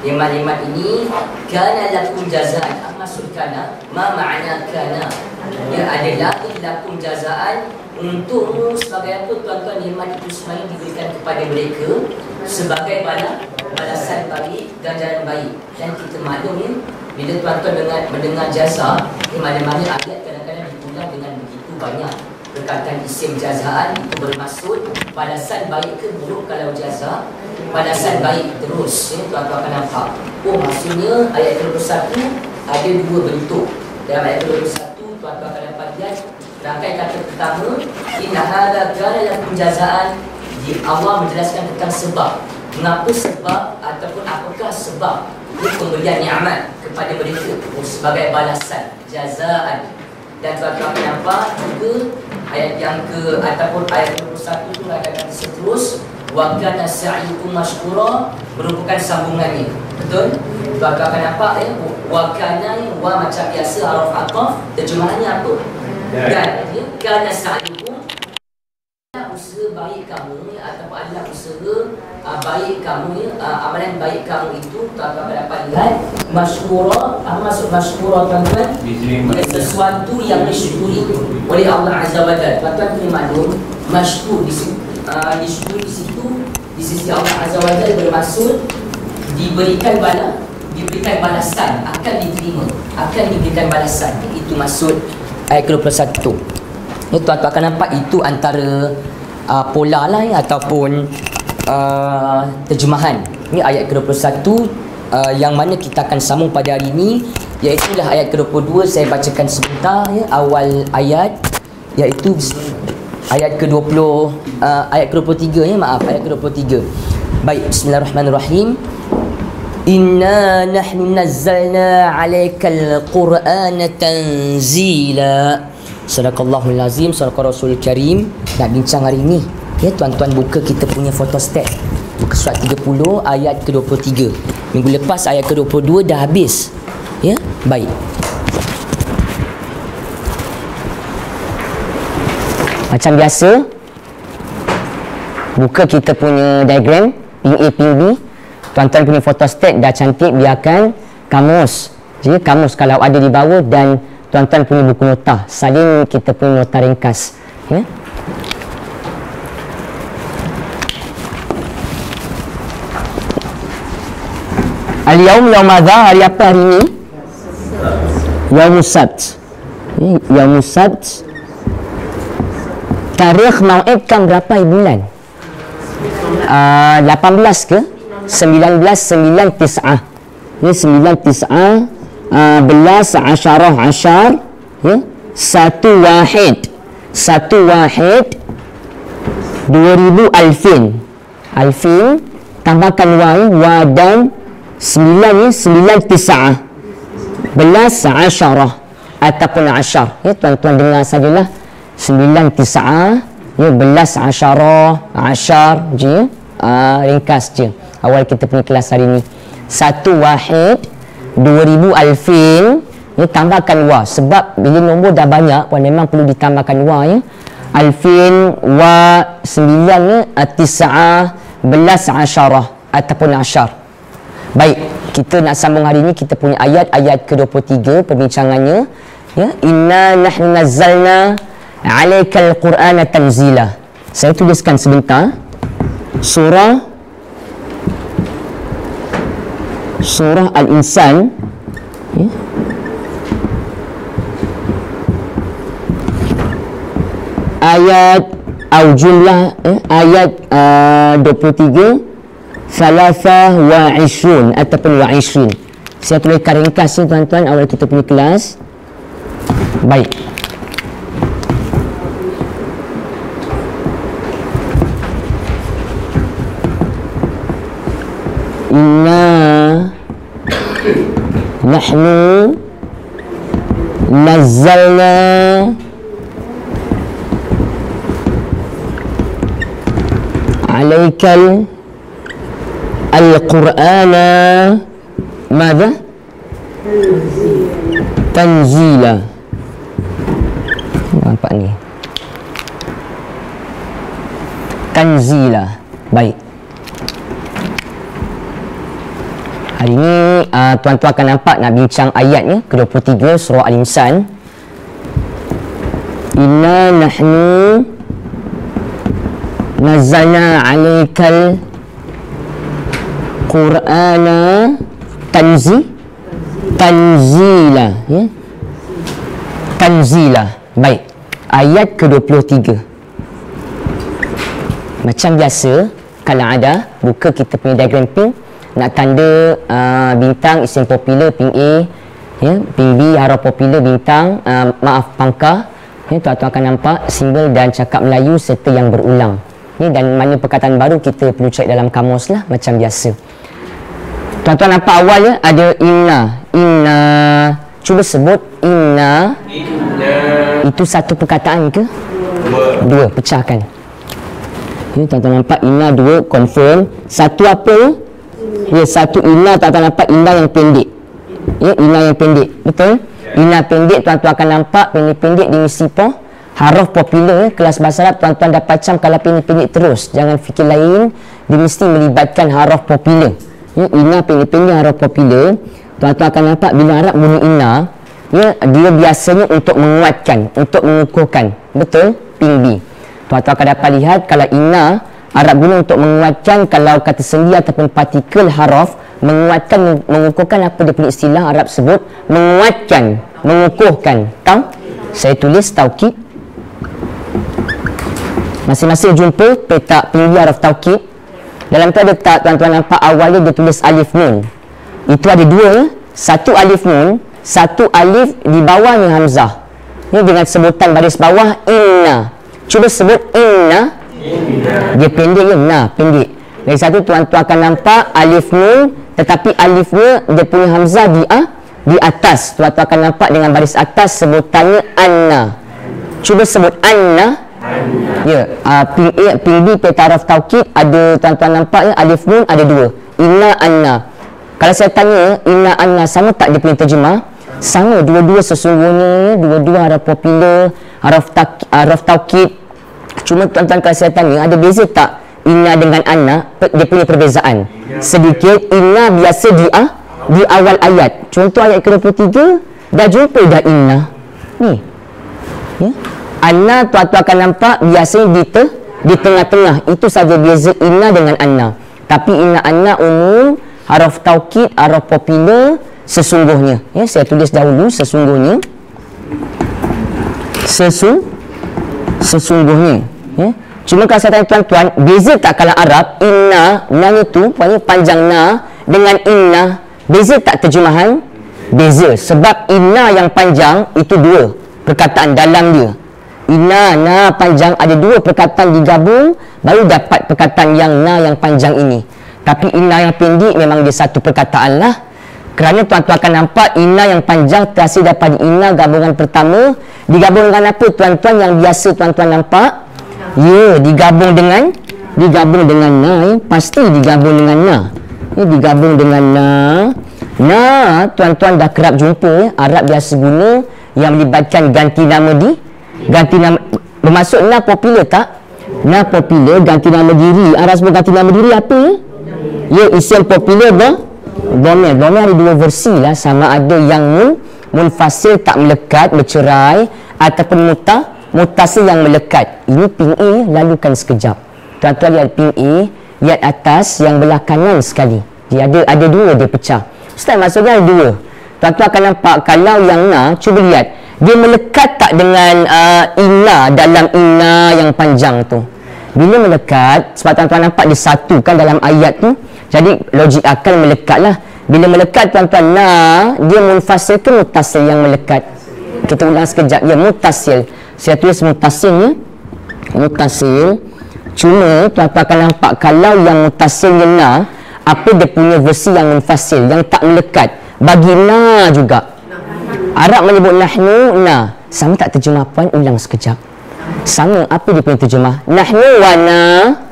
Nikmat-nikmat ini kana lakum jazaan. Apa maksud kana? Ma ma'na kana? Ya, adalah lakum jazaan untukmu sebagai apa tuan-tuan. Nikmat itu semuanya diberikan kepada mereka sebagai balasan baik, ganjaran baik. Dan kita maklum ya, bila tuan-tuan mendengar jaza, mana-mana ayat kadang-kadang diulang dengan begitu banyak perkataan isim jazaan. Itu bermaksud balasan baik ke buruk. Kalau jaza, balasan baik terus ya, tuan-tuan akan nampak. Oh, maksudnya ayat 21 ada dua bentuk. Dalam ayat 21 tuan-tuan akan dapat lihat rangkaian kata pertama, inna hadza kana lakum jazaan. Allah menjelaskan tentang sebab. Mengapa sebab ataupun apakah sebab pemberian nikmat kepada mereka sebagai balasan, jazaan. Dan tuan-tuan akan nampak juga ayat yang ke ataupun ayat 21 tu akan seterus, wa kana sa'yukum mashkura, merupakan sambungannya. Betul? Tuan-tuan akan nampak ya, wa kana, wa macam biasa harf ataf, terjemahannya apa? Dan ya, kana sa'yukum, usaha baik kamu ya, ataupun adalah usaha baik kamu ya, amalan baik kamu itu tuan-tuan akan dapat lihat mashkura. Apa maksud mashkura tuan-tuan? Sesuatu yang disyukuri oleh Allah Azza wa Jalla. Tuan-tuan kena maklum, mashkur disyukuri di situ di sisi Allah Azza wa Jalla bermaksud diberikan balasan, akan diterima, akan diberikan balasan. Itu maksud ayat 21. Ni tuan-tuan akan nampak itu antara pola lah ya, ataupun terjemahan. Ini ayat ke-21 yang mana kita akan sambung pada hari ini, iaitulah ayat ke-22. Saya bacakan sebentar ya, awal ayat, iaitu ayat ke-20, ayat ke-23 ya, maaf, ayat ke-23. Baik, bismillahirrahmanirrahim. Inna nahnu nazzalna 'alaikal qur'ana tanzila. Sadaqallahul azim, sadaqar rasul karim. Nak bincang hari ini ya, tuan-tuan buka kita punya photostat, buka surat 30 ayat ke-23. Minggu lepas ayat ke-22 dah habis ya. Baik, macam biasa buka kita punya diagram PAPB. Tuan-tuan punya photostat dah cantik, biarkan kamus. Jadi kamus kalau ada di bawah, dan tuan-tuan punya buku nota, salin kita punya nota ringkas ya. Al-yaum yaum adha, hari apa hari ini? Yaumus Sabt. Yaumus Sabt. Tarikh mau'id kan berapa bulan? 18 ke? 19, 9, 9. Ini 9, 9. Belas, asyarah, asyar ya? 1 wahid 2000, alfin tambahkan wa dan 9 ni 9, 9 belas, asyarah ataupun asyar ya, tuan-tuan dengar sajalah 9, 9 ya, belas, asyarah, asyar je ringkas je awal kita punya kelas hari ni. 1 wahid 2000 alfin ya, tambahkan wa, sebab bila nombor dah banyak pun memang perlu ditambahkan wa ya. Alfin wa 9 ya, 9 belas, asyarah ataupun asyar. Baik, kita nak sambung hari ini kita punya ayat ke-23 perbincangannya ya. Inna nahnu nazzalna 'alaikal qur'ana tanzila. Saya tuliskan sebentar. Surah Al-Insan ya. Ayat atau jumlah ayat 23 Salasa wa ishrun ataupun wa ishrin. Saya tuliskan ringkas ni tuan-tuan awal kita punya kelas. Baik, inna nahnu nazzalna alaikal al-Qur'ana ماذا؟ Tanzila. Nampak ni Tanzila. Baik, Hari ini tuan-tuan akan nampak nak bincang ayatnya ke-23 surah Al-Insan. Inna nahnu nazzalna 'alaikal Qur'ana tanzila, ya? Tanzila. Baik, ayat ke-23. Macam biasa, kalau ada, buka kita punya diagram pink, nak tanda bintang isim popular pink A, ya, pink B haraf popular bintang, pangkah, ya, tuan-tuan akan nampak simbol dan cakap Melayu serta yang berulang, ya, dan mana perkataan baru kita perlu cek dalam kamus lah macam biasa. Tuan-tuan nampak awalnya ada inna, cuba sebut inna. Itu satu perkataan ke? Dua, pecahkan. Ya, tuan-tuan nampak inna dua, confirm. Satu apa? Ya, satu inna, tuan-tuan nampak inna yang pendek. Ya, inna yang pendek, betul? Inna pendek, tuan-tuan akan nampak pendek-pendek di misi haraf popular, ya. Kelas bahasa Arab tuan-tuan dapat macam kalau pendek-pendek terus. Jangan fikir lain, dia mesti melibatkan haraf popular. Ya, inna pendek-pendek haraf popular. Tuan-tuan akan nampak bila Arab bunyi inna, ya, dia biasanya untuk menguatkan, untuk mengukuhkan. Betul? Ping B. Tuan-tuan akan dapat lihat kalau inna Arab guna untuk menguatkan, kalau kata sendi ataupun partikel haraf, menguatkan, mengukuhkan, apa dia punya istilah Arab sebut? Menguatkan, mengukuhkan. Tahu? Saya tulis taukid. Masing-masing jumpa petak tinggi haraf taukid. Dalam tu ada tak, tuan-tuan nampak awalnya dia tulis alif nun. Itu ada dua, satu alif nun, satu alif di bawahnya hamzah. Ini dengan sebutan baris bawah inna. Cuba sebut inna. Dia pendek je, pendek. Dari satu tuan-tuan akan nampak alif nun, tetapi alifnya dia punya hamzah di atas. Tuan-tuan akan nampak dengan baris atas sebutannya anna. Cuba sebut anna. Ya, ping B peta haraf taukid ada, tuan-tuan nampak ya, alif nun ada dua. Inna anna. Kalau saya tanya inna anna sama tak dia punya terjemah? Sama, dua-dua sesungguhnya, dua-dua haraf popular, haraf taukid. Cuma tuan-tuan kalau saya tanya, ada beza tak inna dengan anna? Dia punya perbezaan sedikit. Inna biasa di awal ayat. Contoh ayat ke-23 dah jumpa dah inna ni, ya. Anna tuan-tuan akan nampak biasanya di tengah-tengah. Itu saja beza inna dengan anna. Tapi inna anna umum, haraf taukid, haraf popular, sesungguhnya, ya. Saya tulis dahulu sesungguhnya, sesungguhnya, ya. Cuma kalau saya tanya tuan-tuan, beza tak kalau Arab inna itu panjang na dengan inna, beza tak terjemahan? Beza, sebab inna yang panjang itu dua perkataan dalam dia. Inna, na panjang, ada dua perkataan digabung baru dapat perkataan yang na yang panjang ini. Tapi inna yang pendek memang dia satu perkataan lah. Kerana tuan-tuan akan nampak inna yang panjang terhasil daripada inna gabungan pertama. Digabung dengan apa tuan-tuan yang biasa tuan-tuan nampak? Ya, digabung dengan na, ya. Pasti digabung dengan na. Ya, digabung dengan na. Na, tuan-tuan dah kerap jumpa, ya. Arab biasa guna yang melibatkan ganti nama bermaksud na popular tak? Na popular, ganti nama diri. Arab sebut ganti nama diri apa, ya? Ya, isim popular Dhamir ada dua versi lah, sama ada yang munfasil tak melekat, bercerai, ataupun mutasil yang melekat. Ini ping A, lalukan sekejap. Tuan-tuan lihat ping A, lihat atas yang belah kanan sekali. Dia ada dua, dia pecah. Ustaz, maksudnya ada dua. Tuan-tuan akan nampak kalau yang na, cuba lihat. Dia melekat tak dengan inna dalam inna yang panjang tu? Bila melekat, sebab tuan-tuan nampak dia satu kan dalam ayat tu. Jadi logik akal melekat lah. Bila melekat tuan-tuan na, dia munfasil ke mutasil yang melekat? Kita ulang sekejap. Ya, mutasil. Saya tulis mutasilnya. Mutasil. Cuma tuan-tuan akan nampak kalau yang mutasilnya na, apa dia punya versi yang munfasil, yang tak melekat? Bagi na juga. Arab menyebut nahnu, na. Sama tak terjemah puan? Ulang sekejap. Sama, apa dia punya terjemah? Nahnu wa na.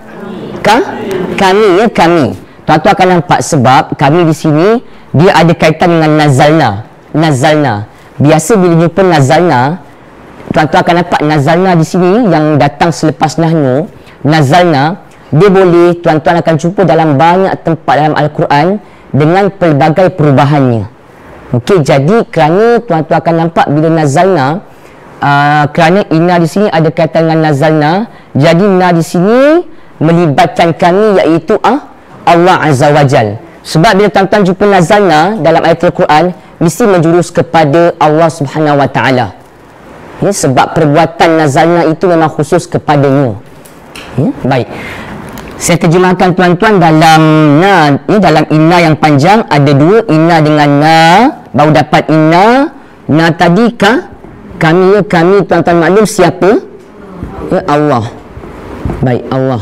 Kami, ya, kami. Tuan-tuan akan nampak sebab kami di sini dia ada kaitan dengan nazalna. Biasa bila jumpa nazalna, tuan-tuan akan nampak nazalna di sini yang datang selepas nazalna, dia boleh tuan-tuan akan jumpa dalam banyak tempat dalam Al-Quran dengan pelbagai perubahannya. Okey, jadi kerana tuan-tuan akan nampak bila nazalna, kerana inna di sini ada kaitan dengan nazalna, jadi na di sini melibatkan kami, iaitu Allah Azza wa Jal. Sebab bila tuan-tuan jumpa nazalna dalam ayat Al-Quran, mesti menjurus kepada Allah Subhanahu wa Ta'ala. Ya, sebab perbuatan nazalna itu memang khusus kepadanya. Ya, baik. Saya terjemahkan tuan-tuan dalam na, ya, dalam inna yang panjang ada dua, inna dengan na, baru dapat inna. Na tadi kami, ya, kami tuan-tuan maklum siapa? Ya, Allah. Baik, Allah.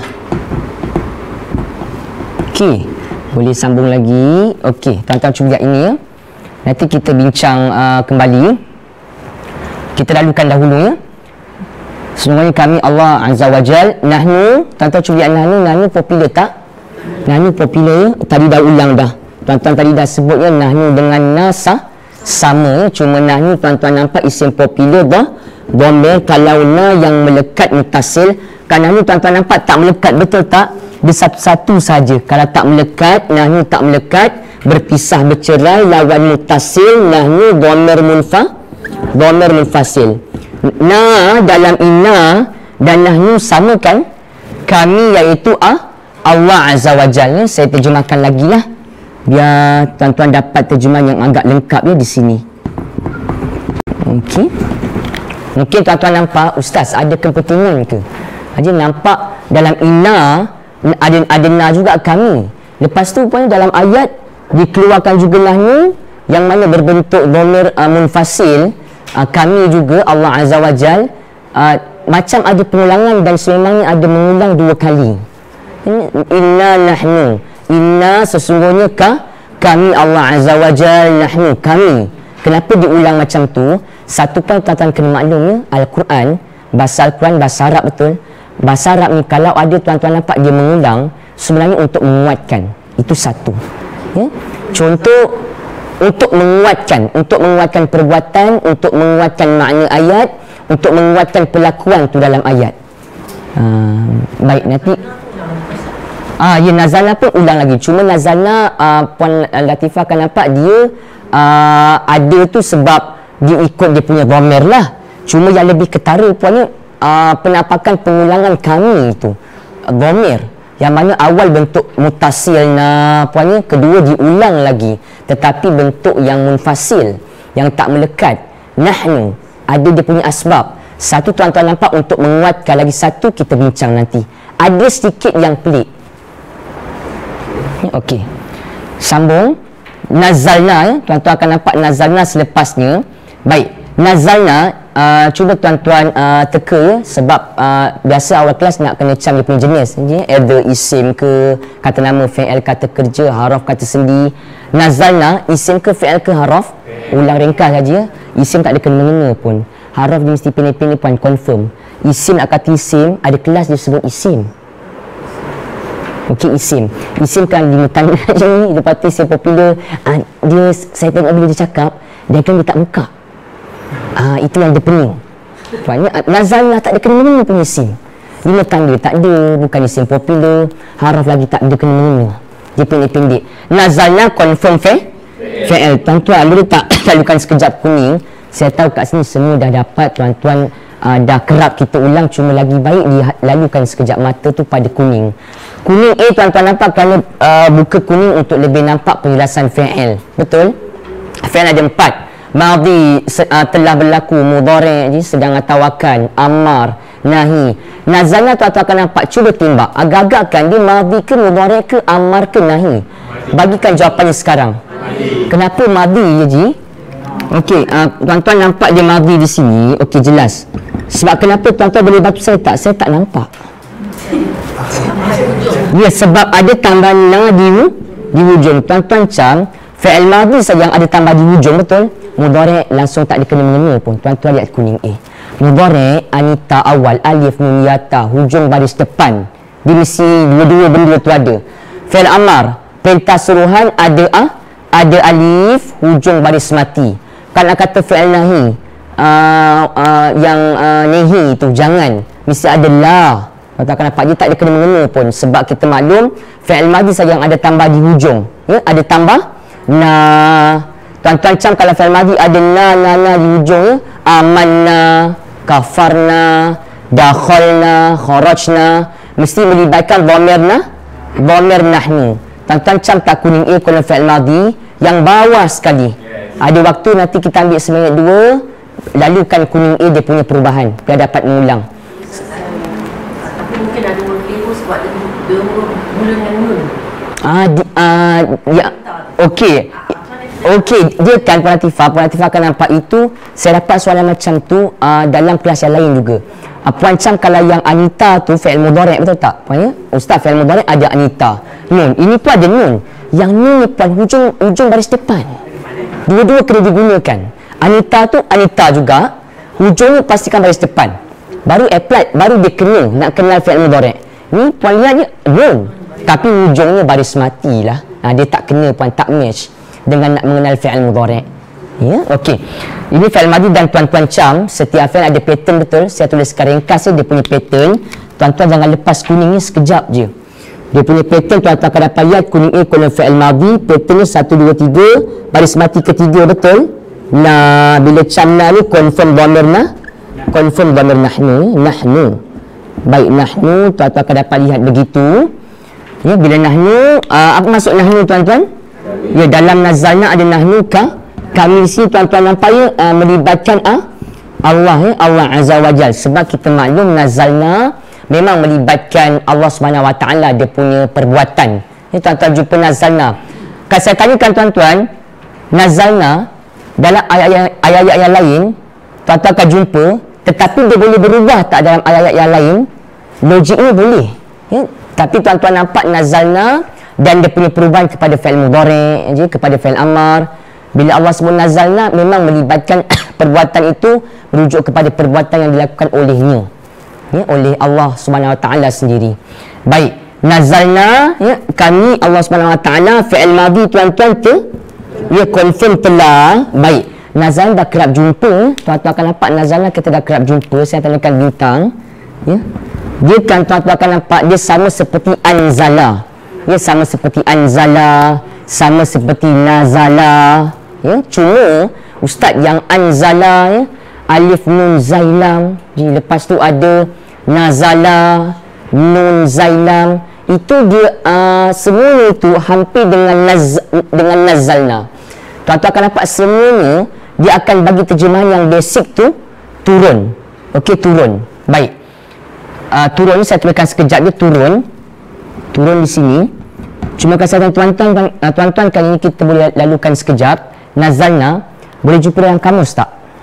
Okey, boleh sambung lagi. Okey, tuan-tuan cuba lihat ini, ya. Nanti kita bincang kembali. Kita lalukan dahulu, ya. Semuanya kami Allah Azza wa Jal. Nahnu, tuan-tuan cuba lihat nahnu popular tak? Nahnu popular, ya. Tadi dah ulang dah. Tuan-tuan tadi dah sebut, ya, nahnu dengan nasa sama, ya. Cuma nahnu tuan-tuan nampak isim popular dah. Dhamir, kalau na yang melekat mutasil. Kan nahnu tuan-tuan nampak tak melekat, betul tak? Dia satu-satu saja. Kalau tak melekat, nahnu tak melekat, berpisah bercerai, lawan mutasil, nahnu dhamir munfasil. Na dalam inna dan nahnu sama kan? Kami, iaitu Allah Azza wa Jalla. Saya terjemahkan lagi lah, biar tuan-tuan dapat terjemahan yang agak lengkap, ya, di sini. Okey. Mungkin tuan-tuan nampak, Ustaz, ada kepentingan ke? Ada nampak dalam inna ada na juga kami. Lepas tu pun dalam ayat dikeluarkan juga nahnu yang mana berbentuk dhamir munfasil. Kami juga Allah Azza wa Jal, macam ada pengulangan dan sememangnya ada mengulang dua kali. Inna nahnu, inna sesungguhnya kami Allah Azza wa Jal, nahnu kami. Kenapa diulang macam tu? Satu pun tuan-tuan kena maklum, ya, Al-Quran, bahasa Al-Quran bahasa Arab, betul. Bahasa Arab ni kalau ada tuan-tuan nampak dia mengulang, sebenarnya untuk menguatkan. Itu satu, ya. Contoh, untuk menguatkan perbuatan, untuk menguatkan makna ayat, untuk menguatkan perlakuan tu dalam ayat. Baik, nanti ya, nazalna pun ulang lagi. Cuma nazalna, Puan Latifah akan nampak dia ada tu sebab dia ikut dia punya dhamir lah. Cuma yang lebih ketara puannya, penampakan pengulangan kami itu dhamir, yang mana awal bentuk mutasilna puannya, kedua diulang lagi tetapi bentuk yang munfasil, yang tak melekat. Nahnu ada dia punya asbab. Satu tuan-tuan nampak untuk menguatkan, lagi satu kita bincang nanti. Ada sedikit yang pelik. Okey, sambung. Nazalna, ya. Tuan-tuan akan nampak nazalna selepasnya. Baik, nazalna, cuba tuan-tuan teka, ya, sebab biasa awal kelas nak kena cam dia punya jenis, either isim ke, kata nama, fi'il, kata kerja, haraf, kata sendi. Nazalna, isim ke, fi'il ke, haraf? Ulang ringkas saja. Isim tak ada kena-mengena pun. Haraf dia mesti pilih-pilih puan, confirm. Isim nak kata isim, ada kelas dia sebut isim. Okey, isim. Isim kan dia tanda je ni, lepas tu isim popular. Dia, saya tengok bila dia cakap, dia kan dia tak buka. Itu yang dia pening. Puannya nazalna tak ada kena-mengena punya isim. 5 tanda tak ada, bukan isim popular. Haraf lagi tak ada kena-mengena. Dia pendek-pendek. Nazalna confirm fi'il. Tuan-tuan boleh tak lalukan sekejap kuning? Saya tahu kat sini semua dah dapat, tuan-tuan dah kerap kita ulang, cuma lagi baik dilalukan sekejap mata tu pada kuning. Kuning tuan-tuan nampak kerana buka kuning untuk lebih nampak penjelasan fi'il. Betul? Fi'il ada 4. Madhi, telah berlaku, mudhari' sedang atau akan, amar, nahi. Nazalna tuan-tuan akan nampak, cuba timbak. Agak-agak kan dia madhi ke, mudhari' ke, amar ke, nahi? Bagikan jawapannya sekarang. Kenapa madhi, ya Ji? Okey, tuan-tuan nampak dia madhi di sini. Okey, jelas. Sebab kenapa tuan-tuan boleh bantu saya tak? Saya tak nampak. Ya, sebab ada tambahan na di hujung. Tuan-tuan cam, fi'il madhi saja yang ada tambah di hujung, betul? Mudhari' langsung tak ada kena-mengena pun. Tuan-tuan lihat kuning Mudhari' anita awal, alif, nun, yata, hujung baris depan. Dia mesti dua-dua benda tu ada. Fi'il amar, perintah suruhan ada alif, hujung baris mati. Kalau kata fi'il nahi, yang nahi tu jangan, mesti ada la, Tuan-tuan akan nampak dia tak ada kena-mengena pun, sebab kita maklum fi'il madhi saja yang ada tambah di hujung. Ya, ada tambah na. Tuan-tuan macam kalau fi'il madhi ada na di hujung, ya, amanna, kafarna, dakhalna, kharajna, mesti melibatkan dhamir nahnu. Tuan-tuan macam tak kuning A kolom fi'il madhi yang bawah sekali. Ada waktu nanti kita ambil seminit 2, lalu kan kuning A dia punya perubahan, biar dapat mengulang. Tapi mungkin ada orang keliru sebab dia mula dengan nun. Ya, okey. Okey, dia kan Puan Latifah akan nampak itu. Saya dapat soalan macam tu dalam kelas yang lain juga. Puan Cam, kalau yang Anita tu fi'il mudhari', betul tak Puan ya? Ustaz, fi'il mudhari' ada Anita, nun, ini pun ada nun. Yang nun ni Puan hujung baris depan. Dua-dua kena digunakan. Anita tu Anita juga, hujungnya pastikan baris depan. Baru apply, baru dia kena nak kenal fi'il mudhari'. Ni Puan lihat je nun, tapi hujungnya baris mati lah. Dia tak kena Puan, tak match dengan nak mengenal fi'il mudhari'. Ya, okey. Ini fi'il madhi dan tuan-tuan Cam, setiap fi'il ada pattern, betul. Saya tuliskan ringkas dia punya pattern. Tuan-tuan jangan lepas kuning ni sekejap je. Dia punya pattern tuan-tuan akan dapat lihat kuning A kolom fi'il madhi, patternnya 1 2 3, baris mati ketiga, betul. Nah, bila Cam ni confirm dhamir nahnu. Baik, nahnu tuan-tuan akan dapat lihat begitu. Ya, bila nahnu, apa maksud nahnu tuan-tuan? Ya, dalam nazalna ada nahnu kami di sini tuan-tuan nampak ya, melibatkan Allah, ya, Allah Azza wa Jal. Sebab kita maklum nazalna memang melibatkan Allah Subhanahu wa taala, dia punya perbuatan. Ya, tuan-tuan jumpa nazalna. Kalau saya tanyakan tuan-tuan, nazalna dalam ayat-ayat yang lain tuan-tuan akan jumpa, tetapi dia boleh berubah tak dalam ayat-ayat yang lain? Logiknya boleh. Ya, tapi tuan-tuan nampak nazalna dan dia punya perubahan kepada fi'il mudhari', kepada fi'il amar. Bila Allah sebut nazalna, memang melibatkan perbuatan itu merujuk kepada perbuatan yang dilakukan olehnya, ya, oleh Allah Subhanahu wa taala sendiri. Baik, nazalna, ya, kami Allah Subhanahu wa taala fi'il madhi tuan-tuan ya, confirm telah. Baik, nazalna dah kerap jumpa. Tuan-tuan akan nampak nazalna kita dah kerap jumpa. Saya tandakan bintang, ya. Dia kan tuan-tuan akan nampak dia sama seperti anzala. Ya, sama seperti anzala, sama seperti nazala. Ya, cuma ustaz yang anzala, ya, alif nun zailam, lepas tu ada nazala nun zailam, itu dia semuanya itu hampir dengan nazalna. Tuan-tuan akan nampak semuanya dia akan bagi terjemahan yang basic tu turun. Okey, turun. Baik, turun ni saya tuliskan sekejap, dia turun di sini. Cuma kasih tuan-tuan kali ini kita boleh lalukan sekejap. Nazalna boleh jumpa dalam kamus tak?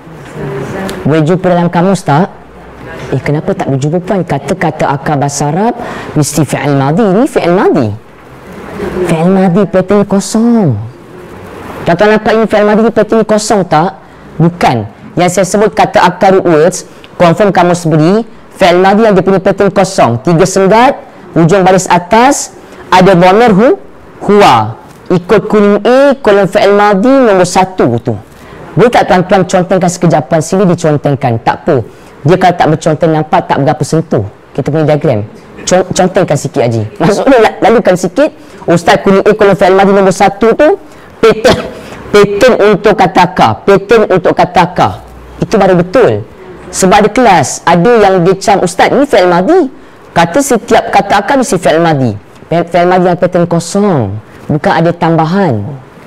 Boleh jumpa dalam kamus tak? Kenapa tak boleh jumpa Puan? Kata-kata akar bahasa Arab mesti fi'il madhi. Ini fi'il madhi. Fi'il madhi pattern kosong. Tuan-tuan nampak ini fi'il madhi ni pattern kosong tak? Bukan. Yang saya sebut kata akar words, confirm kamus beri fi'il madhi yang dia punya pattern kosong. 3 senggat, hujung baris atas ada dhamir huwa. Ikut kuning A kolom fi'il madhi nombor 1 tu. Boleh tak tuan-tuan contengkan sekejap Puan? Sini dicontengkan. Tak apa. Dia kalau tak berconteng nampak tak berapa sentuh kita punya diagram. Contengkan sikit Haji. Maksudnya lalukan sikit. Ustaz, kuning A kolom fi'il madhi nombor 1 tu pattern untuk kata akar. Pattern untuk kata akar. Itu baru betul. Sebab ada kelas ada yang dia cam, Ustaz ni fi'il madhi. Kata setiap kata akar mesti fi'il madhi. Fi'il madhi yang pattern kosong, bukan ada tambahan.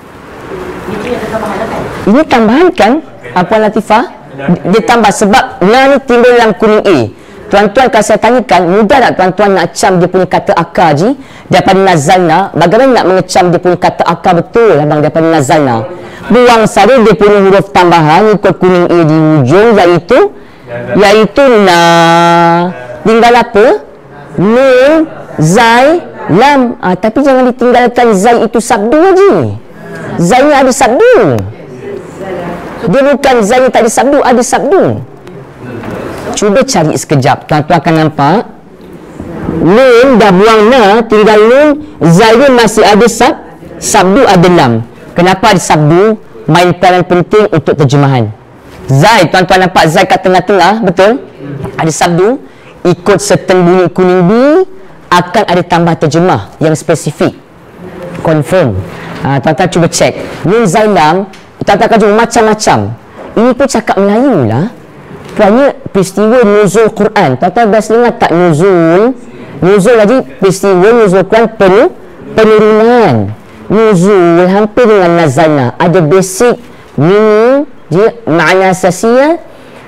Ini tambahan kan? Puan Latifah? Dia tambah sebab na ni timbul dalam kuning A. Tuan-tuan kalau saya tanyakan, mudah tak tuan-tuan nak cam dia punya kata akar je daripada nazalna? Bagaimana nak mengecam dia punya kata akar betul abang daripada nazalna? Buang saja dia punya huruf tambahan ikut kuning A di hujung, iaitu na. Tinggal apa? Nun, zai, lam. Tapi jangan ditinggalkan zai itu sabdu je. Zai ni ada sabdu. Dia bukan zai tak ada sabdu, ada sabdu. Cuba cari sekejap. Tuan-tuan akan nampak nun dah buang na, tinggal nun, zai ni masih ada sabdu, ada lam. Kenapa ada sabdu? Main peranan penting untuk terjemahan. Zai, tuan-tuan nampak zai kat tengah-tengah, betul? Ada sabdu. ikut certain bunyi kuning B, akan ada tambah terjemah yang spesifik. Confirm. Tuan-tuan cuba cek. Nun Zai Lam, tuan-tuan akan jumpa macam-macam. Ini pun cakap Melayu lah. Puanya peristiwa nuzul Quran. Tuan-tuan biasa ingat tak nuzul? Nuzul lagi peristiwa nuzul Quran penurunan. Nuzul hampir dengan nazalna. Ada basic meaning dia, makna asasinya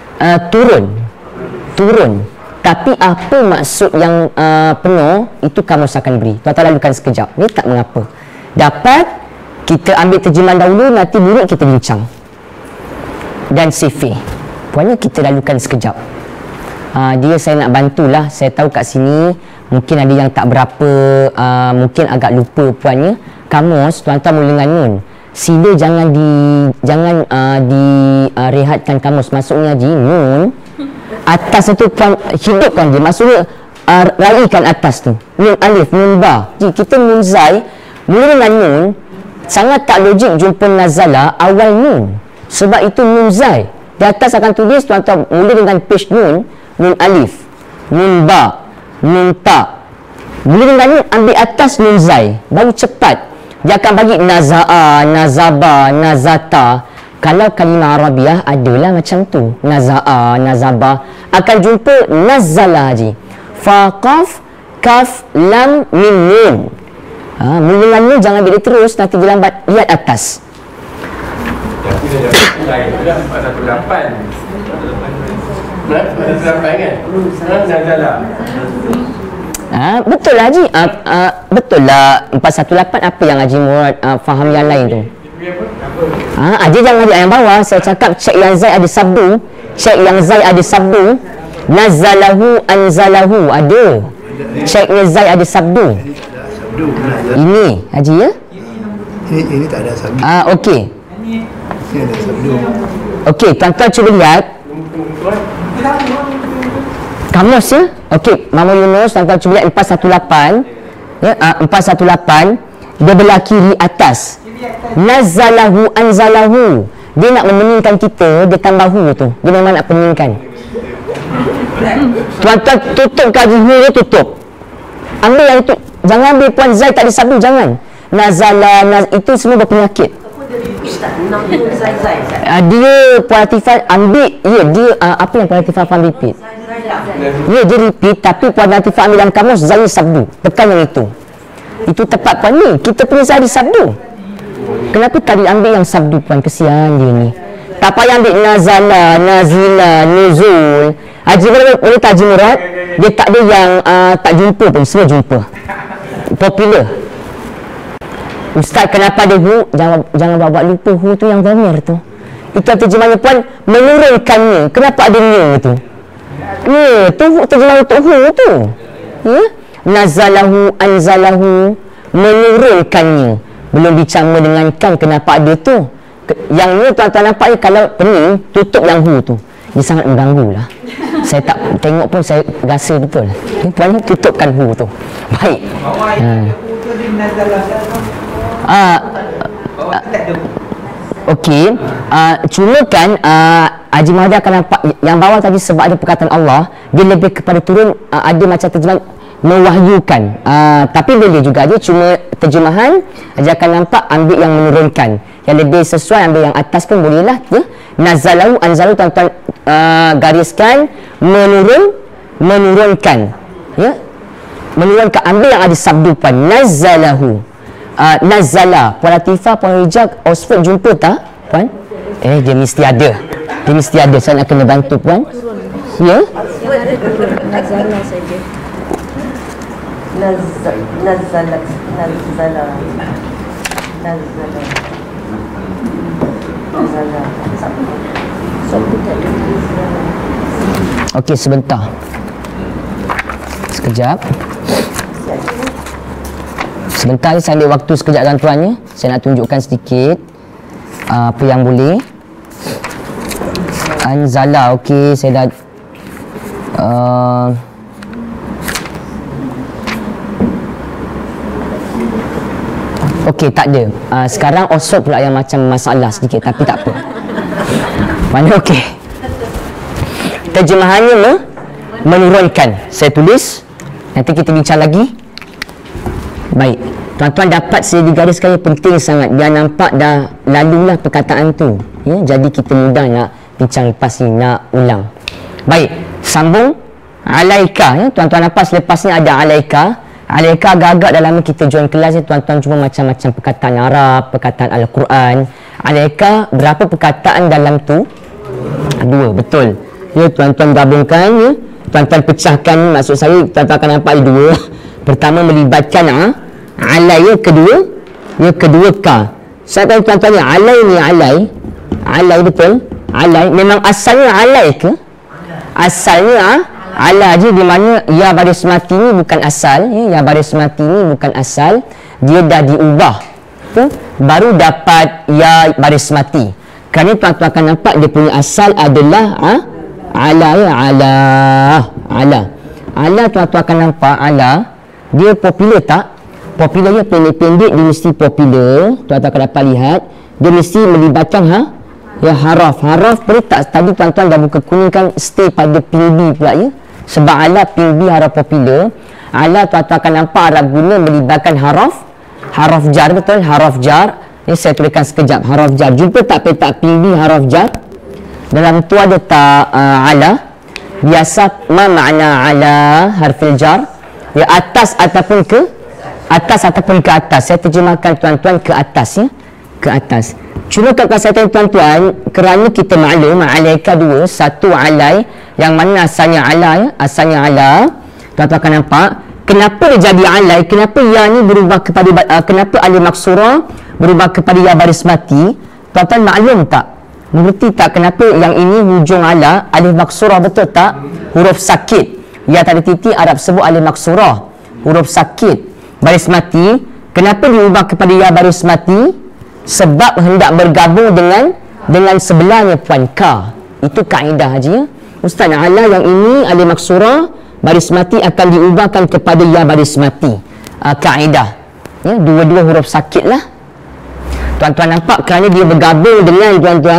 turun. Tapi apa maksud yang penuh, itu kamus akan beri. Tuan-tuan lalukan sekejap. Ni tak mengapa. Dapat, kita ambil terjemahan dahulu, nanti buruk kita bincang. Dan CV. Puannya kita lalukan sekejap. Dia saya nak bantulah. Saya tahu kat sini, mungkin ada yang tak berapa, mungkin agak lupa puannya. Kamus, tuan-tuan mula dengan nun. Sila jangan direhatkan kamus. Maksudnya nun, atas itu hidupkan dia, maksudnya raikan atas tu, nun alif, nun ba. Jadi kita nun zai mula dengan nun, sangat tak logik jumpa nazala awal nun, sebab itu nun zai. Di atas akan tulis tuan-tuan mula dengan page nun, nun alif, nun ba, nun ta. Mula dengan nun, ambil atas nun zai, baru cepat dia akan bagi naza'a, nazaba, nazata. Kalau kalimah Arabiah adalah macam tu, naza'a, nazaba, akan jumpa nazala je. Fa, qaf, kaf, lam, mim, nun. Mula dengan nun jangan bila terus, nanti dia lambat, lihat atas. Tapi dia lain pula 418. 418 kan? Nazala. Betul lah Haji. Betul lah 418. Apa yang Haji Murad faham yang lain tu? Haji jangan lihat yang bawah. Saya cakap cek yang Zai ada sabdu. Cek yang Zai ada sabdu. Nazalahu, anzalahu. Ada. Ceknya Zai ada sabdu. Ini Haji ya? Ini tak ada sabdu. Okey. Ini ada sabdu. Okey, tuan-tuan cuba lihat kamus ya. Okey, Mama Yunus, tuan-tuan cuba lihat 418 ya, 418 dia belah kiri atas. Nazalahu, anzalahu. Dia nak memeningkan kita, dia tambah hu tu. Dia memang nak peningkan. Tuan-tuan tutup kaji hu dia tutup. Ambil yang itu. Jangan ambil puan Zai tak ada sabdu, jangan. Nazala, itu semua berpenyakit. Dia Puan Latifah ambil, ya dia apa yang Puan Latifah faham repeat? Ya dia repeat, tapi Puan Latifah ambil dalam kamus Zai sabdu. Tekan yang itu. Itu tepat puan ni. Kita punya Zai sabdu. Kenapa tadi ambil yang sabdu puan? Kesian dia ni. Tak payah ambil nazala, nazila, nuzul. Haji Murad, Haji Murad, dia tak ada yang tak jumpa pun, semua jumpa. Popular. Ustaz kenapa ada hu? Jangan bawa lupa hu tu yang dhamir tu. Itu terjemahannya puan, menurunkannya. Kenapa ada nya tu? Ya, tu terjemahan untuk hu tu. Ya? Nazalahu, anzalahu, menurunkannya. Belum dicama dengan kan, kenapa ada tu? Yang ni tuan-tuan nampak ni, kalau pening, tutup yang hu tu. Dia sangat mengganggu lah. Saya tak tengok pun, saya rasa betul. Puan ni tutupkan hu tu. Baik. Okey. Cuma kan Haji Mahdi akan nampak yang bawah tadi sebab ada perkataan Allah, dia lebih kepada turun, ada macam terjemahan mewahyukan, tapi boleh juga dia cuma terjemahan. Haji akan nampak ambil yang menurunkan, yang lebih sesuai ambil yang atas pun boleh lah ya. Nazalahu, anzalahu, tuan-tuan gariskan, menurunkan ya, menurunkan, ambil yang ada sabdu puan. Nazalahu, nazala. Puan Latifah, Puan Rijak, Oxford jumpa tak puan? Dia mesti ada. Dia mesti ada. Saya nak kena bantu puan. Ya? Nazala saja. Nazala. Okey, sebentar. Sekejap. Sebentar, saya ambil waktu sekejap tuan-tuannya. Saya nak tunjukkan sedikit apa yang boleh. Anzala, okey, saya dah okey, tak ada. Sekarang Oxford pula yang macam masalah sedikit, tapi tak apa. Mana okey. Terjemahannya menurunkan. Saya tulis, nanti kita bincang lagi. Baik, tuan-tuan dapat saya digariskan penting sangat. Biar nampak dah lalulah perkataan tu, ya? Jadi kita mudah nak bincang lepas ni, nak ulang. Baik, sambung. Alaika, ya? Tuan-tuan nampak selepas ni ada alaika. Alaika agak-agak dalam kita join kelas ni, tuan-tuan cuma macam-macam perkataan Arab, perkataan Al-Quran. Alaika, berapa perkataan dalam tu? 2, betul. Ya, tuan-tuan gabungkan, ya? Tuan-tuan pecahkan, maksud saya tuan-tuan akan nampak ada 2. Pertama melibatkan alai, ya, kedua ka. Saya tahu tuan-tuan ni alai betul. Alai memang asalnya alai ke? Asalnya ala je, di mana ya baris mati ni bukan asal, ya baris mati ni bukan asal, dia dah diubah tu baru dapat ya baris mati. Kerana tuan-tuan akan nampak dia punya asal adalah ala, ya, ala tuan-tuan akan nampak ala dia popular tak? Popular dia pendek-pendek, dia mesti popular. Tuan-tuan akan dapat lihat dia mesti melibatkan ya haraf boleh tak? Tadi tuan-tuan dah buka kuning kan, stay pada ping B pula, ya. Sebab ala ping B haraf popular. Ala tuan-tuan akan nampak Arab guna melibatkan haraf jar, betul, haraf jar. Ini saya tuliskan sekejap, haraf jar. Jumpa tak petak ping B haraf jar? Dalam tu ada tak ala? Biasa ma makna ala harfil jar? Ya, atas ataupun ke atas. Saya terjemahkan tuan-tuan ke atas, ya. Ke atas. Cuma kalau saya tanya tuan-tuan, kerana kita maklum alaika 2, satu alai yang mana asalnya ala, ya? Asalnya ala. Tuan-tuan akan nampak kenapa dia jadi alai, kenapa ya ni berubah kepada kenapa alif maksurah berubah kepada ya baris mati. Tuan-tuan maklum tak? Mengerti tak kenapa yang ini hujung ala alif maksurah, betul tak? Huruf sakit. Ya tak ada titik, Arab sebut alif maksurah. Huruf sakit. Baris mati. Kenapa diubah kepada ya baris mati? Sebab hendak bergabung dengan sebelahnya puan ka. Itu kaedah haji, ya. Ustaz, ala yang ini alif maksurah baris mati akan diubahkan kepada ya baris mati. Kaedah, ya, dua-dua huruf sakit lah. Tuan-tuan nampak kerana dia bergabung dengan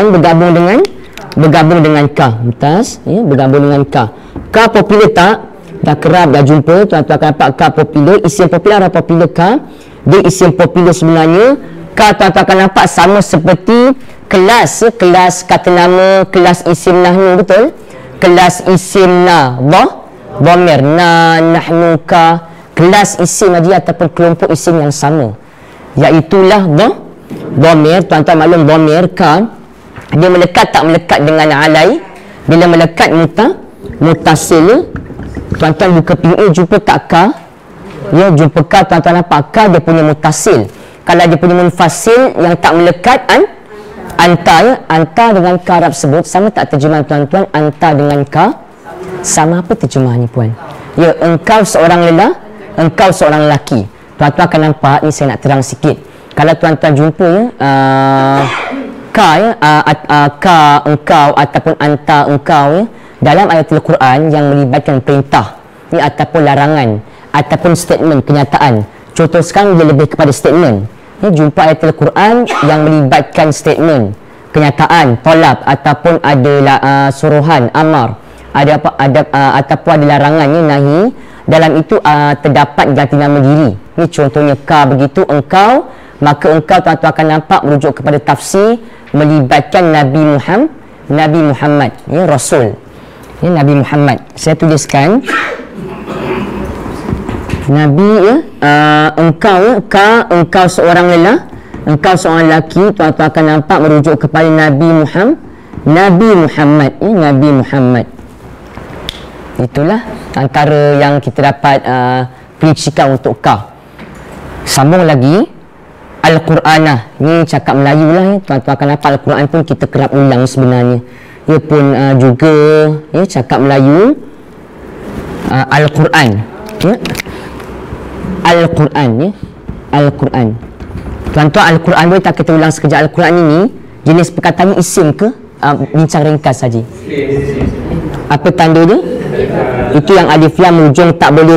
bergabung dengan ka. Mumtaz, ya, bergabung dengan ka. Ka popular tak? Dah kerap dah jumpa. Tuan-tuan akan nampak ka popular. Isim popular atau popular ka. Dia isim popular sebenarnya. Ka tuan-tuan akan nampak sama seperti kelas, ya, kelas kata nama, kelas isim nahnu, betul? Kelas isim dhamir na, nahnu, ka. Kelas isim aja ataupun kelompok isim yang sama. Iaitulah dhamir. Tuan-tuan maklum dhamir ka dia melekat tak melekat dengan alai. Bila melekat mutasil, ya. Tuan-tuan buka PA jumpa tak ka? Ya, jumpa ka, tuan-tuan nampak ka dia punya mutasil. Kalau dia punya munfasil yang tak melekat anta, ya, anta dengan ka Arab sebut sama tak terjemahan tuan-tuan? Anta dengan ka sama apa terjemahannya puan? Ya, engkau seorang lelaki. Tuan-tuan akan nampak ni, saya nak terang sikit. Kalau tuan-tuan jumpa, ya, ka, ya, ka engkau ataupun anta engkau, ya, dalam ayat Al-Quran yang melibatkan perintah, ya, ataupun larangan ataupun statement kenyataan. Contoh sekarang dia lebih kepada statement. Ya, jumpa ayat Al-Quran yang melibatkan statement, kenyataan, tolab ataupun ada suruhan, amar, ataupun ada larangannya, nahi. Dalam itu terdapat ganti nama diri. Ini contohnya ka begitu, engkau, maka engkau tuan-tuan akan nampak merujuk kepada tafsir melibatkan Nabi Muhammad, ya, Rasul, ya, Nabi Muhammad. Saya tuliskan Nabi, ya, engkau, ya, ka, engkau seorang lelaki, tuan-tuan akan nampak merujuk kepada Nabi Muhammad, ya, Nabi Muhammad. Itulah antara yang kita dapat perincikan untuk ka. Sambung lagi Al-Quranah. Ni cakap Melayu lah, ya. Tuan-tuan akan nampak Al-Quran pun kita kerap ulang sebenarnya. Ia pun juga, ya, cakap Melayu. Al-Quran, ya. Al-Quran, ya. Al-Quran. Tuan-tuan, Al-Quran boleh tak kita ulang sekejap? Al-Quran ini jenis perkataan ni isim ke? Bincang ringkas saja. Apa tanda dia? Itu yang alif lam hujung tak boleh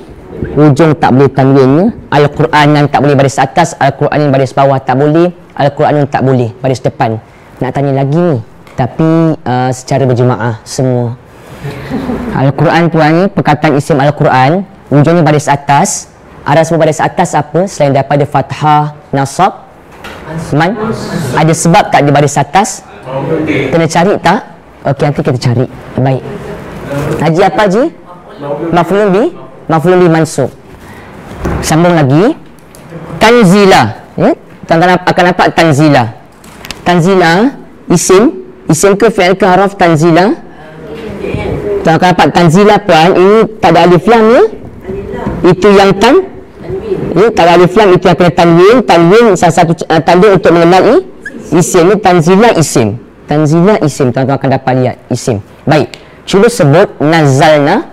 tanwin. Al-Quran yang tak boleh baris atas, Al-Quran yang baris bawah tak boleh, Al-Quran yang tak boleh baris depan. Nak tanya lagi ni, tapi secara berjemaah semua. Al-Quran puan ni, perkataan isim Al-Quran, ujungnya baris atas. Ada semua baris atas apa? Selain daripada fathah, nasab, man. Ada sebab tak di baris atas? Kena cari tak? Okey, nanti kita cari. Baik. Haji apa Haji? Maf'ulun bi mansub. Sambung lagi. Tanzila. Ya? Tuan-tuan akan nampak tanzila. Tanzila, isim ke fi'il ke haraf tanzila? Tuan akan nampak tanzila puan, ini tak ada alif lam ya? Itu yang ya, tak ada alif lam, itu yang kena tanwin salah satu tanda untuk mengenali isim ni. Tanzila isim, tuan-tuan akan dapat lihat isim. Baik, cuba sebut nazalna,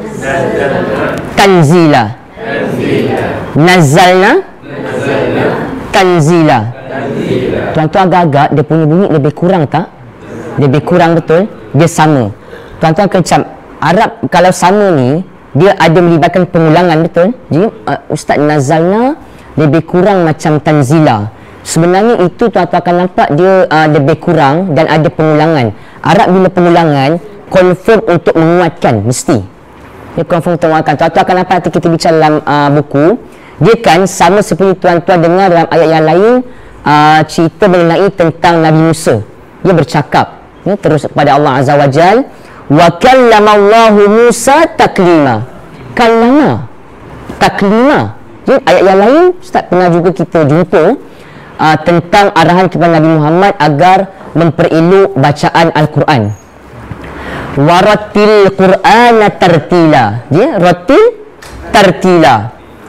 tanzila, nazalna, tanzila. Tuan-tuan agak-agak dia punya bunyi lebih kurang tak? Lebih kurang betul? Dia sama. Tuan-tuan kecam Arab kalau sama ni dia ada melibatkan pengulangan betul? Jadi Ustaz nazalna lebih kurang macam tanzila. Sebenarnya itu tuan-tuan akan nampak dia lebih kurang dan ada pengulangan. Arab bila pengulangan confirm untuk menguatkan mesti. Dia confirm untuk menguatkan. Tuan-tuan akan nampak nanti kita bicara dalam buku. Dia kan sama seperti tuan-tuan dengar dalam ayat yang lain cerita mengenai tentang Nabi Musa. Dia bercakap terus kepada Allah Azza wa Jal. Wa kallamallahu Musa taklima. Kallama, taklima. Jadi ayat yang lain Ustaz pernah juga kita jumpa tentang arahan kepada Nabi Muhammad agar memperelok bacaan Al-Quran. Waratil Qur'ana tartila. Jadi ratil tartila.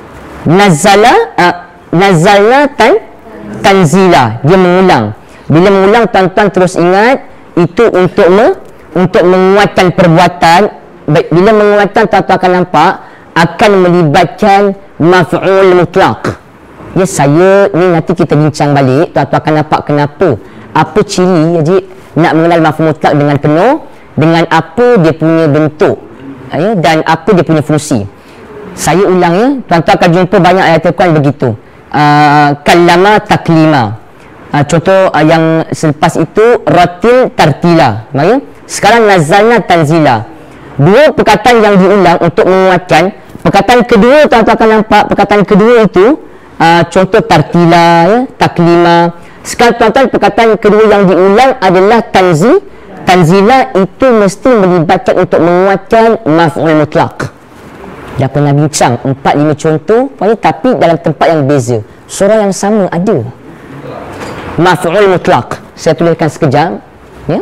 Nazalna tanzila. Dia mengulang. Bila mengulang tuan-tuan terus ingat itu untuk menguatkan perbuatan. Bila menguatkan tuan-tuan akan nampak akan melibatkan maf'ul mutlaq. Ya, saya ni nanti kita bincang balik. Tuan-tuan akan nampak kenapa, apa ciri jadi nak mengenal maf'ul mutlaq dengan penuh, dengan apa dia punya bentuk ya, dan apa dia punya fungsi. Saya ulang ya, tuan-tuan akan jumpa banyak ayat Al-Quran begitu. Kallama taklima. Contoh yang selepas itu ratil tartila. Ya? Sekarang nazalna tanzila. Dua perkataan yang diulang untuk menguatkan. Perkataan kedua tuan-tuan akan nampak, perkataan kedua itu contoh tartila ya, taklima. Sekarang tuan-tuan perkataan kedua yang diulang adalah tanzila, itu mesti melibatkan untuk menguatkan maf'ul mutlaq. Dah pernah bincang 4-5 contoh tapi dalam tempat yang beza. Surah yang sama ada maf'ul mutlaq. Saya tuliskan sekejap ya.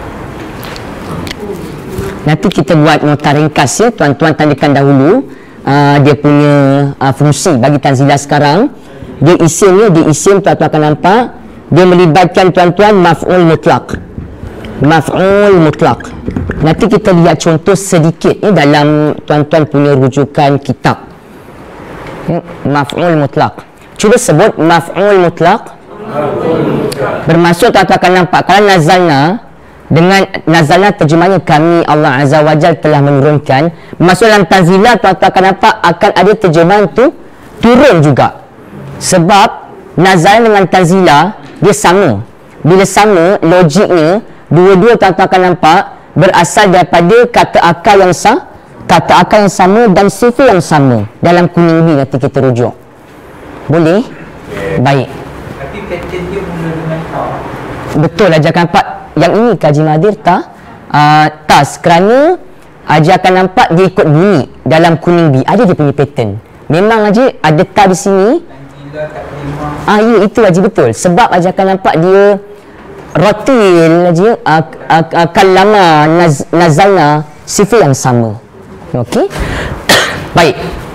Nanti kita buat nota ringkas ya. Tuan-tuan tandakan dahulu dia punya fungsi bagi tanzila sekarang. Dia isim tuan-tuan akan nampak dia melibatkan tuan-tuan maf'ul mutlaq. Nanti kita lihat contoh sedikit ya, dalam tuan-tuan punya rujukan kitab ya, maf'ul mutlaq. Cuba sebut maf'ul mutlaq. Bermaksud tuan-tuan akan nampak kalau dengan nazalna terjemahnya kami Allah Azza wa Jal telah menurunkan. Maksud dalam tanzila tuan-tuan akan nampak akan ada terjemahan tu turun juga. Sebab nazalna dengan tanzila dia sama. Bila sama, logiknya dua-dua tuan-tuan akan nampak berasal daripada kata akal yang sama dan sifat yang sama. Dalam kuning ni nanti kita rujuk. Boleh? Baik. Tapi pattern dia mula dengan ta. Betul Haji akan nampak. Yang ini Haji Mahathir tas kerana Haji akan nampak dia ikut bunyi dalam kuning B. Ada dia punya pattern. Memang Haji ada ta di sini. Ya itu Haji betul. Sebab Haji akan nampak dia rotil Haji kallama nazalna sifat yang sama. Okey. Baik.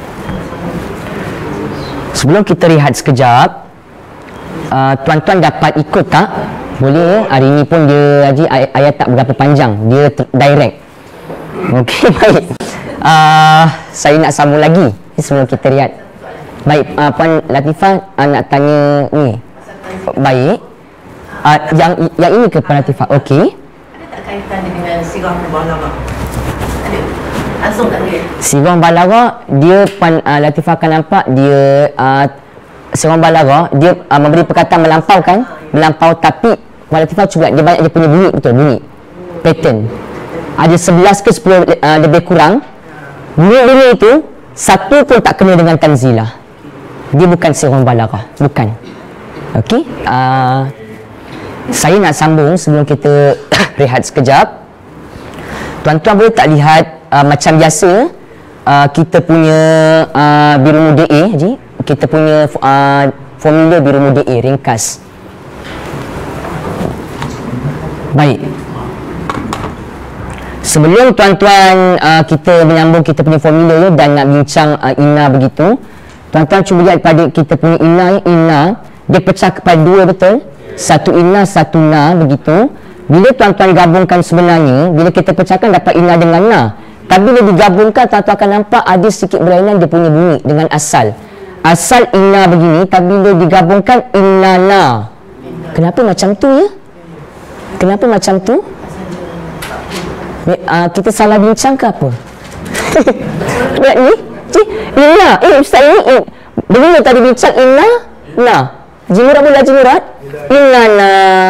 Sebelum kita rehat sekejap, tuan-tuan dapat ikut tak? Boleh. Hari ni pun dia Haji ayat tak berapa panjang, dia direct. Okey, baik. Saya nak sambung lagi sebelum kita rehat. Baik, Puan Latifah nak tanya ni. Baik. Yang ini ke Puan Latifah? Okey. Ada tak kaitan dengan sirah mubalaghah? Ada. Langsung tak dia? Sirah mubalaghah dia Puan Latifah akan nampak dia sirah mubalaghah dia memberi perkataan melampau kan? Melampau tapi Puan Latifah cuba dia banyak dia punya bunyi betul bunyi. Pattern. ada 11 ke 10 lebih kurang. Bunyi-bunyi itu satu pun tak kena dengan tanzilah. Dia bukan sirah balaghah, bukan. Okey, saya nak sambung sebelum kita rehat sekejap. Tuan-tuan boleh tak lihat macam biasa kita punya biru muda A, kita punya formula biru muda A ringkas. Baik. Sebelum tuan-tuan kita menyambung kita punya formula dan nak bincang inna begitu, tuan-tuan cuba lihat pada kita punya inna dia pecah kepada dua, betul? Satu inna, satu na begitu. Bila tuan-tuan gabungkan sebenarnya, bila kita pecahkan dapat inna dengan na. Tapi bila digabungkan, tuan-tuan akan nampak ada sedikit berlainan dia punya bunyi dengan asal. Asal inna begini, tapi bila digabungkan inna na. Kenapa macam tu ya? Kenapa macam tu? Kita salah bincang ke apa? Lihat ni, inna. Ustaz ni, bila tadi bincang inna, na. Jimurat boleh jimurat? Inna na.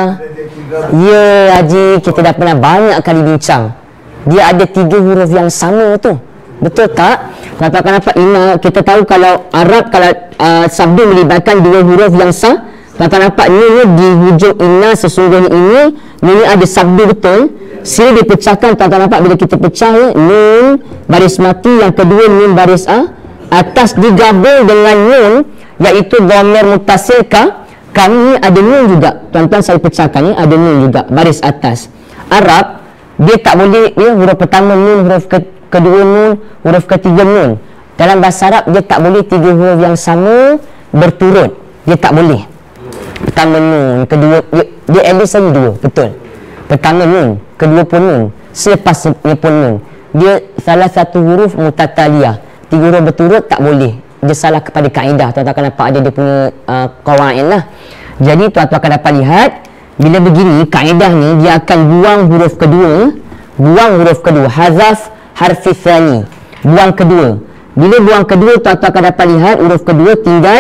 Ya Haji, kita dah pernah banyak kali bincang. Dia ada 3 huruf yang sama tu. Betul tak? Kalau akan nampak inna, kita tahu kalau Arab, kalau sabda melibatkan 2 huruf yang sama, kalau nampak ni di hujung inna sesungguhnya ini ada sabda betul. Sila dipecahkan, tuan-tuan nampak bila kita pecah ya, nun baris mati, yang kedua nun baris atas digabung dengan nun iaitu dhamir muttasil kami ada nun juga. Tuan-tuan saya pecahkan ni ada nun juga baris atas. Arab dia tak boleh ya, huruf pertama nun, huruf kedua nun, huruf ketiga nun. Dalam bahasa Arab dia tak boleh 3 huruf yang sama berturut. Dia tak boleh. Pertama nun, kedua dia at least saja 2, betul. Pertama nun, kedua pun nun, selepasnya pun nun. Dia salah satu huruf mutataliyah. 3 huruf berturut tak boleh. Dia salah kepada kaedah. Tuan-tuan akan dapat ada dia punya qawaid lah. Jadi tuan-tuan akan dapat lihat bila begini kaedahnya dia akan buang huruf kedua, hazaf harfi tsani, buang kedua. Bila buang kedua, tuan-tuan akan dapat lihat huruf kedua tinggal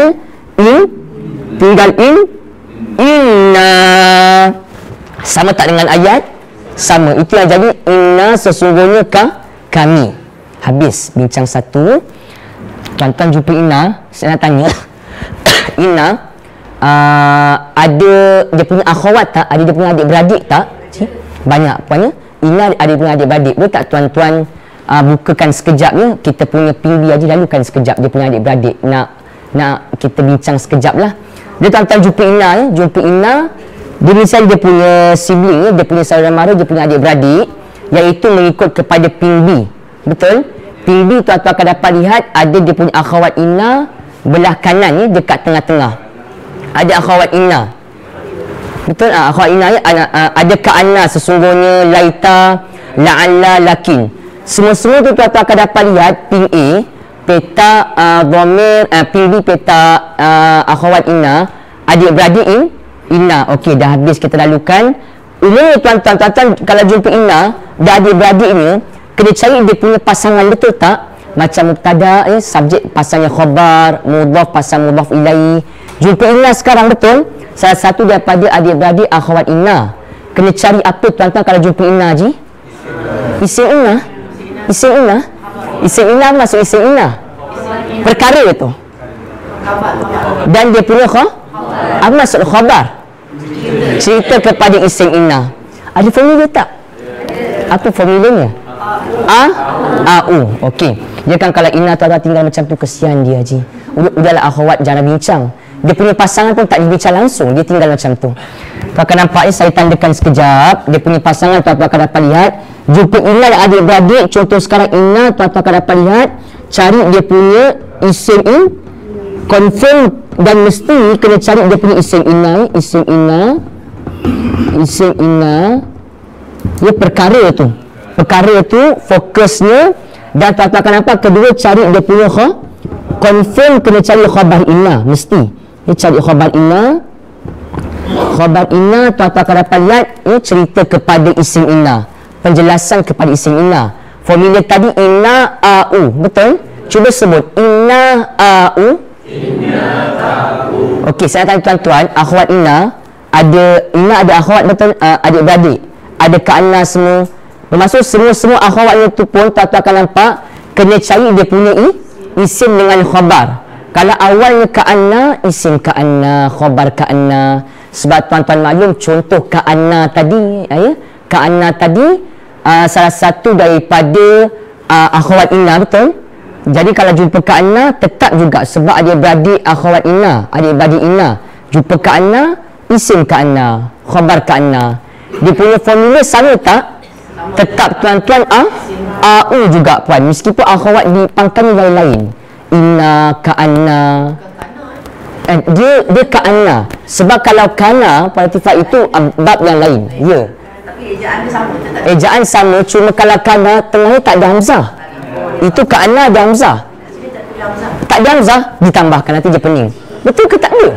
inna. Sama tak dengan ayat? Sama. Itu yang jadi inna sesungguhnya kami. Habis bincang satu. Tuan-tuan jumpa inna, saya nak tanya inna ada dia punya akhwat tak? Ada dia punya adik-beradik tak? Banyak punya. Inna ada dia punya adik-beradik. Boleh tak tuan-tuan bukakan sekejap ya? Kita punya pinggi aja lalukan sekejap dia punya adik-beradik. Nak kita bincang sekejap lah. Dia tuan-tuan jumpa inna ya? Jumpa inna, dia misalnya dia punya sibling ya? Dia punya saudara mara, dia punya adik-beradik, iaitu mengikut kepada pinggi. Betul? Pinggi tuan-tuan akan dapat lihat ada dia punya akhwat inna belah kanan ni dekat tengah-tengah. Ada akhwat inna. Betul? Akhwat inna ya? Ada ka'anna sesungguhnya, laita, la'alla, lakin. Semua-semua tu tuan-tuan akan dapat lihat ping A, peta dhamir, ping B peta akhwat inna, adik-beradik inna. Okey, dah habis kita lalukan. Umumnya tuan-tuan kalau jumpa inna dah adik-beradik ni, kena cari dia punya pasangan, betul tak? Macam mubtada ya, subjek pasangnya khabar, mudhaf pasang mudhaf ilaihi. Jumpa inna sekarang, betul? Salah satu daripada adik-beradik akhwat inna. Kena cari apa tuan-tuan kalau jumpa inna Haji? Isim inna. Isim inna. Isim inna masuk isim inna. Perkara itu. Dan dia punya apa maksud khabar? Cerita kepada isim inna. Ada formula tak? Apa formulanya? A-U. Okey. Dia kan kalau inna tuan-tuan tinggal macam tu, kesian dia Haji. Udahlah akhwat jangan bincang. Dia punya pasangan pun tak dibincang langsung, dia tinggal macam tu. Tuan akan nampak saya tandakan sekejap. Dia punya pasangan tuan-tuan akan dapat lihat. Jumpa inna dan adik-beradik. Contoh sekarang inna, tuan-tuan akan dapat lihat. Cari dia punya isim confirm dan mesti kena cari dia punya isim inna. Isim inna. Isim inna. Dia perkara tu. Perkara tu fokusnya. Dan tuan-tuan akan nampak kedua cari dia punya confirm, kena cari khabar inna. Mesti dia cari khabar inna. Khabar inna tuan-tuan akan dapat lihat ini cerita kepada isim inna, penjelasan kepada isim inna. Formula tadi inna au, betul? Cuba sebut inna au. Inna au. Okey, saya tanya tuan-tuan, akhwat inna ada akhwat, betul? Adik-beradik ada ka'anna semua, Bermaksud semua akhawat itu pun tuan-tuan akan nampak kena cari dia punya isim dengan khabar. Kalau awalnya ka'anna, isim ka'anna, khabar ka'anna. Sebab tuan-tuan maklum contoh ka'anna tadi, ka'anna tadi salah satu daripada akhawat inna, betul? Jadi kalau jumpa ka'anna tetap juga sebab adik-beradik akhawat inna, adik-beradik inna. Jumpa ka'anna, isim ka'anna, khabar ka'anna. Dia punya formula sama tak? Tetap tuan-tuan au juga puan, meskipun akhawat di pangkal lain-lain. Inna, ka'anna. Dia ka'anna. Sebab kalau kana puan Latifah itu bab yang lain. Ya. Tapi ejaan dia sama tetap. Ejaan sama, cuma kalau kana tengahnya tak ada hamzah. Itu ka'anna ada hamzah. Tak ada hamzah ditambahkan nanti dia pening. Betul ke tak ada?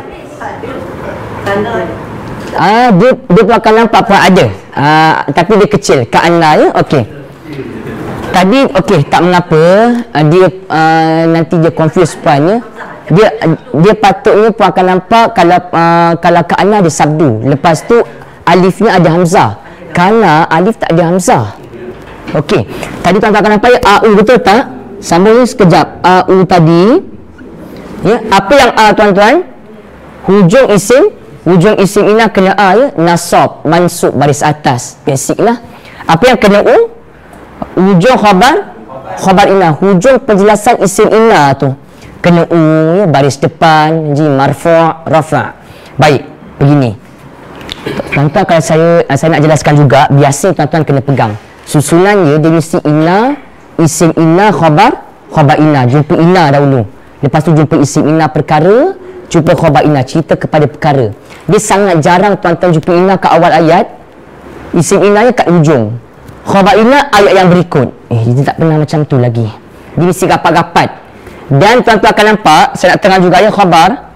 Dia akan nampak pun ada. Tapi dia kecil. Ka'anna ya. Okey. Tadi okey, tak mengapa. Dia nanti dia confuse puan ya. Dia patutnya pun akan nampak kalau ka'anna ada sabdu. Lepas tu alifnya ada hamzah. Kana alif tak ada hamzah. Okey. Tadi tuan-tuan akan nampak ya, au betul tak? Sambung sekejap. Au tadi. Ya, apa yang tuan-tuan? Hujung isim inna kena ya, nasab, mansub, baris atas. Basic lah. Apa yang kena hujung khabar inna, hujung penjelasan isim inna tu kena ya, baris depan, marfu', rafa'. Baik, begini. Tuan-tuan kalau saya nak jelaskan juga, biasa tuan-tuan kena pegang. Susunannya dia mesti inna, isim inna, khabar inna. Jumpa inna dahulu. Lepas tu jumpa isim inna perkara, jumpa khabar inna, cerita kepada perkara. Dia sangat jarang tuan-tuan jumpa inna kat awal ayat, isim inna kat hujung, khabar inna ayat yang berikut. Dia tak pernah macam tu lagi. Dia mesti rapat-rapat. Dan tuan-tuan akan nampak, saya nak terang juga ya, khabar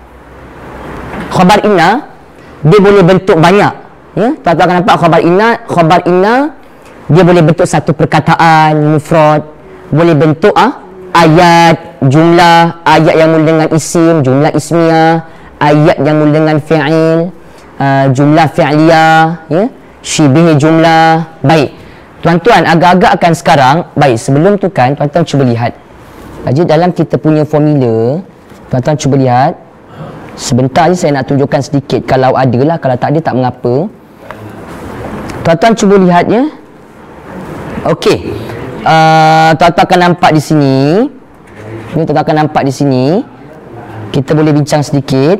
inna dia boleh bentuk banyak ya. Tuan-tuan akan nampak khabar inna dia boleh bentuk satu perkataan mufrad, boleh bentuk ayat, jumlah, ayat yang mula dengan isim, jumlah ismiyah, ayat yang mula dengan fi'il, jumlah fi'liyah ya, syibih jumlah. Baik tuan-tuan, agak-agak akan sekarang. Baik, sebelum tu kan tuan-tuan cuba lihat. Jadi dalam kita punya formula, tuan-tuan cuba lihat. Sebentar je saya nak tunjukkan sedikit. Kalau ada lah, kalau tak ada tak mengapa. Tuan-tuan cuba lihat ya. Okey. Tuan-tuan akan nampak di sini. Ini tuan-tuan akan nampak di sini. Kita boleh bincang sedikit.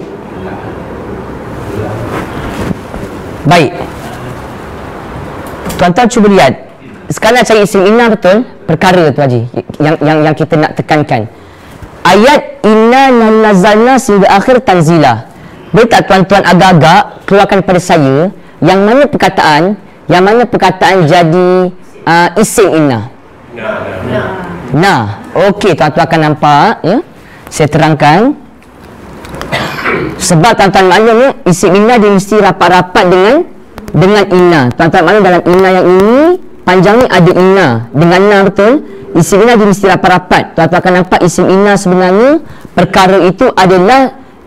Baik. Tuan-tuan cuba lihat. Sekarang nak cari isim inna, betul? Perkara tu Haji yang kita nak tekankan. Ayat inna nazalna sehingga akhir tanzila. Boleh tak tuan-tuan agak-agak keluarkan pada saya yang mana perkataan jadi isim inna? Nah, okey, tuan-tuan akan nampak ya. Saya terangkan. Sebab tuan-tuan maklum ya, isim inna dia mesti rapat-rapat dengan inna. Tuan-tuan maklum dalam inna yang ini panjang ni ada inna dengan na, betul? Isim inna dia mesti rapat-rapat. Tuan-tuan akan nampak isim inna sebenarnya perkara itu adalah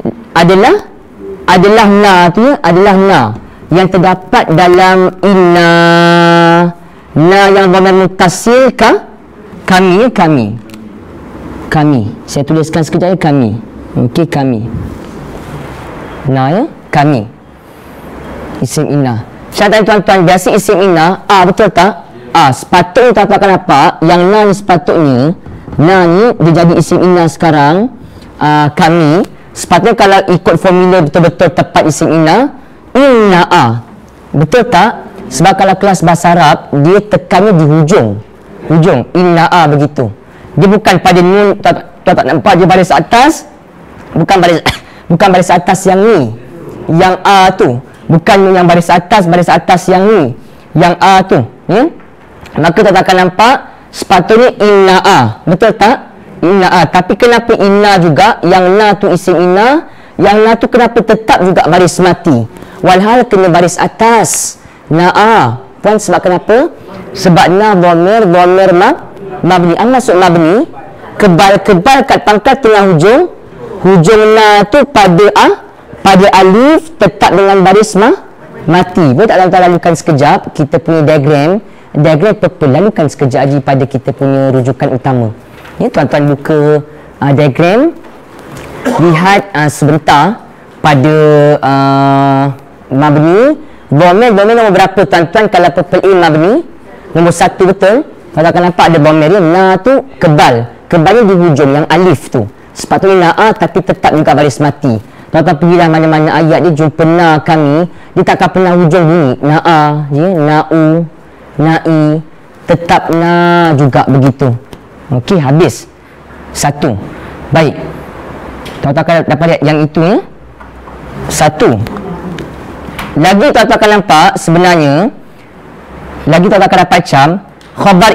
na tu ya, adalah na yang terdapat dalam inna. Na yang dhamir muttasil kami. Saya tuliskan sekejap ya, kami. Okey, kami. Na ya, kami. Isim inna. Syaratan tuan-tuan, biasa isim inna betul tak? Sepatutnya tuan-tuan akan nampak yang na ni sepatutnya na ni dia jadi isim inna sekarang. Kami sepatutnya kalau ikut formula betul-betul tepat isim inna betul tak? Sebab kalau kelas bahasa Arab dia tekannya di hujung begitu. Dia bukan pada nun. Tuan-tuan nampak dia baris atas, bukan baris atas yang ni, yang tu bukan yang baris atas yang ni, yang tu ya. Maka tuan-tuan akan nampak sepatutnya inna betul tak? Inna tapi kenapa inna juga yang na tu isim inna, yang na tu kenapa tetap juga baris mati walhal kena baris atas puan? Sebab kenapa? Sebab na dhamir mabni. Maksud mabni kebal kat pangkal tengah hujung na tu pada alif tetap dengan baris mati. Boleh tak tuan-tuan lalukan sekejap kita punya diagram diagram purple. Lalukan sekejap lagi pada kita punya rujukan utama. Ya, tuan-tuan buka diagram. Lihat sebentar pada mabni. Dhamir nombor berapa tuan-tuan? Kalau purple A mabni nombor 1, betul? Kalau akan nampak ada dhamir dia. Na tu kebal. Kebalnya di hujung yang alif tu. Sepatutnya na'a tapi tetap juga baris mati. Tuan-tuan pergilah mana-mana ayat dia jumpa na kami, dia takkan pernah hujung bunyi na'a, ya, na'u, na'i, tetap na juga begitu. Okey, habis. 1. Baik. Tuan-tuan akan dapat lihat yang itu, ya. 1. Lagi tuan-tuan akan nampak sebenarnya, lagi tuan-tuan akan dapat macam khabar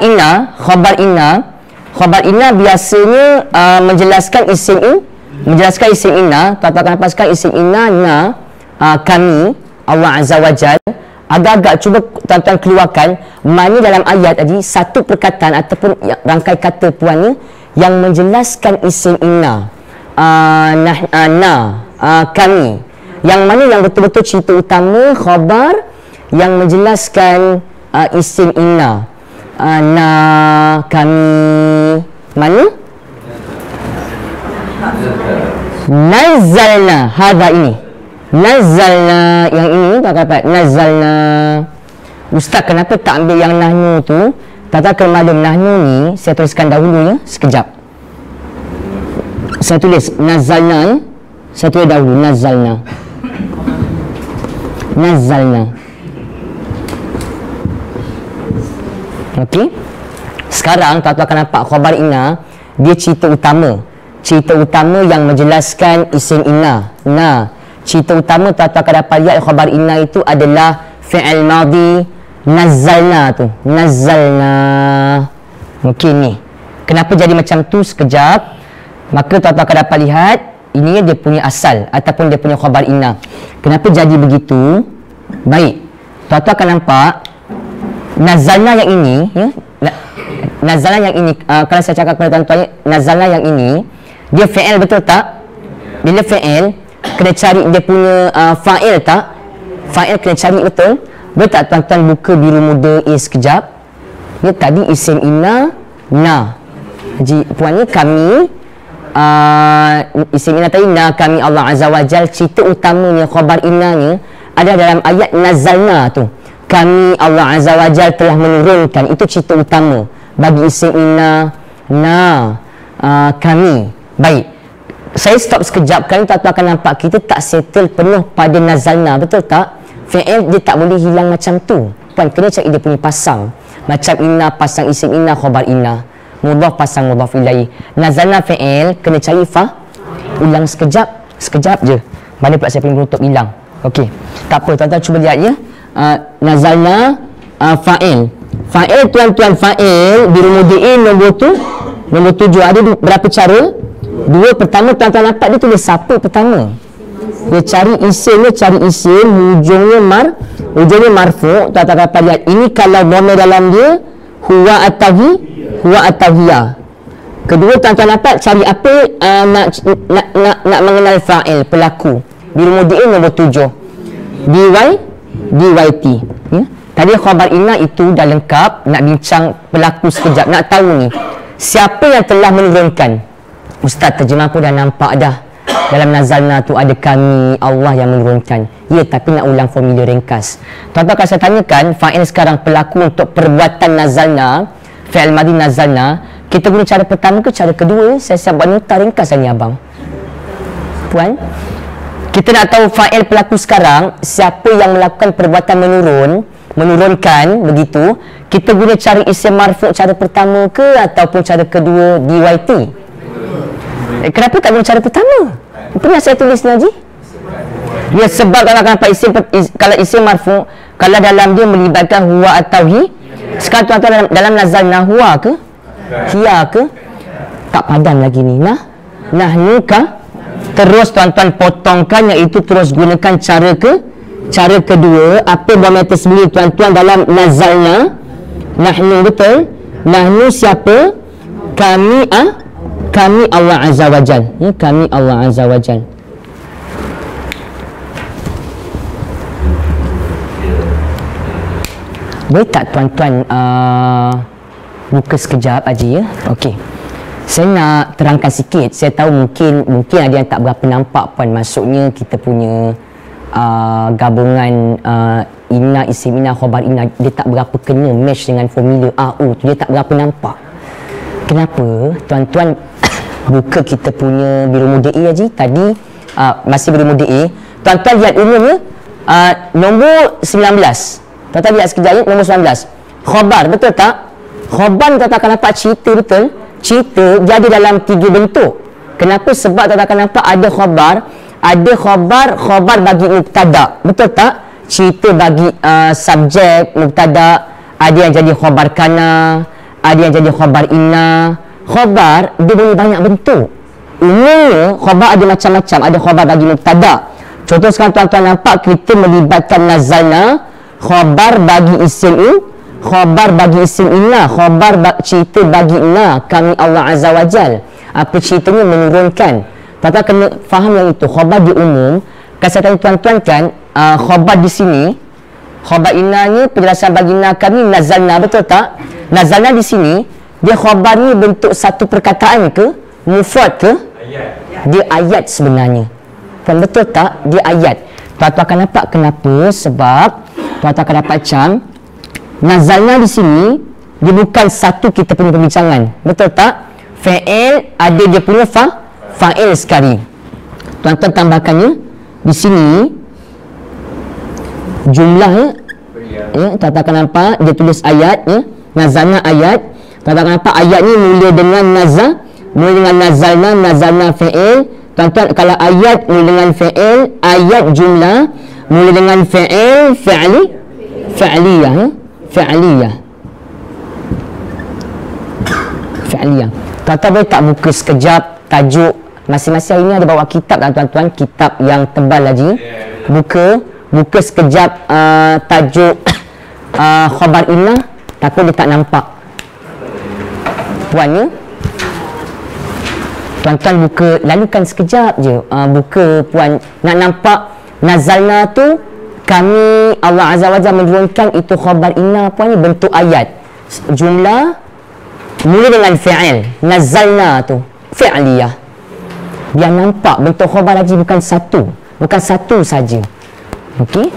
inna biasanya menjelaskan isim inna. Tuan-tuan akan dapatkan isim inna na kami Allah Azza wa Jal. Agak-agak cuba tuan-tuan keluarkan mana dalam ayat tadi satu perkataan ataupun rangkai kata puannya yang menjelaskan isim inna kami, yang mana yang betul-betul cerita utama khabar yang menjelaskan isim inna na kami. Mana? Nazalna. Hadha ini. Nazalna. Yang ini tak dapat. Nazalna. Ustaz, kenapa tak ambil yang nahnu tu? Tak tahu maklum nahnu ni saya tuliskan dahulu, ya. Sekejap. Saya tulis nazalna. Saya tulis dahulu nazalna. Nazalna. Okey. Sekarang tuan-tuan akan nampak khabar inna, dia cerita utama yang menjelaskan isim inna. Nah, cerita utama tuan-tuan akan dapat lihat khabar inna itu adalah fi'il madhi nazzalna tu. Nazzalna. Okey ni. Kenapa jadi macam tu sekejap? Maka tuan-tuan akan dapat lihat ini dia punya asal ataupun dia punya khabar inna. Kenapa jadi begitu? Baik. Tuan-tuan akan nampak nazzalna yang ini, ya. Nazalna yang ini, kalau saya cakap kepada tuan-tuan, nazalna yang ini dia fi'il, betul tak? Bila fi'il kena cari dia punya fa'il tak? Fa'il kena cari, betul? Boleh tak tuan-tuan buka biru muda A sekejap? Dia tadi isim inna na. Jadi puannya kami, isim inna tadi na kami Allah Azza wa Jal. Cerita utamanya khabar innanya ada dalam ayat nazalna tu. Kami Allah Azza wa Jal telah menurunkan. Itu cerita utama bagi isim inna na kami. Baik, saya stop sekejap. Kali tuan-tuan akan nampak kita tak settle penuh pada nazalna, betul tak? Fi'il dia tak boleh hilang macam tu. Puan kena cari dia punya pasang. Macam inna pasang isim inna khabar inna, mudhaf pasang mudhaf ilaih. Nazalna fi'il kena cari ulang sekejap je. Mana pula saya punya penutup hilang. Okey, tak apa, tuan-tuan cuba lihat, ya. Nazalna fa'il. Fa'il tuan-tuan, fa'il biru muda A nombor 7. Ada berapa cara? 2. Pertama tuan-tuan nampak dia tulis siapa pertama. Dia cari isim, hujungnya marfu'. Tuan-tuan dapat lihat ini kalau dhamir dalam dia huwa atawiyah. Kedua tuan-tuan dapat cari apa, nak mengenal fa'il, pelaku. Biru muda A nombor 7. DYT, ya. Tadi khabar inna itu dah lengkap. Nak bincang pelaku sekejap. Nak tahu ni siapa yang telah menurunkan. Ustaz, terjemah pun dah nampak dah. Dalam nazalna tu ada kami Allah yang menurunkan. Ya, tapi nak ulang formula ringkas. Tuan-tuan akan saya tanyakan fa'il sekarang pelaku untuk perbuatan nazalna, fi'il madhi nazalna, kita guna cara pertama ke cara kedua? Saya siap buat nota ringkas ni abang. Puan, kita nak tahu fa'il pelaku sekarang, siapa yang melakukan perbuatan menurunkan, begitu. Kita guna cara isim marfu' cara pertama ke ataupun cara kedua DYT? Kenapa tak guna cara pertama? Pernah saya tulis ni, Haji? Ya, sebab kalau akan nampak kalau isim marfu', kalau dalam dia melibatkan huwa atau hi. Sekarang tuan-tuan dalam nazalna huwa ke? Hiya ke? Tak padam lagi ni. Nahnu ka? Terus tuan-tuan potongkan, iaitu terus gunakan cara kedua. Apa dhamir tasbih tuan-tuan dalam nazalna? Nahnu, betul? Nahnu siapa? Kami Allah Azza wa Jal, ya, kami Allah Azza wa Jal. Boleh tak tuan-tuan buka sekejap Haji ya? Okey. Saya nak terangkan sikit. Saya tahu mungkin ada yang tak berapa nampak puan. Maksudnya kita punya gabungan Inna, Isim Inna, Khabar Inna, dia tak berapa kena match dengan formula AU tu. Dia tak berapa nampak. Kenapa? Tuan-tuan buka kita punya biru muda A Haji. Tadi masih biru muda A. Tuan-tuan lihat umumnya nombor 19. Tuan-tuan lihat sekejap ni, nombor 19. Khabar, betul tak? Khabar tuan-tuan akan nampak cerita, betul? Cerita dia ada dalam 3 bentuk. Kenapa? Sebab tuan-tuan akan nampak ada khabar bagi mubtada, betul tak? Cerita bagi subjek mubtada, ada yang jadi khabar kana, ada yang jadi khabar inna. Khabar dia boleh banyak bentuk. Umumnya khabar ada macam-macam. Ada khabar bagi mubtada. Contoh sekarang tuan-tuan nampak kita melibatkan nazalna, khabar bagi isim khabar bagi isim inna, khabar cerita bagi inna, kami Allah Azza wa Jal. Apa ceritanya? Menurunkan. Tuan-tuan kena faham yang itu. Khabar di umum. Saya tanya tuan-tuan kan, khabar di sini, khabar innanya, penjelasan bagi inna kami, nazalna, betul tak? Nazalna di sini, dia khabar ni bentuk satu perkataan ke? Mufrad ke? Ayat. Dia ayat sebenarnya. Kan betul tak? Dia ayat. Tuan-tuan akan nampak kenapa? Sebab tuan-tuan akan dapat macam nazalna di sini dia bukan satu kita punya perbincangan. Betul tak? Fa'il ada dia punya fa'il sekali. Tuan-tuan tambahkannya di sini jumlah ya, tuan-tuan akan nampak dia tulis ayat ya. Nazalna ayat. Tuan-tuan akan nampak ayat ni mula dengan nazalna fa'il. Tuan-tuan kalau ayat mula dengan fa'il, ayat jumlah mula dengan fa'il fa'liyah ya. Fa'liyah. Tuan-tuan boleh tak buka sekejap tajuk masing-masing hari ni ada bawa kitab tak tuan-tuan? Kitab yang tebal lagi. Buka sekejap tajuk khabar inna. Takut dia tak nampak puannya. Tuan-tuan buka, lalukan sekejap je. Buka puan. Nak nampak nazalna tu, kami Allah Azza wa Jalla menurunkan, itu khabar inna puan ni bentuk ayat. Jumlah mula dengan fi'il. Nazalna tu fi'liyah. Biar nampak bentuk khabar lagi bukan satu saja. Okey.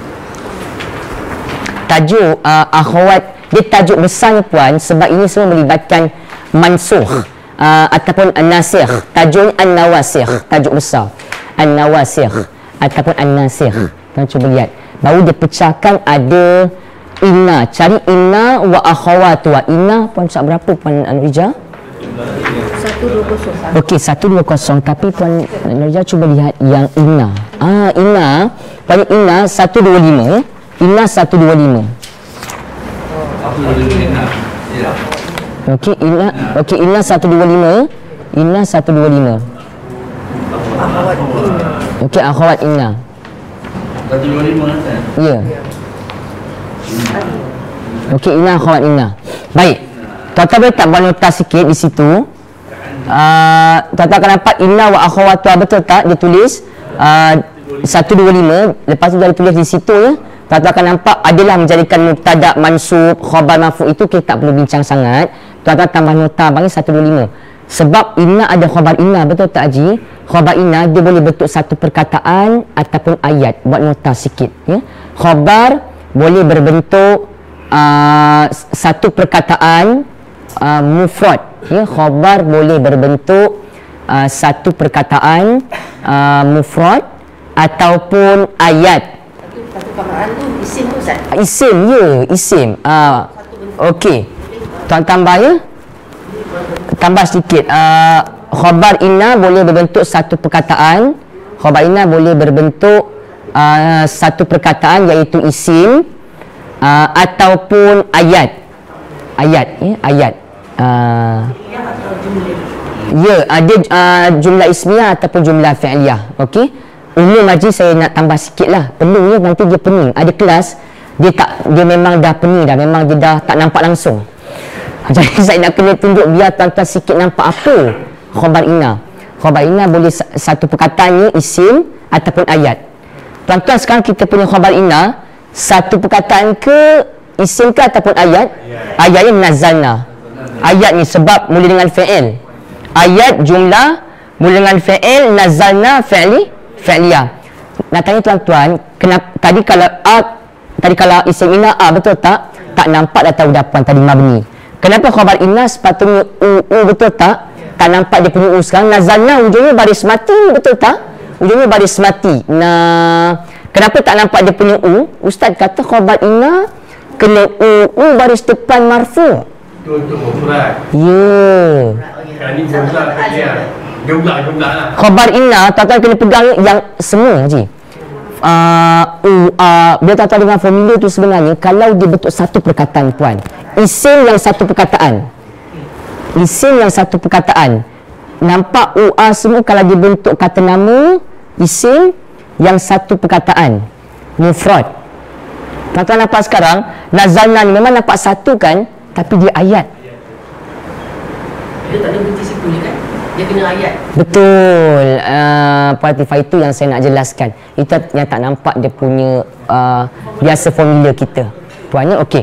Tajuk akhwat dia tajuk besar puan sebab ini semua melibatkan mansukh ataupun an-nasikh. Tajuk an-nawasikh, tajuk besar. An-nawasikh ataupun an-nasikh. Tuan cuba lihat. Baru dia pecahkan ada inna. Cari inna wa akhawatuha. Inna puan cak berapa puan Nurija? 120. Okey, 120. Tapi puan Nurija cuba lihat yang inna. Inna. Puan inna 125. Inna 125. Okey, inna 125. Inna 125. Okey, akhawat inna. 125 kan? Ya. Okey, inna akhawat inna. Baik. Tuan-tuan boleh tak buat nota sikit di situ? Tuan-tuan akan nampak inna wa akhawatuha, betul tak? Dia tulis 125. Lepas tu dia tulis di situ ya. Tuan-tuan akan nampak adalah menjadikan mubtada mansub, khabar marfu, itu kita tak perlu bincang sangat. Tuan-tuan tambah nota bagi 125. Sebab inna ada khabar inna, betul tak Haji? Khabar inna dia boleh bentuk satu perkataan ataupun ayat. Buat nota sikit ya. Khabar boleh berbentuk satu perkataan mufrad ya. Khabar boleh berbentuk satu perkataan mufrad ataupun ayat. Satu perkataan tu isim tu Ustaz? Isim ya, isim. Okey. Tuan tambah ya. Tambah sedikit. Khabar inna boleh berbentuk satu perkataan. Khabar inna boleh berbentuk satu perkataan iaitu isim ataupun ayat. Ayat ya, ayat. Ya, ada jumlah ismiyah ataupun jumlah fi'liyah. Okey. Umum Haji saya nak tambah sikit lah. Perlu ya, nanti dia pening. Ada kelas dia memang dah pening dah, memang dia dah tak nampak langsung. Jadi saya nak kena tunjuk biar tuan-tuan sikit nampak apa khabar inna. Khabar inna boleh satu perkataannya isim ataupun ayat. Tuan-tuan sekarang kita punya khabar inna satu perkataan ke isim ke ataupun ayat? Ayatnya nazalna. Ayat ni sebab mula dengan fi'il. Ayat jumlah mula dengan fi'il, nazalna fi'liyah. Nak tanya tuan-tuan, kenapa tadi kalau isim inna betul tak? Tak nampak dah tahu dapan tadi mabni. Kenapa khabar inna sepatutnya betul tak? Tak nampak dia punya sekarang. Nazalna ujungnya baris mati, betul tak? Ujungnya baris mati. Nah, kenapa tak nampak dia punya Ustaz kata khabar inna kena baris depan marfu'. Itu untuk mufrad. Ya. Ini jumlah dia. Jumlah lah. Khabar inna tuan-tuan kena pegang yang semua je. Bila tuan-tuan dengan formula tu sebenarnya kalau dia bentuk satu perkataan puan, isim yang satu perkataan, nampak semua kalau dia bentuk kata nama isim yang satu perkataan mufrad. Tuan-tuan nampak sekarang nazalna ni memang nampak satu kan, tapi dia ayat. Dia tak ada bukti situ je kan? Dia kena ayat. Betul. Puan Latifah, itu yang saya nak jelaskan. Itu yang tak nampak dia punya biasa formula kita. Puannya okey.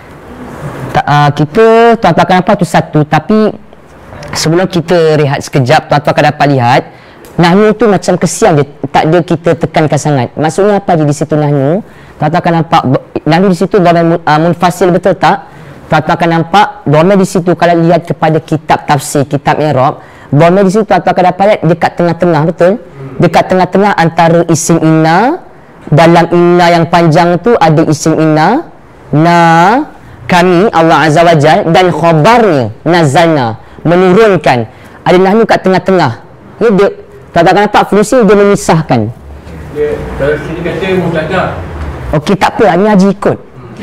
Kita tuan-tuan akan nampak tu satu, tapi sebelum kita rehat sekejap, tuan-tuan akan dapat lihat nahnu tu macam kesian dia, tak ada kita tekankan sangat. Maksudnya apa je di situ nahnu? Tuan-tuan akan nampak nahnu di situ dhamir munfasil, betul tak? Tuan-tuan akan nampak dhamir di situ kalau lihat kepada kitab tafsir, kitab i'rab, dhamir di situ tuan-tuan akan dapat lihat dekat tengah-tengah, betul? Dekat tengah-tengah antara isim inna, dalam inna yang panjang tu ada isim inna, kami Allah Azza wa Jal, dan khabarnya nazalna, menurunkan. Ada nahnu kat tengah-tengah. Ya, dia tuan-tuan akan nampak fungsi dia memisahkan. Dia kalau sini kata mubtada. Okey, tak apa, ni Haji ikut.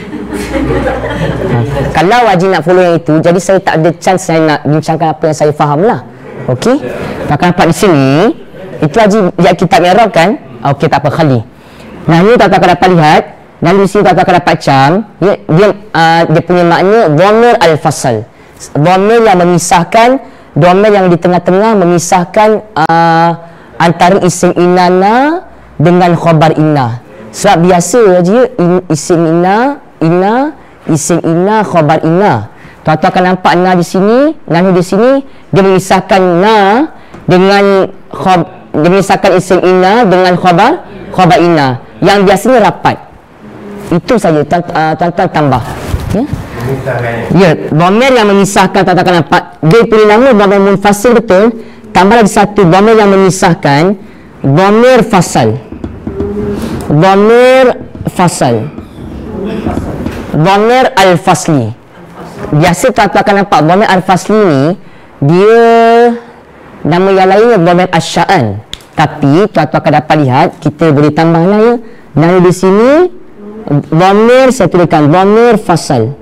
Kalau Haji nak follow yang itu, jadi saya tak ada chance saya nak bincangkan apa yang saya faham lah. Okey, tuan akan nampak di sini itu Haji lihat kitab i'rab kan? Okey, tak apa, khali. Nah, ni tuan-tuan akan dapat lihat, dan di sini tuan-tuan akan dapat cam, ya, dia punya makna dhamir al-fasal, dhamir yang memisahkan, dhamir yang di tengah-tengah memisahkan antara isim inna dengan khabar inna. Sebab biasa je isim inna, isim inna, khabar inna. Tuan-tuan akan nampak na di sini, nahnu di sini, dia memisahkan na dengan dia memisahkan isim inna dengan khabar inna. Yang biasanya rapat. Itu saja tuan-tuan tambah. Ya. Ya, dhamir yang memisahkan, tuan-tuan akan nampak dia punya nama dhamir munfasil, betul? Tambah lagi satu dhamir yang memisahkan, dhamir fasal. Dhamir fasal. Dhamir al-fasli. Biasa tuan-tuan akan nampak dhamir al-fasli ni dia nama yang lainnya dhamir asya'an. Tapi tuan-tuan akan dapat lihat, kita boleh tambahlah ya. Nama di sini dhamir, saya tuliskan dhamir fasal.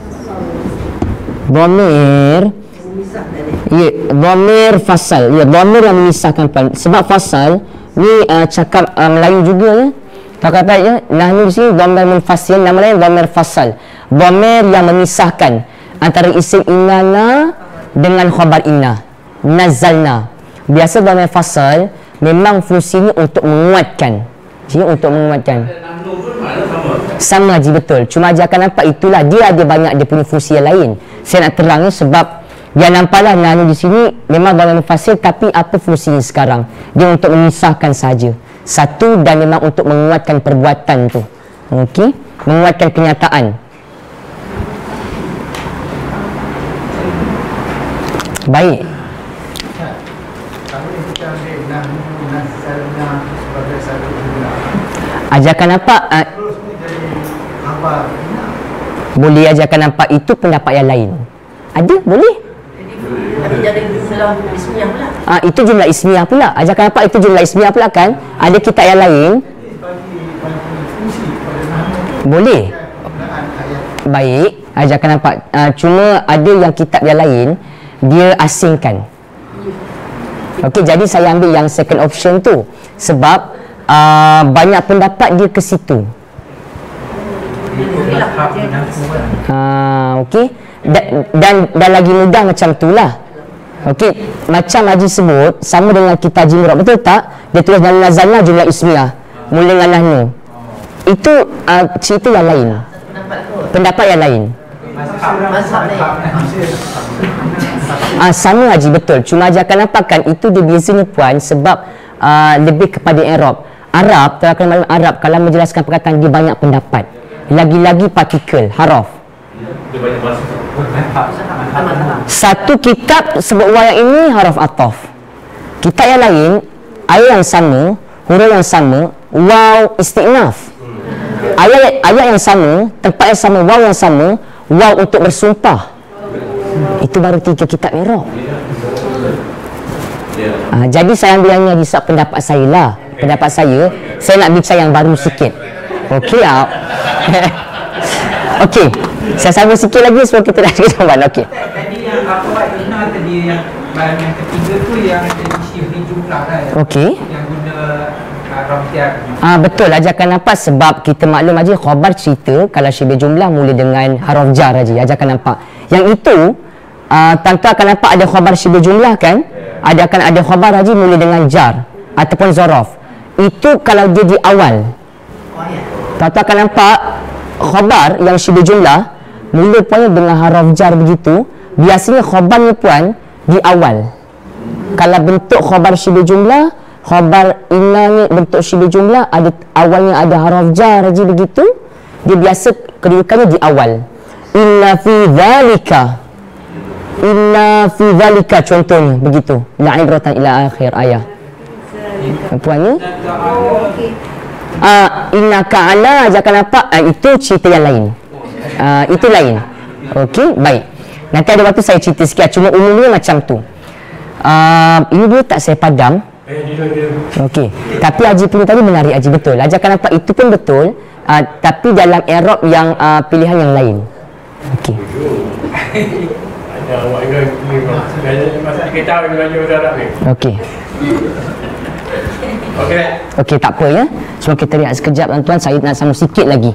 Dhamir, ya, dhamir fasal. Ya, dhamir yang memisahkan. Sebab fasal ni cakap Melayu juga ya. Tak kata ya, nahnu di sini dhamir munfasil, nama lain dhamir fasal. Dhamir yang memisahkan antara isim inna dengan khabar inna. Nazalna. Biasa dhamir fasal memang fungsinya untuk menguatkan. Jadi untuk menguatkan. Sama je, betul. Cuma je akan nampak itulah dia ada banyak dia punya fungsi yang lain. Saya nak terang sebab dia nampaklah nahnu di sini memang dhamir munfasil, tapi apa fungsinya sekarang? Dia untuk memisahkan saja. Satu, dan memang untuk menguatkan perbuatan tu. Okey, menguatkan kenyataan. Baik. Kalau kita ambil nahnu nazalna sebagai satu jumlah, Ajarkan nampak terus ni jadi khabar inna. boleh ajarkan nampak itu pendapat yang lain. Ada? Boleh? Tapi jadi jumlah ismiyah pula. Itu jumlah ismiyah pula. Ajarkan nampak itu jumlah ismiyah pula kan? Ada kitab yang lain? Bagi fungsi pada nahnu tu Boleh. penggunaan ayat. Baik, ajarkan nampak. Cuma ada yang kitab yang lain dia asingkan. Okey, jadi saya ambil yang second option tu sebab banyak pendapat dia ke situ. Okey, dan lagi mudah macam itulah. Okey, macam Haji sebut sama dengan kita Haji Murad, betul tak? Dia tulis dalam nazalna jumlah ismiyah mula dengan nahnu. Itu cerita yang lain. Pendapat kot. pendapat yang lain. Mazhab lain. Sama Haji, betul. Cuma Haji akan nampakkan itu dia bezanya puan sebab lebih kepada Arab. Terangkan maklumat Arab kalau menjelaskan perkataan dia banyak pendapat. Lagi-lagi partikel, haraf. Dia banyak bahasa. Satu kitab sebut waw yang ini haraf ataf. Kitab yang lain ayat yang sama, huruf yang sama, waw istinaf. Ayat yang sama, tempat yang sama, waw yang sama, waw untuk bersumpah. Itu baru 3 kitab Arab. Jadi saya ambil hanya hisap pendapat saya lah. Pendapat saya nak bincang yang baru sikit. Okey, okey. Saya sambung sikit lagi sebab kita dah sama. Okey. Tadi yang akhwat Ina tadi yang bahan yang ketiga tu yang jadi syifri jumlah kan. Okey. Yang guna ramtiar. Betul, Haji akan nampak sebab kita maklum Haji khabar cerita kalau syibih jumlah mula dengan haraf jar Haji akan nampak. Yang itu tuan-tuan akan nampak ada khabar syibih jumlah kan? Akan ada khabar Haji mula dengan jar ataupun zaraf. Itu kalau dia di awal. Tuan-tuan akan nampak khabar yang syibih jumlah mula puan dengan haraf jar begitu. Biasanya khabarnya puan di awal. Kalau bentuk khabar syibih jumlah, khabar inanya bentuk syibih jumlah ada awalnya ada haraf jar Haji begitu. Dia biasa kedudukannya di awal. Inna fi dhalika contohnya begitu. La ibratan ila akhir ayat. Puannya inna ka'ala akan nampak itu cerita yang lain. Itu lain. Okey, baik. Nanti ada waktu saya cerita sikit. Cuma umumnya macam tu. Ini dulu tak saya padam. Okey. Tapi Haji punya tadi menarik Haji, betul. Haji akan nampak itu pun betul. Tapi dalam Arab yang pilihan yang lain. Okey. Ada awak ni masa 3 tahun belajar bahasa Arab ni. Okey. Okey, tak apa ya. Cuma kita lihat sekejap tuan-tuan, saya nak sambung sikit lagi.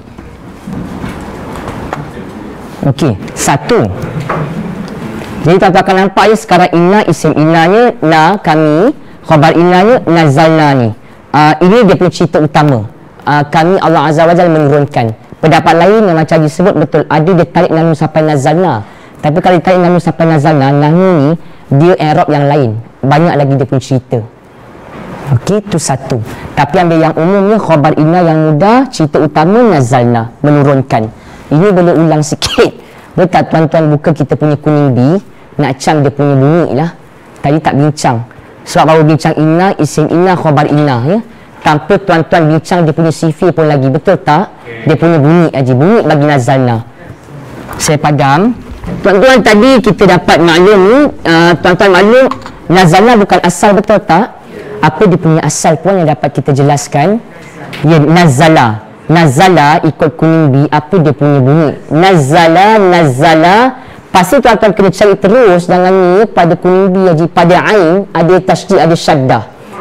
Okey, 1. Jadi tuan-tuan akan nampak ya sekarang inna isim innanya na kami, khabar innanya nazalna ni. Ini dia punya cerita utama. Kami Allah Azza wa Jalla menurunkan. Pendapat lain yang macam disebut betul ada dia tarik nahnu sampai nazalna. Tapi kalau ditarik nahnu sampai nazalna, nahnu ni dia Arab yang lain. Banyak lagi dia punya cerita. Okey, itu 1. Tapi ambil yang umumnya khabar inna yang mudah, cerita utama nazalna, menurunkan. Ini boleh ulang sikit. Boleh tak tuan-tuan buka kita punya kuning B, nak cam dia punya bunyi lah. Tadi tak bincang. Sebab baru bincang inna, isim inna, khabar inna ya. Tanpa tuan-tuan bincang dia punya sifir pun lagi, betul tak? Dia punya bunyi aja, bunyi bagi nazalna. Saya padam. Tuan-tuan tadi kita dapat maklum ni, tuan-tuan maklum nazalna bukan asal, betul tak? Apa dia punya asal pun yang dapat kita jelaskan? Ya, nazala. Nazala ikut kuning B, apa dia punya bunyi? Nazala. Pasti tuan-tuan kena cari terus jangan ni pada kuning B Haji, pada ain ada tasydid, ada syaddah.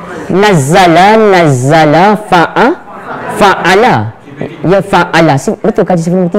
Nazala fa'ala. Ya fa'ala. Betul kaji sifir nombor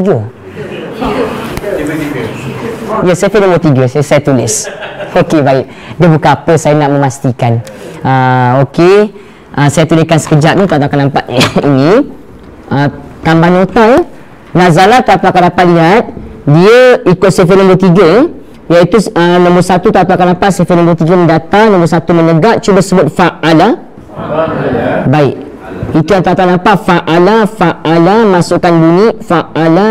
3? Ya, sifir nombor 3 saya tulis. Okey, baik. Dia bukan apa, saya nak memastikan. Okey. Saya tuliskan sekejap ni, tuan-tuan akan nampak ini. Tambah nota ya. Nazala tuan-tuan akan dapat lihat dia ikut sifir nombor 3 iaitu nombor 1 tuan-tuan akan nampak sifir nombor 3 mendatang, nombor 1 menegak. Cuba sebut fa'ala. Baik, itu yang tuan-tuan nampak. Fa'ala masukkan bunyi fa'ala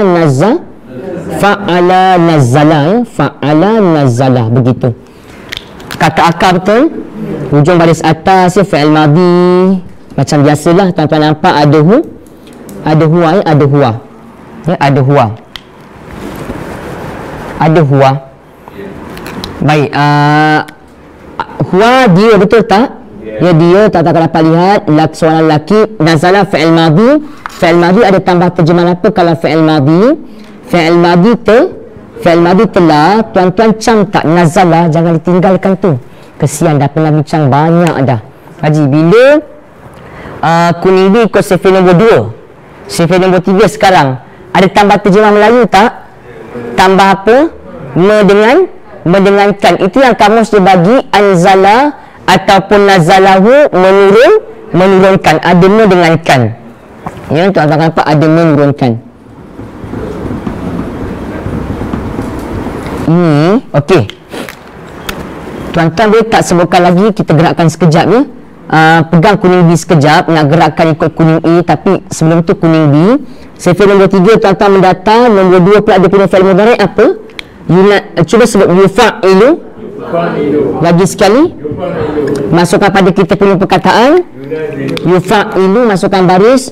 nazala ya. Fa'ala nazala begitu. Kata akar betul, hujung baris atas ya, fi'il madhi macam biasalah. Tuan-tuan nampak ada huwa ya, ada huwa ya, ada huwa. Baik, huwa dia, betul tak? Ya, dia tak dapat lihat seorang lelaki. Nazala fi'il madhi. Fi'il madhi ada tambah terjemahan apa kalau fi'il madhi? Fi'il madhi telah. Tuan-tuan cam tak nazala, jangan ditinggalkan tu. Kesian dah pernah bincang banyak dah Haji. Bila kuning B ikut sifir nombor 2, sifir nombor 3 sekarang ada tambah terjemah Melayu tak? Tambah apa? Mendengankan. Itu yang kamus dia bagi anzala ataupun nazalahu, menurunkan. Ada mendengankan ya, tuan-tuan nampak ada menurunkan. Ini, okey. Tuan-tuan boleh tak sebutkan lagi, kita gerakkan sekejap ya. Pegang kuning B sekejap, nak gerakkan ikut kuning A, tapi sebelum tu kuning B. Sifir nombor 3 tuan-tuan mendata, nombor 2 pula dia punya fi'il mudhari' apa? Cuba sebut yufa'ilu. Lagi sekali. Masukkan pada kita punya perkataan. Yufa'ilu, masukkan baris.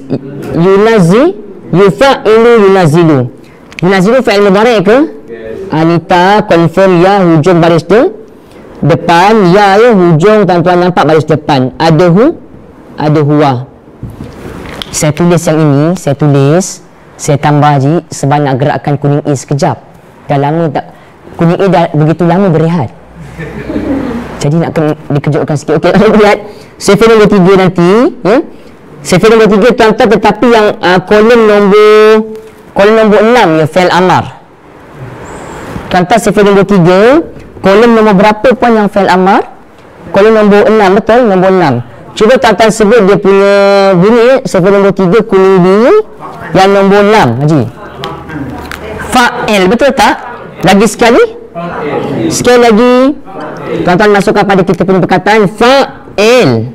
Yufa'ilu yunazilu. Yunazilu fi'il mudhari' ke? Anita, confirm ya, hujung baris tu depan, ya ya, hujung tuan-tuan nampak baris depan. Ada huwa. Saya tulis yang ini, saya tambah je sebab nak gerakkan kuning A sekejap. Dah lama tak, kuning A dah begitu lama berehat. Jadi nak kena dikejutkan sikit. Okey, kita lihat sifir nombor 3 nanti ya. Sifir nombor 3 tuan-tuan, tetapi yang kolom nombor 6 ya, fi'il amar. Tuan-tuan, sifir nombor 3, kolom nombor berapa puan yang fi'il amar? Kolom nombor 6, betul? Nombor 6. Cuba tuan-tuan sebut dia punya bunyi, sifir nombor 3, kuning B, yang nombor 6, Haji. Fa'il, betul tak? Lagi sekali? Sekali lagi. Tuan-tuan masukkan pada kita punya perkataan, fa'il.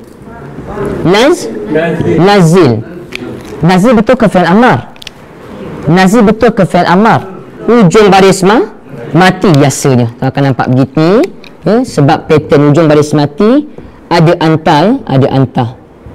Nazil. Nazil betul ke fi'il amar? Nazil betul ke fi'il amar? Ujung baris mati biasanya. Tuan akan nampak begitu ya, sebab pattern ujung baris mati ada anta.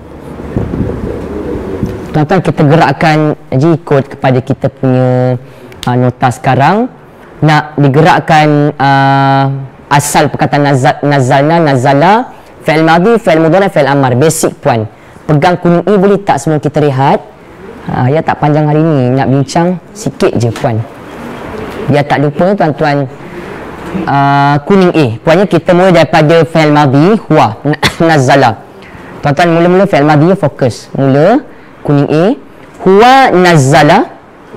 Tuan-tuan, kita gerakkan je ikut kepada kita punya nota sekarang. Nak digerakkan asal perkataan nazala, fi'il madhi, fi'il mudhari', fi'il amar. Basic puan. Pegang kuning E boleh tak sebelum kita rehat? Ya, tak panjang hari ni, nak bincang sikit je puan. Biar tak lupa tuan-tuan, kuning A. Puannya kita mula daripada fi'il madhi, huwa, nazala. Tuan-tuan mula-mula fi'il madhi, fokus. Mula kuning A. Huwa nazala.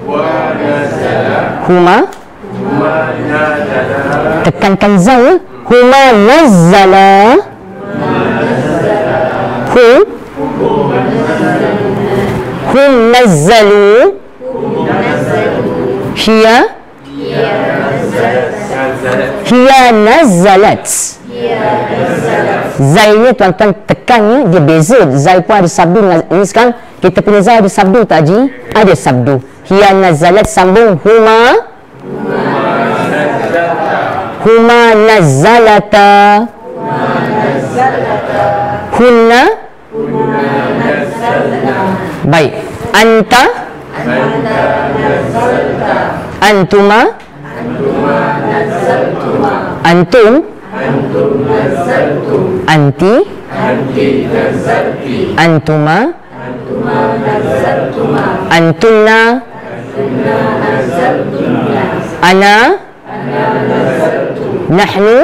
Huma. Tekankan za ya. Huma nazala. Hum nazzalu. Hiya nazzalat. Zai ni tuan-tuan tekannya dia beza. Zai pun ada sabdu. Ini sekarang kita punya zai ada sabdu tak Haji? Ada sabdu. Hiya nazzalat sambung huma nazzalata. Hunna. Baik. Anta. Antuma. Antum. Anti. Antuma. Antunna. Ana. Nahnu.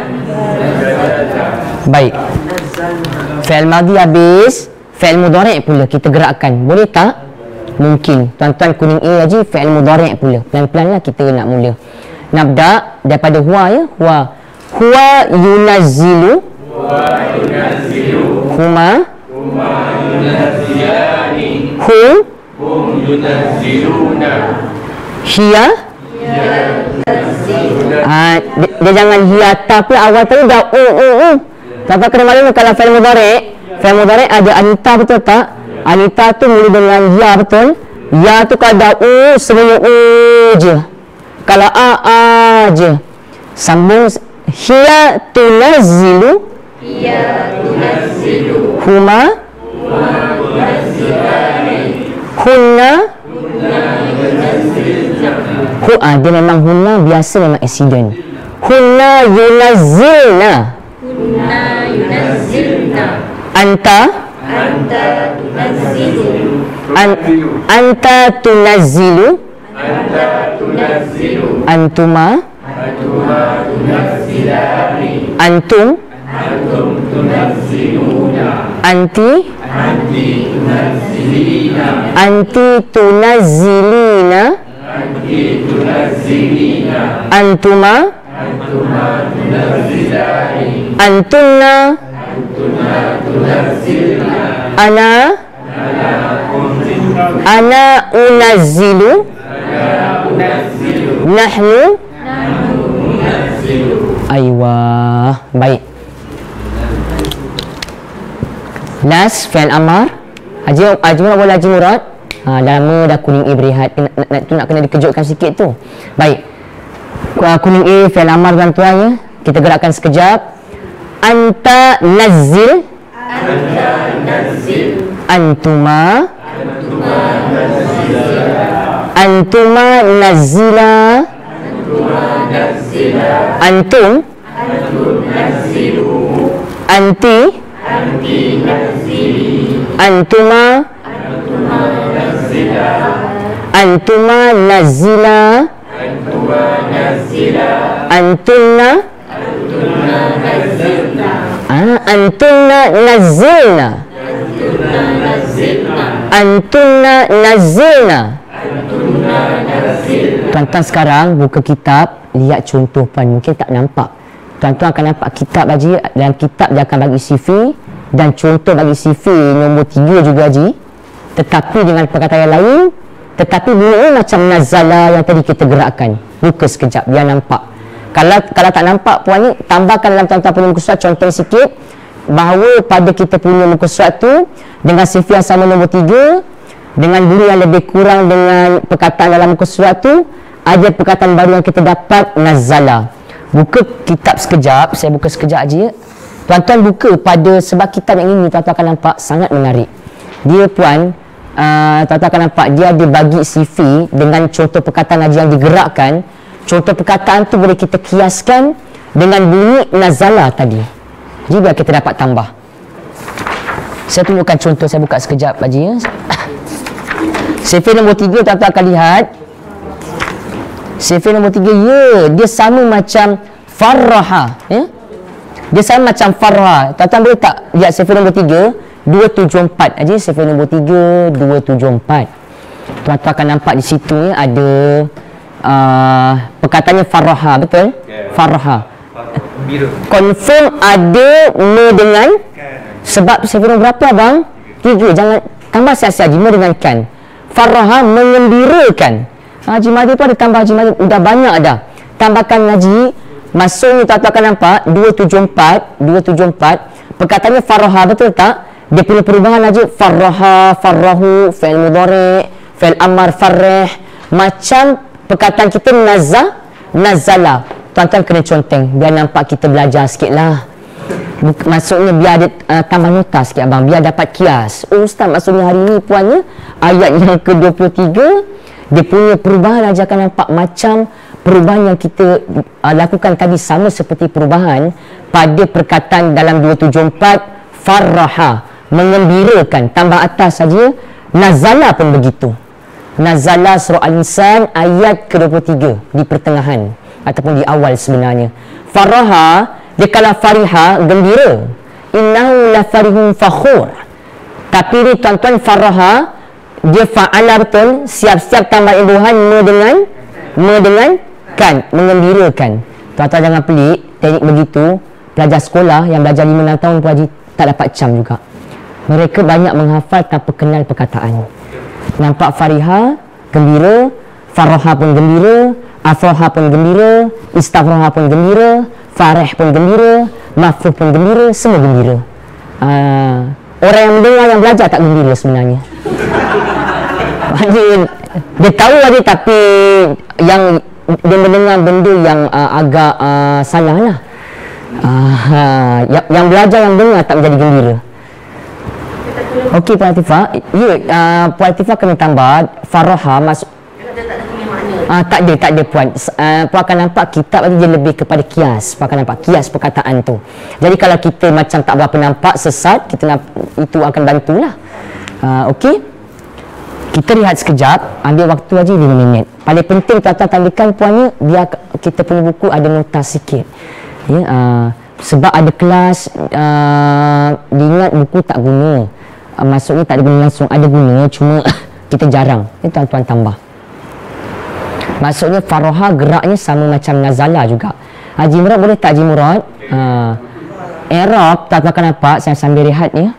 Baik. Fi'il madhi habis, fi'il mudhari' pula kita gerakkan. Boleh tak? Mungkin. Tuan-tuan kuning A Haji, fi'il mudhari' pula. Pelan-pelan lah kita nak mula. Nabda daripada huwa ya. Huwa yunazzilu. Huma hum yunazziluna. Hiya. Dia jangan hiyata pula, awal tadi dah Tuan-tuan kena maklum kalau fi'il mudhari' ada anita, betul tak? Anita tu mula dengan ya, betul? Ya tu kalau ada semuanya je. Kalau a je. Sambung hiya tunazzilu. Huma hunna. Dia memang hunna, biasa memang accident. Hunna yunazzilna. Anta tunazzilu. Antuma. Antum. Anti. Anti tunazzilina. Antuma. Antunna. Ana unazzilu. Nahnu Aywa. Baik. Last, fi'il amar. Haji Murad boleh Haji Murad? Lama dah kuning A berehat. Nak kena dikejutkan sikit tu. Baik. Kuning A, fi'il amar tuan-tuan ya. Kita gerakkan sekejap. Anta nazzil. Antuma. Antuma nazzila. Antum. Anti. Antuma. Antuma nazzila. Antunna. Antunna nazzilna. Antunna nazzilna. Tuan-tuan sekarang buka kitab, lihat contoh puan, mungkin tak nampak. Tuan-tuan akan nampak kitab Haji, dalam kitab dia akan bagi CV dan contoh bagi CV nombor 3 juga Haji. Tetapi dengan perkataan yang lain, tetapi bunyi macam nazala yang tadi kita gerakkan. Buka sekejap biar nampak. Kalau tak nampak puan ni, tambahkan dalam tuan-tuan punya muka surat contoh sikit bahawa pada kita punya muka surat tu dengan CV yang sama nombor 3 dengan bunyi yang lebih kurang dengan perkataan dalam muka surat tu, ada perkataan baru yang kita dapat, nazala. Buka kitab sekejap, saya buka sekejap aja. Tuan-tuan buka pada sebab kitab yang ini tuan-tuan akan nampak sangat menarik. Dia puan, tuan-tuan akan nampak dia ada bagi CV dengan contoh perkataan Haji yang digerakkan. Contoh perkataan tu boleh kita kiaskan dengan bunyi nazala tadi. Jadi biar kita dapat tambah. Saya tunjukkan contoh, saya buka sekejap Haji ya. CV nombor 3 tuan-tuan akan lihat. CV nombor 3 ya, dia sama macam farraha ya. Dia sama macam farraha. Tuan-tuan boleh tak lihat CV nombor 3 274 aja, CV nombor 3 274. Tuan-tuan akan nampak di situ ya, ada perkataannya farraha, betul? Farraha. Confirm ada me dengan sebab CV nombor berapa bang? 3, jangan tambah siap-siap me dengan kan. Farraha mengembirakan. Haji Mahdi tu ada tambah Haji Mahdi, dah banyak dah. Tambahkan Haji, maksudnya tuan-tuan akan nampak 274. Perkataannya farraha, betul tak? Dia punya perubahan Haji, farraha, farrahu, fi'il mudhari', fi'il amar, farrih. Macam perkataan kita nazala. Tuan-tuan kena conteng biar nampak kita belajar sikit lah. Maksudnya biar ada tambah nota sikit abang, biar dapat kias. Oh Ustaz, maksudnya hari ni puannya ayat yang ke-23 dia punya perubahan Haji akan nampak macam perubahan yang kita lakukan tadi, sama seperti perubahan pada perkataan dalam 274 farraha, mengembirakan. Tambah atas saja nazala pun begitu. Nazala surah Al-Insan ayat ke-23 di pertengahan ataupun di awal sebenarnya. Farraha, dia kalau fariha, gembira. Innahu la farihun fakhur. Tapi ni tuan-tuan farraha, dia fa'ala betul, siap-siap tambah imbuhan me dengan kan, mengembirakan. Tuan-tuan jangan pelik, teknik begitu, pelajar sekolah yang belajar 5-6 tahun pun Haji tak dapat cam juga. Mereka banyak menghafal tanpa kenal perkataan. Nampak fariha, gembira, farraha pun gembira, afraha pun gembira, istafraha pun gembira, farih pun gembira, mafruh pun gembira, semua gembira. Orang yang mendengar, yang belajar tak gembira sebenarnya. Dia tahu aja, tapi yang dia mendengar benda yang agak salah lah. Yang belajar, yang dengar tak menjadi gembira. Okey Puan Latifah. Ya, Puan Latifah kena tambah farraha masuk. Tak ada Puan. Puan akan nampak kitab tadi dia lebih kepada kias. Puan akan nampak kias perkataan tu. Jadi kalau kita macam tak berapa nampak, sesat, kita itu akan bantulah. Okey. Kita rehat sekejap, ambil waktu aja 5 minit. Paling penting tuan-tuan tandakan puannya, biar kita punya buku ada nota sikit. Ya, sebab ada kelas, diingat buku tak guna. Maksudnya tak ada guna langsung, ada guna, cuma kita jarang. Ini tuan-tuan tambah. Maksudnya farraha geraknya sama macam nazala juga. Haji Murad boleh tak Haji Murad? I'rab tuan-tuan akan nampak, saya sambil rehat ya.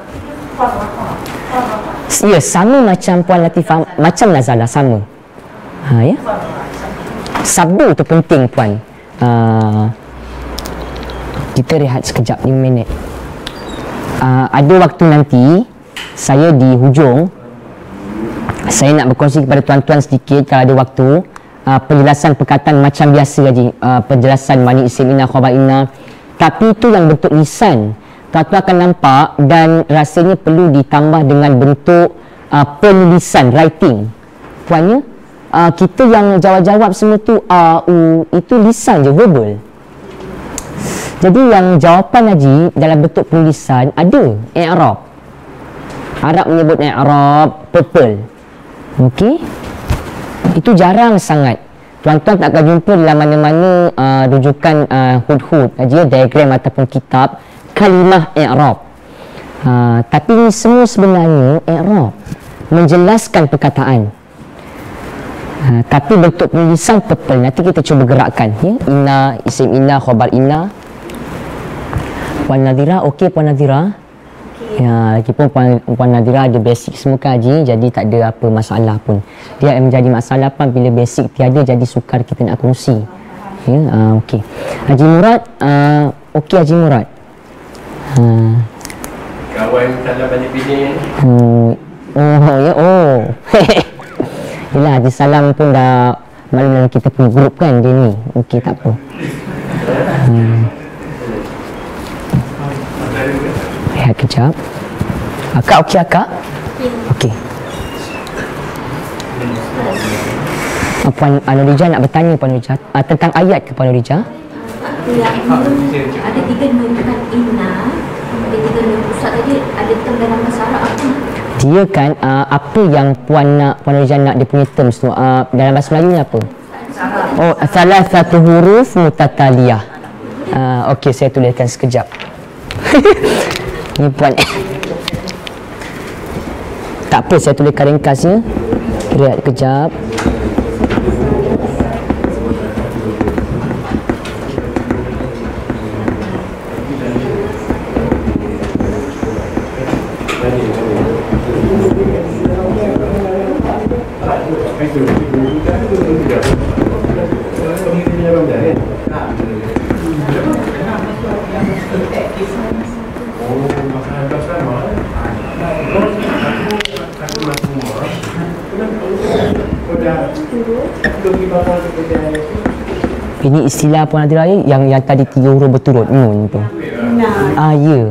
Ya, sama macam Puan Latifah, macam nazala, sama. Ya. Sabdu tu penting Puan. Kita rehat sekejap 5 minit. Ada waktu nanti saya di hujung saya nak berkongsi kepada tuan-tuan sedikit kalau ada waktu penjelasan perkataan macam biasa lagi, penjelasan mani isim inna khabar inna, tapi itu yang bentuk lisan. Tuan-tuan akan nampak dan rasanya perlu ditambah dengan bentuk penulisan, writing. Puannya kita yang jawab-jawab semua tu itu lisan je, verbal. Jadi yang jawapan haji dalam bentuk penulisan ada i'rab. Arab menyebut i'rab purple. Okey. Itu jarang sangat. Tuan-tuan tak akan jumpa dalam mana-mana rujukan hud-hud haji, diagram ataupun kitab kalimah i'rab. Tapi ini semua sebenarnya i'rab, menjelaskan perkataan. Tapi bentuk penulisan purple. Nanti kita cuba gerakkan ya. Inna, isim inna, khabar inna. Puan Nadira, okey Puan Nadira? Okay. Ya, lagipun Puan Nadira ada basic semua kan Haji, jadi tak ada apa masalah pun. Dia menjadi masalah pun bila basic tiada, jadi sukar kita nak kongsi. Ya, okey. Haji Murad, okey Haji Murad. Kawan salam balik bini. Yelah, Haji Salam pun dah maklum dalam kita punya grup kan dia ni. Okey, tak apa. Lihat kejap. Akak okey akak? Okey. Puan Nurija nak bertanya Puan Nurija tentang ayat ke Puan Nurija? Ada 3 nun kan inna. Ada 3 nun pusat tadi ada term dalam bahasa Arab apa? Dia kan apa yang Puan Nurija nak dia punya terms tu dalam bahasa Melayu ni apa? Oh, salah satu huruf mutataliyah. Okey, saya tuliskan sekejap. Ni Puan. Tak apa, saya tuliskan ringkasnya. Lihat kejap. Ini istilah Puan Nadira yang tadi 3 huruf berturut nun tu. Ya.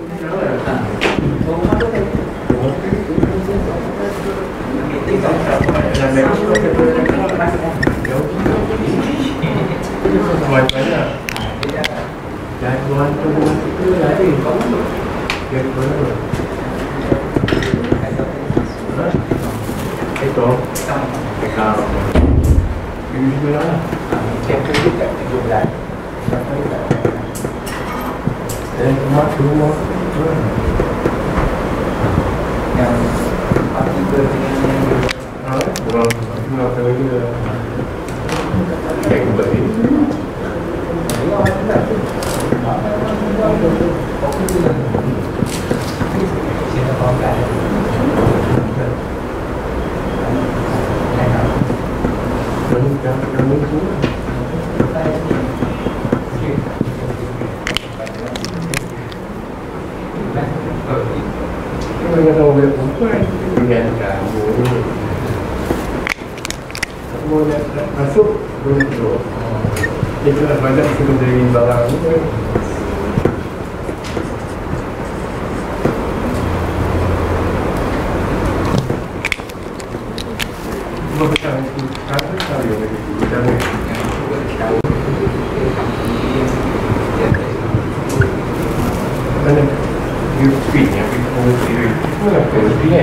Masuk boleh keluar. Itulah banyak sebenarnya barang ni. Macam itu, kata sekali lagi. Jangan. Mana? You speak yang kita kongsi. Mana kongsi kan?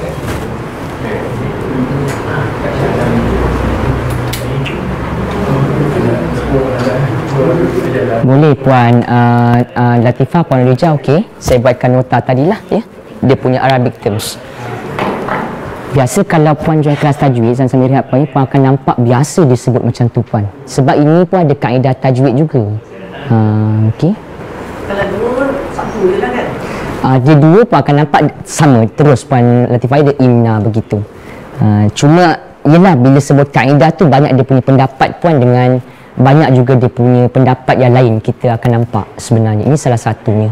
Boleh Puan Latifah, Puan Nurija, okey. Saya buatkan nota tadilah ya. Dia punya Arabic terms. Biasa kalau Puan join kelas tajwid dan sambil rehat Puan akan nampak biasa disebut macam tu Puan. Sebab ini pun ada kaedah tajwid juga. Okey. Kalau dua satu je lah kan? Dia dua pun akan nampak sama terus Puan Latifah, dia inna begitu. Cuma yelah bila sebut kaedah tu banyak dia punya pendapat Puan dengan banyak juga dia punya pendapat yang lain kita akan nampak sebenarnya. Ini salah satunya.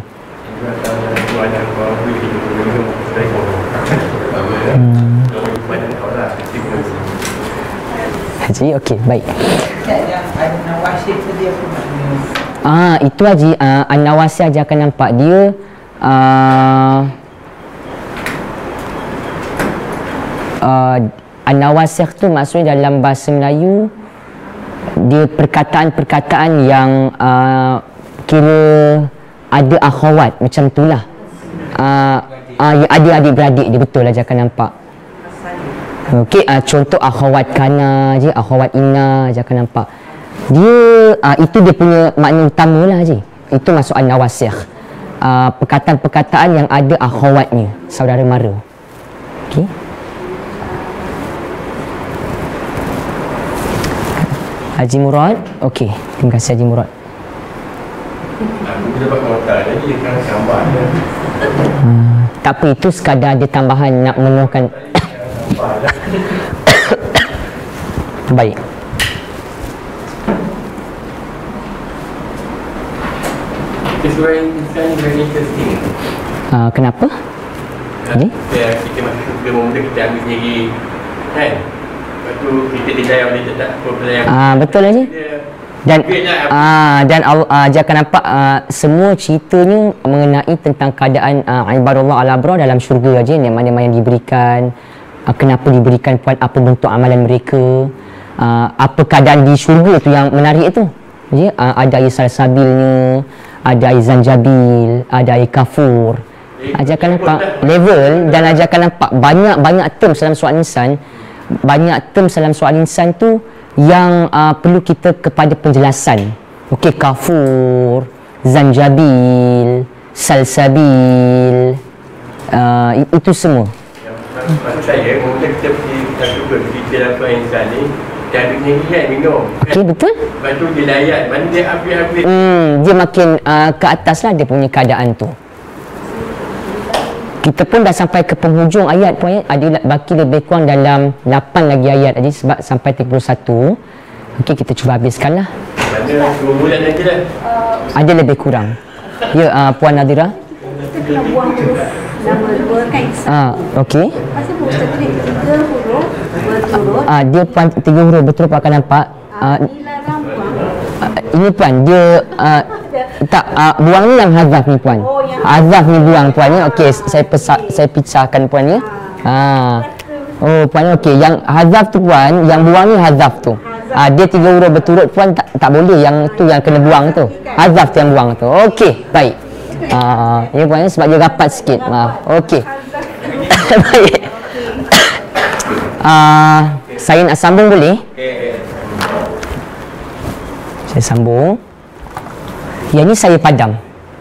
Haji, okey, baik. Yang ada nawasih tu dia pun makna. Itu Haji, An-Nawasih Haji akan nampak dia An-Nawasih tu maksudnya dalam bahasa Melayu dia perkataan-perkataan yang kira ada akhawat macam itulah. Ada adik-beradik dia, betul Haji akan nampak. Okey, contoh akhawat kana je, akhawat inna je akan nampak. Dia itu dia punya makna utama lah Haji. Itu masuk An-Nawasih. Perkataan-perkataan yang ada akhawatnya, saudara mara. Okey. Haji Murad. Okey, terima kasih Haji Murad. Aku dapat komentar lagi dengan gambar dia. Tak apa, itu sekadar ada tambahan nak menuahkan. Baik. It's very interesting. Kenapa? Jadi? Kita masuk ke mula kita ambil sendiri kan. Lepas tu kita dijayah oleh tetap problem. Betul Haji. Dan Haji akan nampak semua ceritanya mengenai tentang keadaan ibadullah al-abrar dalam syurga Haji, yang mana-mana yang diberikan, kenapa diberikan, puan apa bentuk amalan mereka, apa keadaan di syurga tu yang menarik itu. Haji, ada air salsabilnya, ada air zanjabil, ada air kafur. Haji akan nampak level, dan Haji akan nampak banyak term dalam soal insan. Banyak term dalam soal insan tu yang perlu kita kepada penjelasan. Okey, kafur, zanjabil, salsabil, itu semua. Maksud saya, mungkin kita pergi dalam soal insan ni, dia ambil sendiri kan minum. Okey, betul. Lepas tu dia layan, mana dia ambil. Dia makin ke atas lah dia punya keadaan tu. Kita pun dah sampai ke penghujung ayat pun ya. Ada baki lebih kurang dalam 8 lagi ayat aja sebab sampai 31. Okey, kita cuba habiskanlah. Mana 2 bulan lagi lah. Ada lebih kurang. Ya, Puan Nadira. Kita kena buang huruf nama dua kan? Okey. Pasal Ustaz tulis 3 huruf berturut. Dia Puan 3 huruf betul Puan akan nampak. Dilarang buang. Ini Puan, dia buang ni yang hazaf ni Puan. Hazaf ni buang Puan ya. Okey, saya pisahkan Puan ya. Oh Puan, okey, yang hazaf tu Puan, yang buang ni hazaf tu. Dia 3 huruf berturut Puan tak boleh, yang tu yang kena buang tu. Hazaf tu yang buang tu. Okey, baik. Ya Puan ya, sebab dia rapat sikit. Maaf. Okey. Baik. Saya nak sambung boleh? Saya sambung. Yang ni saya padam.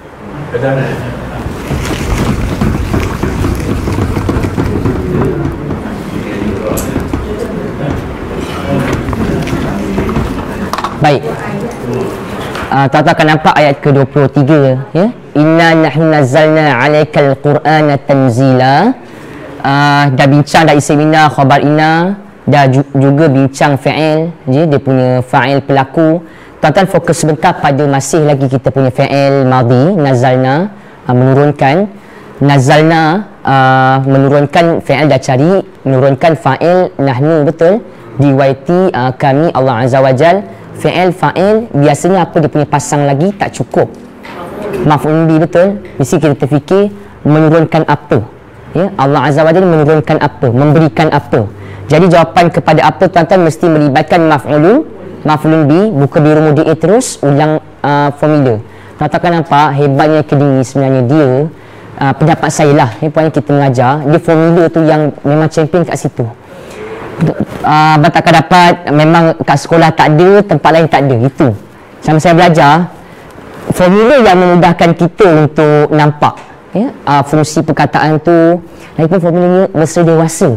Baik. Tuan-tuan akan nampak ayat ke-23 ya. Inna nahnu nazzalna 'alaikal qur'ana tanzila. Dah bincang dah isi mina khabar inna, dah juga bincang fa'il, dia punya fa'il pelaku. Tuan-tuan fokus sebentar pada masih lagi kita punya fa'il madhi, nazalna, menurunkan. Nazalna menurunkan fa'il dah cari, menurunkan fa'il nahnu, betul. Diwaiti kami Allah Azza wa Jal. Fa'il biasanya apa dia punya pasang lagi tak cukup. Maf'ul bi, betul. Mesti kita terfikir menurunkan apa. Ya, Allah Azza wa Jalla menurunkan apa, memberikan apa. Jadi jawapan kepada apa tuan-tuan mesti melibatkan maf'ulun bi, buka biru mudi'i terus ulang formula. Tuan-tuan akan nampak hebatnya Kediri sebenarnya dia, pendapat saya lah, puan kita mengajar, dia formula tu yang memang champion kat situ. Batakan dapat memang kat sekolah tak ada, tempat lain tak ada, itu. Sama saya belajar, formula yang memudahkan kita untuk nampak ya, fungsi perkataan tu. Lagipun formulanya mesra dewasa.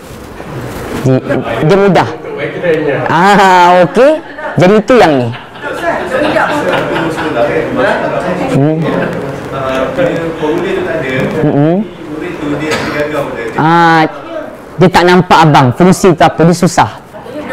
Dia mudah. Okey. Jadi itu yang ni. Formula tu tak ada. Murid tu dia gagal pada. Dia tak nampak abang fungsi tu apa, dia susah.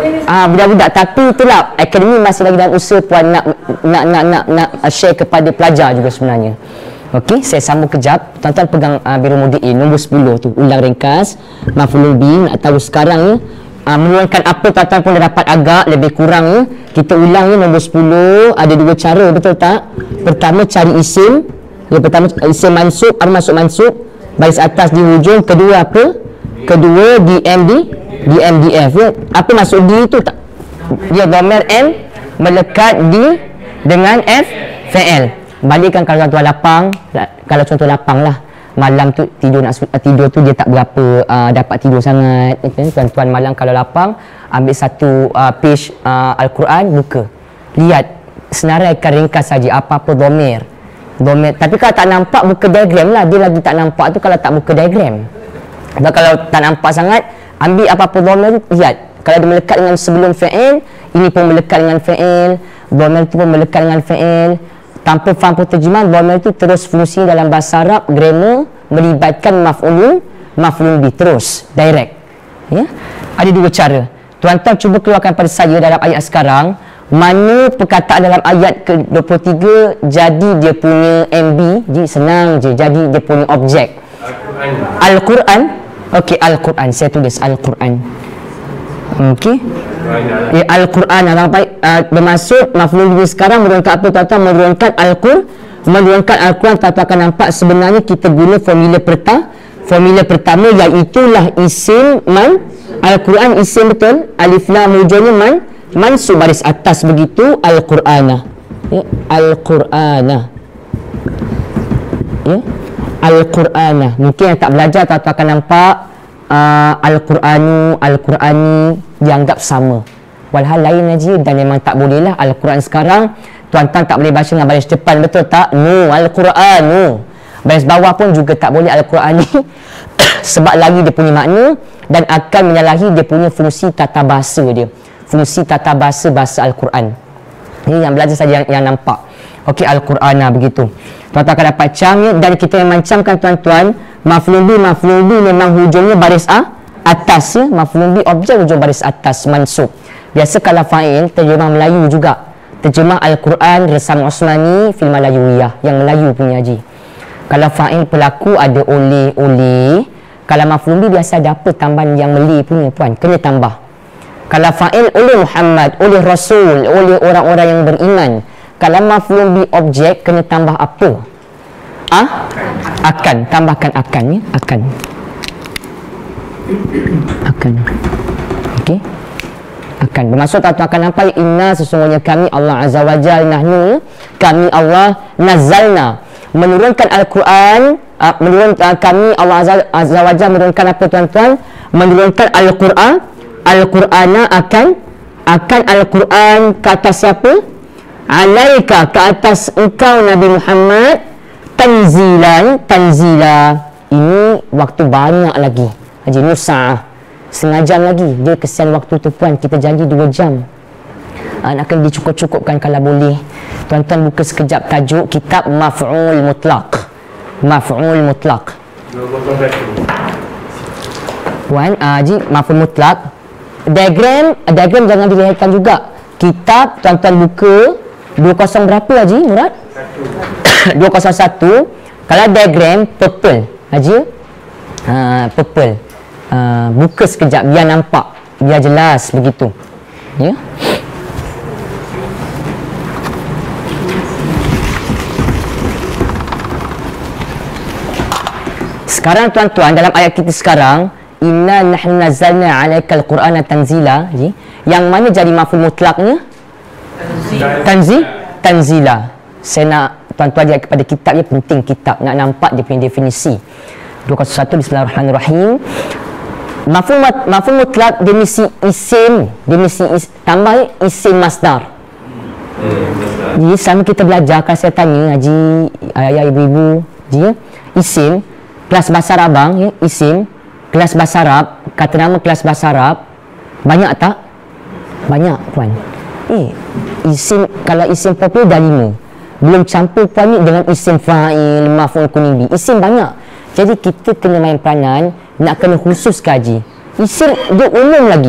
budak-budak, tapi itulah akademi masih lagi dalam usaha puan nak share kepada pelajar juga sebenarnya. Okey, saya sambung kejap. Tuan-tuan pegang Birul Mudiin nombor 10 tu, ulang ringkas maf'ulun bi. Nak tahu sekarang ni menurunkan apa, tuan-tuan pun dah dapat agak lebih kurang ya. Kita ulang ni nombor 10. Ada dua cara, betul tak? Pertama cari isim. Yang pertama isim mansub, apa maksud mansub? Baris atas di hujung. Kedua apa? Kedua DMDF ya. Apa maksud D itu? Tak, dia dhamir M melekat di dengan F fa'il. Balikkan kalau tuan-tuan lapang, kalau contoh lapang lah, malam tu tidur tu dia tak berapa dapat tidur sangat. Tuan-tuan malam kalau lapang, ambil satu page Al-Quran, buka, lihat, senaraikan ringkas saja apa-apa dhamir. Tapi kalau tak nampak, buka diagram lah. Dia lagi tak nampak tu kalau tak buka diagram. Dan kalau tak nampak sangat, ambil apa-apa dhamir tu, lihat. Kalau dia melekat dengan sebelum fa'il, ini pun melekat dengan fa'il, dhamir tu pun melekat dengan fa'il. Tanpa faham penterjemahan, dhamir itu terus fungsi dalam bahasa Arab, grammar, melibatkan maf'ulun bi, terus, direct ya? Ada dua cara. Tuan-tuan cuba keluarkan pada saya dalam ayat sekarang, mana perkataan dalam ayat ke-23 jadi dia punya MB, jadi senang je, jadi dia punya objek Al-Quran. Okey, Al-Quran, saya tulis Al-Quran. Okey, Al-Quran bermaksud maf'ul bihi sekarang menurunkan apa, tuan-tuan? Menurunkan menurunkan Al-Quran. Tuan-tuan akan nampak sebenarnya kita guna formula pertama, iaitulah isim Al-Quran, isim betul, alif lam hujungnya mansub baris atas, begitu Al-Qur'ana ya, Al-Qur'ana ya, Al-Qur'ana. Mungkin yang tak belajar, tuan-tuan akan nampak Al-Qur'anu, Al-Qur'ani dianggap sama, walhal lain aja, dan memang tak boleh lah. Al-Quran sekarang tuan-tuan tak boleh baca dengan baris depan, betul tak? No, Al-Qur'anu. Baris bawah pun juga tak boleh Al-Qur'ani sebab lagi dia punya makna dan akan menyalahi dia punya fungsi tata bahasa dia, fungsi tata bahasa Al-Quran. Ini yang belajar saja yang nampak. Okey, Al-Qur'ana, begitu. Tuan-tuan akan dapat camnya, dan kita memang camkan tuan-tuan, maf'ul bi memang hujungnya baris atas ya, maf'ul bi objek hujung baris atas, mansub. Biasa kalau fa'il terjemah Melayu juga, terjemah Al-Quran Resam Osmani fil Malayuiyah, yang Melayu punya haji. Kalau fa'il pelaku ada oleh. Kalau maf'ul bi biasa ada apa tambahan yang meli punya puan, kena tambah. Kalau fa'il oleh Muhammad, oleh Rasul, oleh orang-orang yang beriman. Kalau maf'ul bi objek, kena tambah apa? Akan, tambahkan akan ya, akan. Okey, akan bermaksud tuan-tuan akan nampak, inna sesungguhnya kami Allah Azza wa Jalla, nahnu kami Allah nazzalna menurunkan Al-Quran, kami Allah Azza wa Jalla menurunkan apa tuan-tuan? Menurunkan Al-Qur'ana akan Al-Quran ke atas siapa? Alaika, ke atas engkau Nabi Muhammad, tanzila. Ini waktu banyak lagi haji, nusa'ah, setengah jam lagi. Dia kesian waktu tu puan, kita janji 2 jam. Nak kena dicukup-cukupkan kalau boleh. Tuan-tuan buka sekejap tajuk kitab Maf'ul Mutlaq. Puan, haji, Maf'ul Mutlaq. Diagram jangan dilihatkan juga. Kitab tuan-tuan buka 20 berapa haji Murad? 201. Kalau diagram purple haji, purple. Buka sekejap biar nampak, biar jelas, begitu ya. Sekarang tuan-tuan, dalam ayat kita sekarang, inna nahnu nazzalna 'alaikal qur'ana tanzila, yang mana jadi maf'ul mutlaqnya? Tanzila. Saya nak tuan-tuan lihat kepada kitab, dia penting kitab, nak nampak dia punya definisi. 201, bismillahirrahmanirrahim. Maf'ul mutlaq dia mesti isim, tambah isim masdar. Jadi sama kita belajar, kalau saya tanya haji, ayah, ibu-ibu, isim kelas bahasa Arab bang ya, isim kelas bahasa Arab, kata nama kelas bahasa Arab banyak tak? Banyak puan. Isim, kalau isim popular dah 5, belum campur puan ni dengan isim fa'il, maf'ul kuning, isim banyak. Jadi kita kena main peranan, nak kena khusus kaji. Isim dia umum lagi.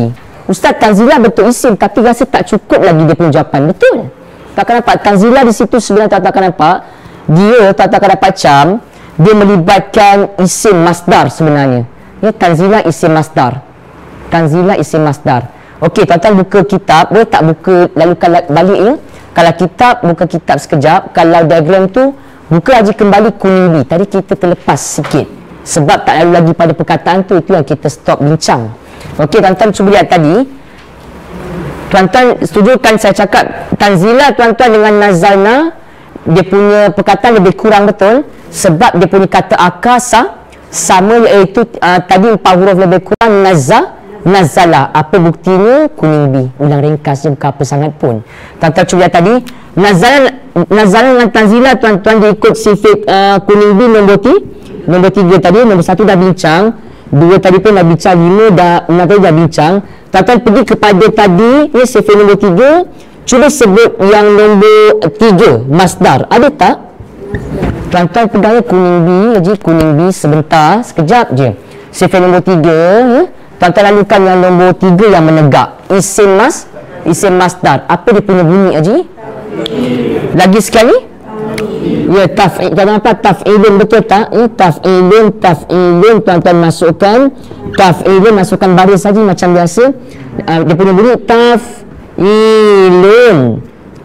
Ustaz, tanzilah betul isim tapi rasa tak cukup lagi dia punya jawapan. Betul. Tak akan nampak tanzilah di situ sebenarnya tak akan nampak. Dia tak akan dapat macam dia melibatkan isim masdar sebenarnya. Ya, tanzilah isim masdar. Tanzilah isim masdar. Okey, tuan-tuan buka kitab, boleh tak buka lalu balik ya? Kalau kitab, buka kitab sekejap. Kalau diagram tu, buka lagi kembali kuning ni. Tadi kita terlepas sikit. Sebab tak lalu lagi pada perkataan tu, itu yang kita stop bincang. Okey, tuan-tuan cuba lihat tadi. Tuan-tuan setujukan saya cakap tanzilah tuan-tuan dengan nazalna, dia punya perkataan lebih kurang betul. Sebab dia punya kata akar sama, iaitu tadi 4 huruf lebih kurang nazalah. Apa buktinya? Kuning B. Ulang ringkas je, bukan apa sangat pun. Tuan-tuan cuba lihat tadi. Nazalah dengan tanzilah tuan-tuan diikut sifat kuning B nombor 3 tadi. Nombor 1 dah bincang, 2 tadi pun dah bincang, 5 dah 6 tadi dah bincang. Tuan-tuan pergi kepada tadi ni sifat nombor 3. Cuba sebut yang nombor 3 masdar. Ada tak? Tuan-tuan pegang kuning B je, kuning B sebentar, sekejap je. Sifat nombor 3 ya. Tuan-tuan lalukan yang nombor 3 yang menegak. Isim masdar. Apa dia punya bunyi Haji? Lagi sekali? Ya, taf'il. Tuan-tuan apa? Taf'ilun, betul tak? Ya, taf'ilun. Tuan-tuan masukkan taf'ilun, masukkan baris saja macam biasa. Dia punya bunyi taf'ilun.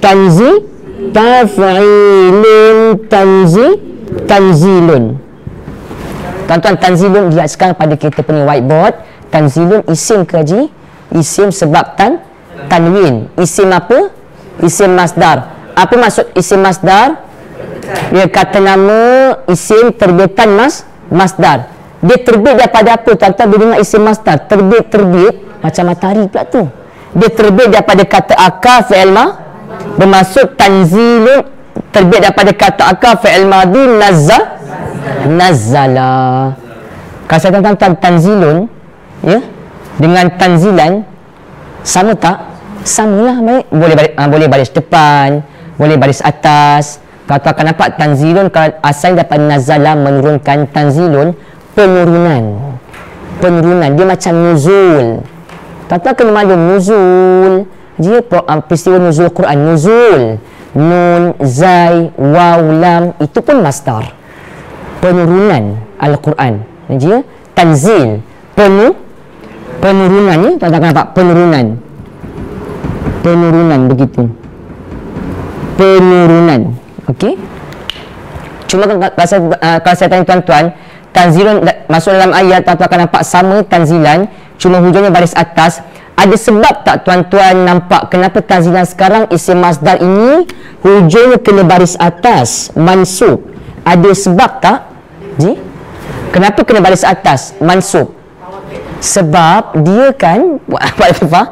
Taf'ilun. Tanzilun. Tuan-tuan, tanzilun lihat sekarang pada kita punya whiteboard. Tanzilun isim ke Haji? Isim sebab tanwin. Isim apa? Isim masdar. Apa maksud isim masdar? Dia kata nama isim terbitan masdar. Dia terbit daripada apa? Tuan-tuan bila dengar isim masdar, terbit macam matahari pula tu. Dia terbit daripada kata akar fi'il bermaksud tanzilun, terbit daripada kata akar fi'il madhi nazala. Kalau saya tuan-tuan tanzilun ya dengan tanzilan sama tak? Samalah, baik. Boleh baris depan, boleh baris atas. Kalau tu akan nampak tanzilun, kalau asal dapat nazala menurunkan, tanzilun penurunan. Dia macam nuzul. Tuan-tuan kena maklum nuzul. Dia peristiwa nuzul Quran, nuzul. Nun, zai, waw, lam, itu pun masdar. Penurunan Al-Quran. Dia tanzil, penurunan ni, tuan-tuan akan nampak penurunan begitu. Penurunan. Okey. Cuma kalau saya tanya tuan-tuan, tanzilun masuk dalam ayat, tuan-tuan akan nampak sama tanzilan, cuma hujungnya baris atas. Ada sebab tak tuan-tuan nampak kenapa tanzilan sekarang isim masdar ini hujungnya kena baris atas, mansub? Ada sebab tak? Ji? Kenapa kena baris atas, mansub? Sebab dia kan apa Latifah?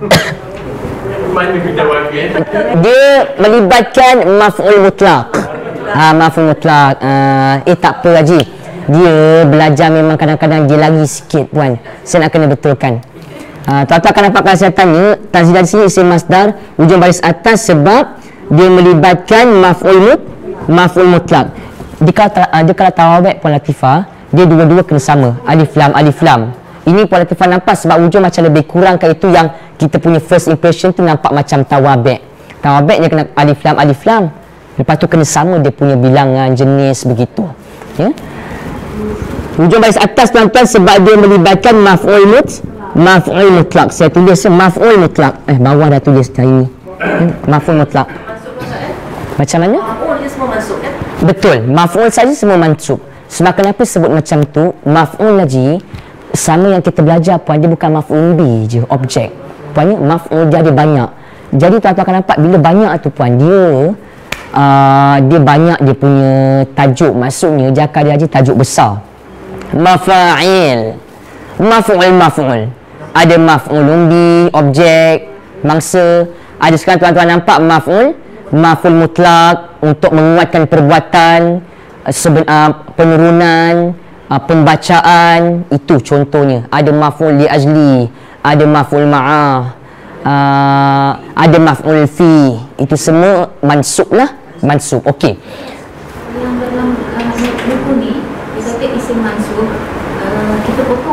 Dia melibatkan maf'ul mutlak. Maf'ul mutlak. Tak apa Haji. Dia belajar memang kadang-kadang dia lagi sikit puan. Saya nak kena betulkan. Tuan-tuan akan nampak kalau saya tanya, tanzilah di sini isim masdar, hujung baris atas sebab dia melibatkan maf'ul mutlak. Dia kalau tawabek puan Latifah, dia dua-dua kena sama. Alif lam. Ini Puan Latifah nampak sebab wujud macam lebih kurang ke itu yang kita punya first impression tu nampak macam tawabek. Tawabek dia kena alif lam. Lepas tu kena sama dia punya bilangan, jenis begitu. Ya. Hujung baris atas tuan-tuan sebab dia melibatkan maf'ul mutlak. Saya tulis maf'ul mutlak. Bawah dah tulis tadi. Maf'ul mutlak. Macam mana? Maf'ul dia semua masuk kan? Betul. Maf'ul saja semua mansub. Sebab kenapa sebut macam tu? Maf'ul Haji sama yang kita belajar puan, dia bukan maf'ul bi je, objek. Puan ni maf'ul dia ada banyak. Jadi tuan-tuan akan nampak bila banyak tu puan, dia banyak dia punya tajuk. Maksudnya jakar dia Haji tajuk besar. Mafa'il, maf'ul. Ada maf'ulun bi, objek, mangsa. Ada sekarang tuan-tuan nampak maf'ul mutlak untuk menguatkan perbuatan, penurunan, pembacaan. Itu contohnya. Ada maf'ul li ajli, ada maf'ul ma'ah, ada maf'ul fi. Itu semua mansub lah. Mansub. Okey. Yang dalam buku ni, dia kata isim mansub, kita potong ke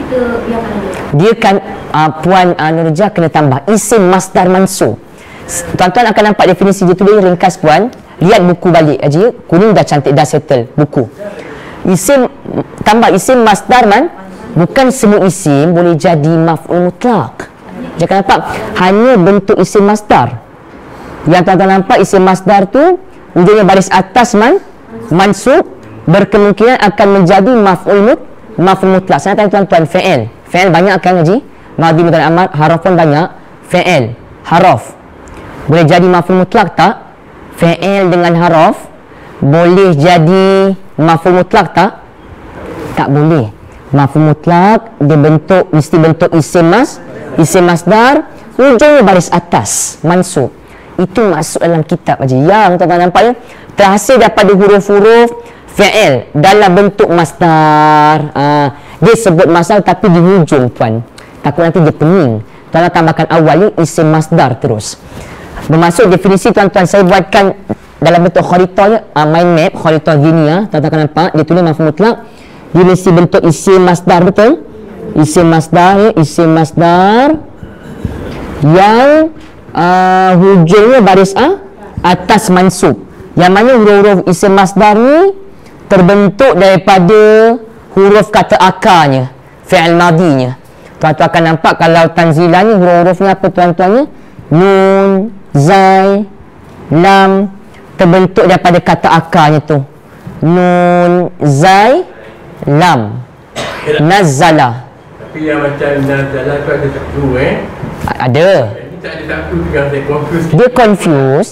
kita biarkan aja? Dia kan Puan Nurja kena tambah isim masdar mansub. Tuan-tuan akan nampak definisi dia tu, dia ringkas Puan. Lihat buku balik aja, kuning dah cantik, dah settle buku. Isim tambah isim masdar bukan semua isim boleh jadi maf'ul mutlak. Jangan nampak hanya bentuk isim masdar. Yang tuan-tuan nampak isim masdar tu ujungnya baris atas mansub, berkemungkinan akan menjadi maf'ul mutlak. Saya tanya tuan-tuan, fi'il banyak kan Haji? Madhi, mudhari, amar, haraf pun banyak. Fi'il, haraf boleh jadi maf'ul mutlak tak? Fi'il dengan haraf boleh jadi maf'ul mutlak tak? Tak boleh. Maf'ul mutlak dia mesti bentuk isim masdar, ujungnya baris atas mansub. Itu masuk dalam kitab aja. Yang tuan-tuan nampak ya, terhasil daripada huruf-huruf fi'il dalam bentuk masdar. Dia sebut masdar tapi di hujung Puan. Takut nanti dia pening. Tuan-tuan tambahkan awalnya isim masdar terus. Bermaksud definisi tuan-tuan saya buatkan dalam bentuk kharitah, mind map, kharitah gini ya. Tuan-tuan akan nampak dia tulis maf'ul mutlak. Dia mesti bentuk isim masdar, betul? Isim masdar ya, isim masdar yang hujungnya baris atas mansub. Yang mana huruf-huruf isim masdar ni terbentuk daripada huruf kata akarnya, fi'il madinya. Tuan-tuan akan nampak kalau tanzilah ni huruf-hurufnya apa tuan-tuannya? Nun, zai, lam, terbentuk daripada kata akarnya tu. Nun, zai, lam, nazzala. Tapi yang macam nazzala tu ada satu Ada. Ini tak ada satu yang saya confuse. Dia confuse.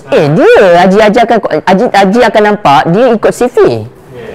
Haji akan nampak dia ikut sifir.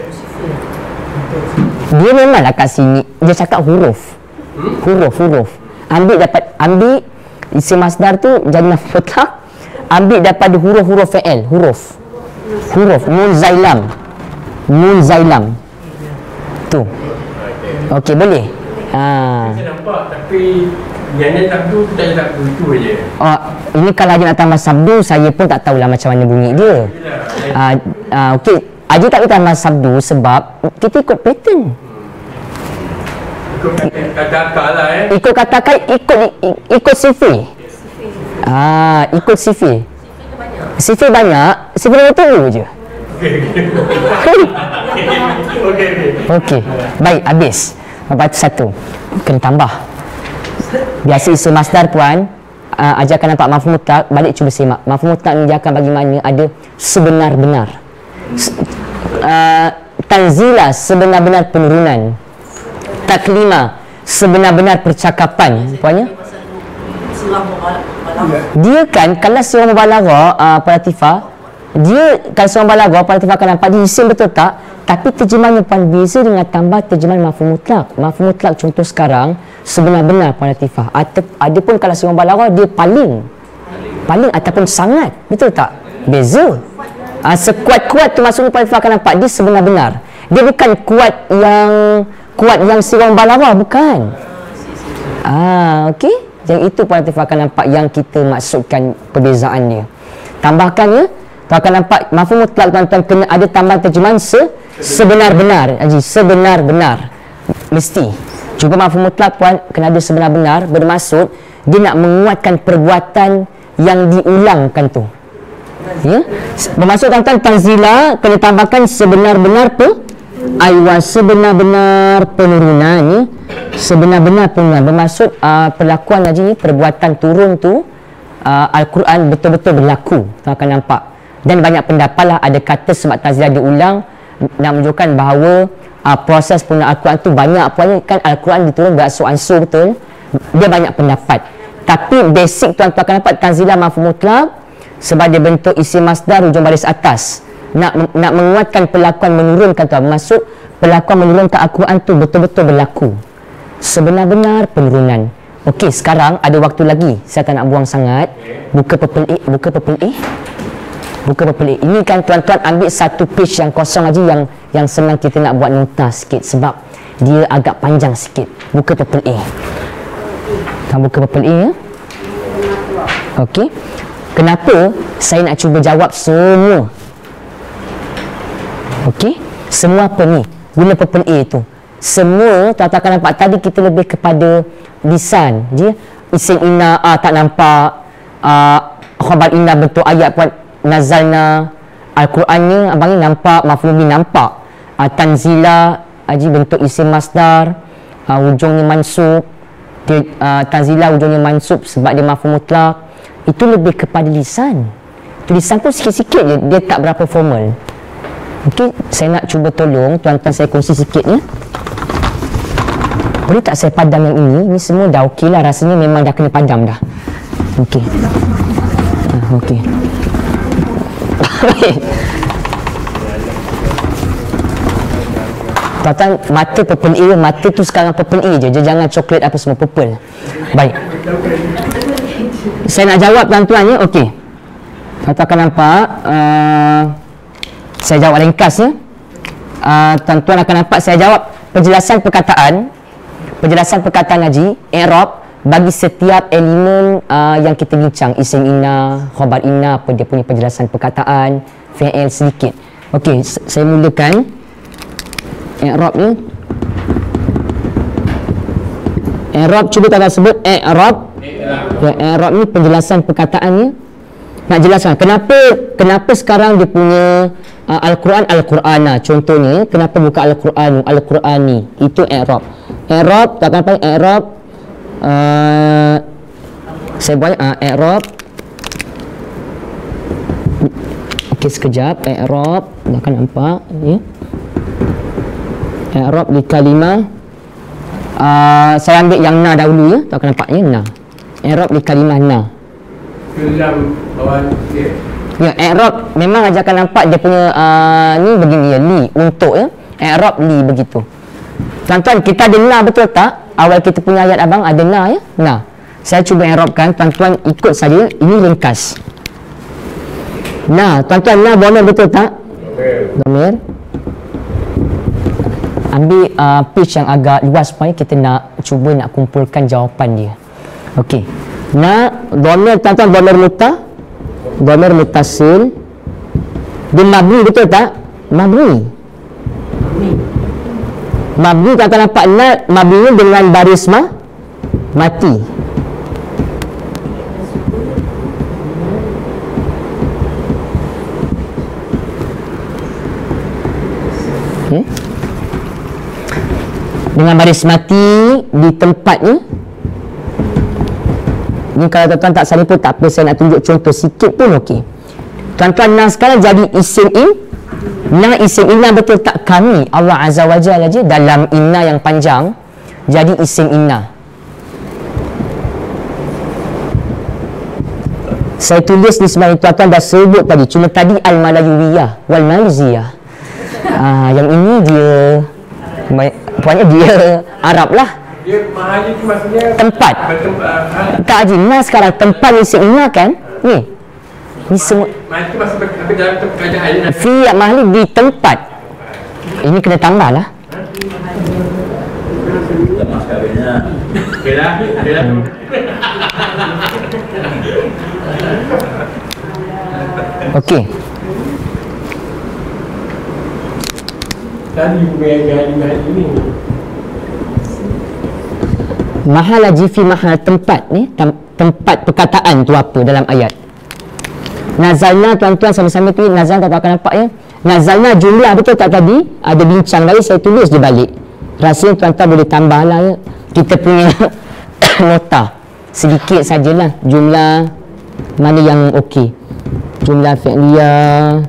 Dia memanglah kat sini dia cakap huruf. Huruf. Ambil isim masdar tu jadi maf'ul mutlak. Ambil daripada huruf-huruf fi'il, huruf. Nun zailam. Tu. Okey, boleh. Saya nampak tapi yang ada sabdu tu tak ada sabdu itu aja. Ini kalau Haji nak tambah sabdu, saya pun tak tahulah macam mana bunyi dia. Okey, Haji tak boleh tambah sabdu sebab kita ikut pattern. Ikut kata akal lah Ikut kata akal, ikut sifir. Ikut sifir. Sifir banyak, sifir betul je. Okey. Baik, habis. Lepas tu satu. Kena tambah. Biasa isim masdar Puan, ajarkan nampak maf'ul mutlak, balik cuba simak. Maf'ul mutlak ni dia akan bagi makna ada sebenar-benar. Tanzila, sebenar-benar penurunan. Taklima, sebenar-benar percakapan. Puannya? Dia kan kalau surah mubalaghah Puan Latifah, dia kalau surah mubalaghah Puan Latifah akan nampak dia isim, betul tak? Tapi terjemahannya Puan beza dengan tambah terjemahan maf'ul mutlak. Maf'ul mutlak contoh sekarang sebenar-benar Puan Latifah. Ada pun kalau surah mubalaghah dia paling ataupun sangat, betul tak? Beza. Sekuat-kuat tu maksudnya Puan Latifah akan nampak dia sebenar-benar. Dia bukan kuat yang surah mubalaghah, bukan. Okey. Yang itu Puan Latifah akan nampak yang kita maksudkan perbezaan dia. Tambahkan ya, tuan akan nampak maf'ul mutlak tuan-tuan kena ada tambahan terjemahan sebenar-benar. Sebenar-benar mesti. Cuba maf'ul mutlak Puan kena ada sebenar-benar, bermaksud dia nak menguatkan perbuatan yang diulangkan tu. Ya. Bermaksud tuan-tuan tanzila kena tambahkan sebenar-benar sebenar-benar penurunan ya. Sebenar-benar penurunan bermaksud perlakuan Haji, perbuatan turun tu Al-Quran betul-betul berlaku. Tuan akan nampak. Dan banyak pendapat lah, ada kata sebab tanzilah diulang nak menunjukkan bahawa proses penggunaan Al-Quran tu banyak kan Al-Quran diturun beransur-ansur, betul. Dia banyak pendapat. Tapi basic tuan-tuan akan nampak tanzilah maf'ul mutlak sebab dia bentuk isim masdar hujung baris atas. Nak menguatkan perlakuan menurunkan tu, maksud perlakuan menurunkan Al-Quran tu betul-betul berlaku. Sebenar-benar penurunan. Okey, sekarang ada waktu lagi. Saya tak nak buang sangat. Buka purple A. Ini kan tuan-tuan ambil satu page yang kosong aja yang senang kita nak buat nota sikit sebab dia agak panjang sikit. Buka purple A. Buka purple A ya. Okey. Kenapa saya nak cuba jawab semua? Okey. Semua apa ni? Guna purple A tu. semua tuan-tuan akan nampak tadi kita lebih kepada lisan je. Isim inna tak nampak, khabar inna bentuk ayat buat nazalna, Al-Qurannya abang ni nampak, maf'ul bih nampak, tanzila bentuk isim masdar, ujungnya mansub, tanzila ujungnya mansub sebab dia maf'ul mutlak. Itu lebih kepada lisan. Tulisan pun sikit-sikit je, dia tak berapa formal. Okey, saya nak cuba tolong tuan-tuan saya kongsi sikit ya. Boleh tak saya padam yang ini? Ini semua dah okey lah, rasanya memang dah kena padam dah. Okey. Okey. Tuan-tuan, mata purple A, mata tu sekarang purple A je, jangan coklat apa semua, purple. Baik. Saya nak jawab tuan-tuan ya, okey. Tuan-tuan akan nampak, saya jawab ringkas ya. Tuan-tuan akan nampak saya jawab penjelasan perkataan haji, i'rab bagi setiap elemen yang kita bincang, isim inna, khabar inna, apa dia punya penjelasan perkataan, fi'il sedikit. Okey, saya mulakan i'rab ni. I'rab, cuba tuan-tuan sebut i'rab. Ya, i'rab ni penjelasan perkataannya. Nak jelaskan kenapa sekarang dia punya Al-Quran Al-Qur'ana. Contohnya, kenapa buka Al-Qur'anu Al-Qur'ani. Itu i'rab. I'rab, tak apa i'rab. Saya buat i'rab. Okey, sekejap. I'rab, akan nampak ya. I'rab di kalimah. Saya ambil yang na dahulu ya. Tak akan nampak ya, na. I'rab di kalimah na. Dalam bawah dia. Ya, i'rab memang aja akan nampak dia punya ni begini ya, li untuk ya. I'rab li begitu. Tuan-tuan, kita ada na betul tak? Awal kita punya ayat abang ada na ya. Na. Saya cuba i'rabkan, tuan-tuan ikut saja, ini ringkas. Na, tuan-tuan, na dhamir betul tak? Dhamir. Ambil page yang agak luas supaya kita nak cuba nak kumpulkan jawapan dia. Okey. Na, dhamir tuan-tuan, dhamir muttasil. Dia mabni betul tak? Mabni. Mabni tuan-tuan nampak na mabni dengan baris mati. Okay. Dengan baris mati di tempatnya. Ni kalau tuan-tuan tak saling pun tak apa, saya nak tunjuk contoh sikit pun okey. Tuan-tuan, na sekarang jadi isim na isim inna betul tak? Kami Allah Azza wa Jalla je dalam inna yang panjang jadi isim inna. Saya tulis ni sebenarnya tuan-tuan dah sebut tadi, cuma tadi al-malayuwiyah wal maliziyah. Yang ini dia pokoknya dia Arab lah. Dia mahali tu maksudnya tempat. Tak Haji, na sekarang tempat isim inna kan? Ni semua mahali tu maksud apa dalam keadaan dia. Fi mahali di tempat. Ini kena tambah lah. Mas kawinnya. Bela. Okey. Tadi mahal ini. Mahal haji fi mahal tempat ni, tempat perkataan tu apa dalam ayat. Nazalna tuan-tuan sama-sama tu, nazalna tak akan nampak ya. Nazalna jumlah betul tak tadi? Ada bincang lagi, saya tulis di balik. Rasanya tuan-tuan boleh tambah lah ya. Kita punya nota sedikit sajalah jumlah mana yang okey. Jumlah fi'liyah.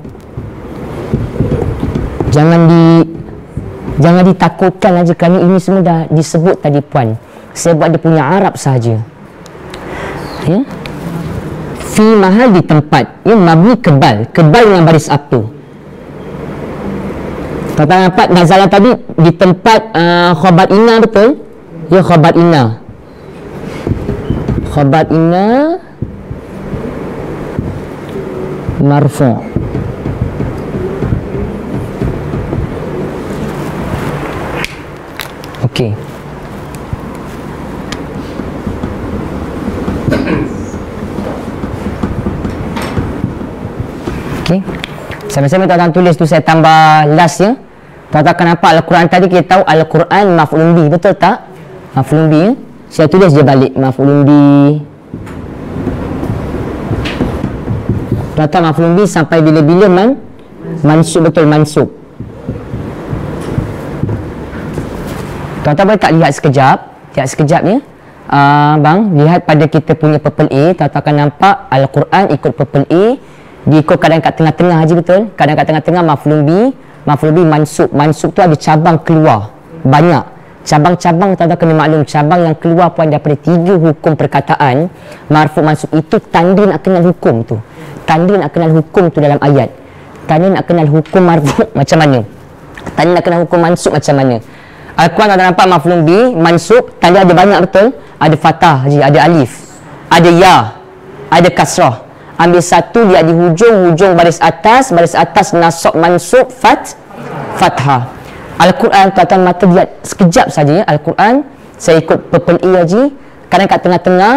Jangan ditakutkan aja kerana ini semua dah disebut tadi puan. Saya buat dia punya Arab sahaja. Ya. Fi mahal di tempat. Ya, mabni kebal dengan baris apa? Tuan-tuan nampak nazalah tadi di tempat khabar inna betul? Ya, khabar inna. Khabar inna marfu'. Okey. Okey. Sama-sama tuan-tuan tulis tu, saya tambah last ya. Tuan-tuan akan nampak Al-Quran tadi kita tahu Al-Quran maf'ulun bi, betul tak? Maf'ulun bi. Saya tulis je balik maf'ulun bi. Tuan-tuan maf'ulun bi sampai bila-bila mansub, betul, mansub. Tuan-tuan boleh tak lihat sekejap? Lihat sekejap ya. Bang, lihat pada kita punya purple A. Tuan-tuan akan nampak Al-Quran ikut purple A. Diikut kadang kat tengah-tengah je, betul? Kadang kat tengah-tengah maf'ulun bi. Maf'ulun bi mansub. Mansub tu ada cabang keluar. Banyak. Cabang-cabang tuan-tuan kena maklum. Cabang yang keluar pun daripada 3 hukum perkataan. Marfu' mansub itu tanda nak kenal hukum tu. Tanda nak kenal hukum tu dalam ayat. Tanda nak kenal hukum marfu' macam mana. Tanda nak kenal hukum mansub macam mana. Al-Quran tuan-tuan nampak maf'ulun bi mansub. Tanda ada banyak, betul? Ada fathah, ada alif, ada ya, ada kasrah. Ambil satu, lihat di hujung baris atas nasab mansub fathah. Al-Quran tuan-tuan mata lihat sekejap saja ya. Al-Quran saya ikut purple A haji. Kadang kat tengah-tengah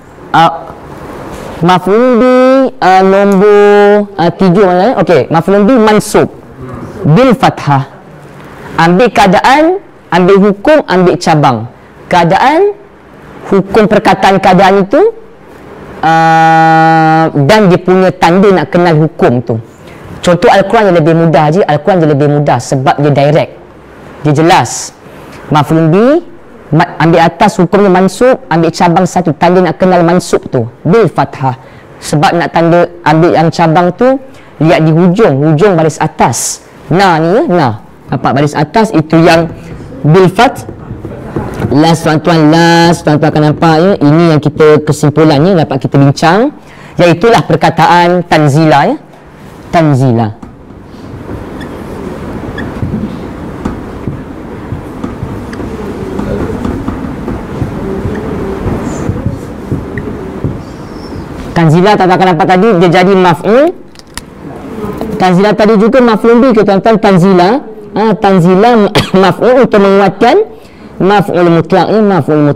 maf'ulun bi nombor 3 mana? Okey, maf'ulun bi mansub bil fathah. Ambil keadaan, ambil hukum, ambil cabang. Keadaan, hukum perkataan keadaan itu dan dia punya tanda nak kenal hukum tu. Contoh Al-Quran yang lebih mudah je. Al-Quran yang lebih mudah sebab dia direct, dia jelas. Maf'ulun bi ambil atas hukumnya mansub, ambil cabang satu, tanda nak kenal mansub tu bil fathah. Sebab nak tanda ambil yang cabang tu, lihat di hujung baris atas. Nah ni ya, nah. Nampak baris atas itu yang bil fath. Last tuan-tuan akan nampak ya. Ini yang kita kesimpulannya dapat kita bincang, iaitulah perkataan tanzila ya. Tanzila. Tanzila tuan-tuan akan nampak tadi dia jadi maf'ul. Tanzila tadi juga maf'ul bi ke tuan-tuan. Tanzila maf'ul untuk menguatkan maf'ul mutlak ni,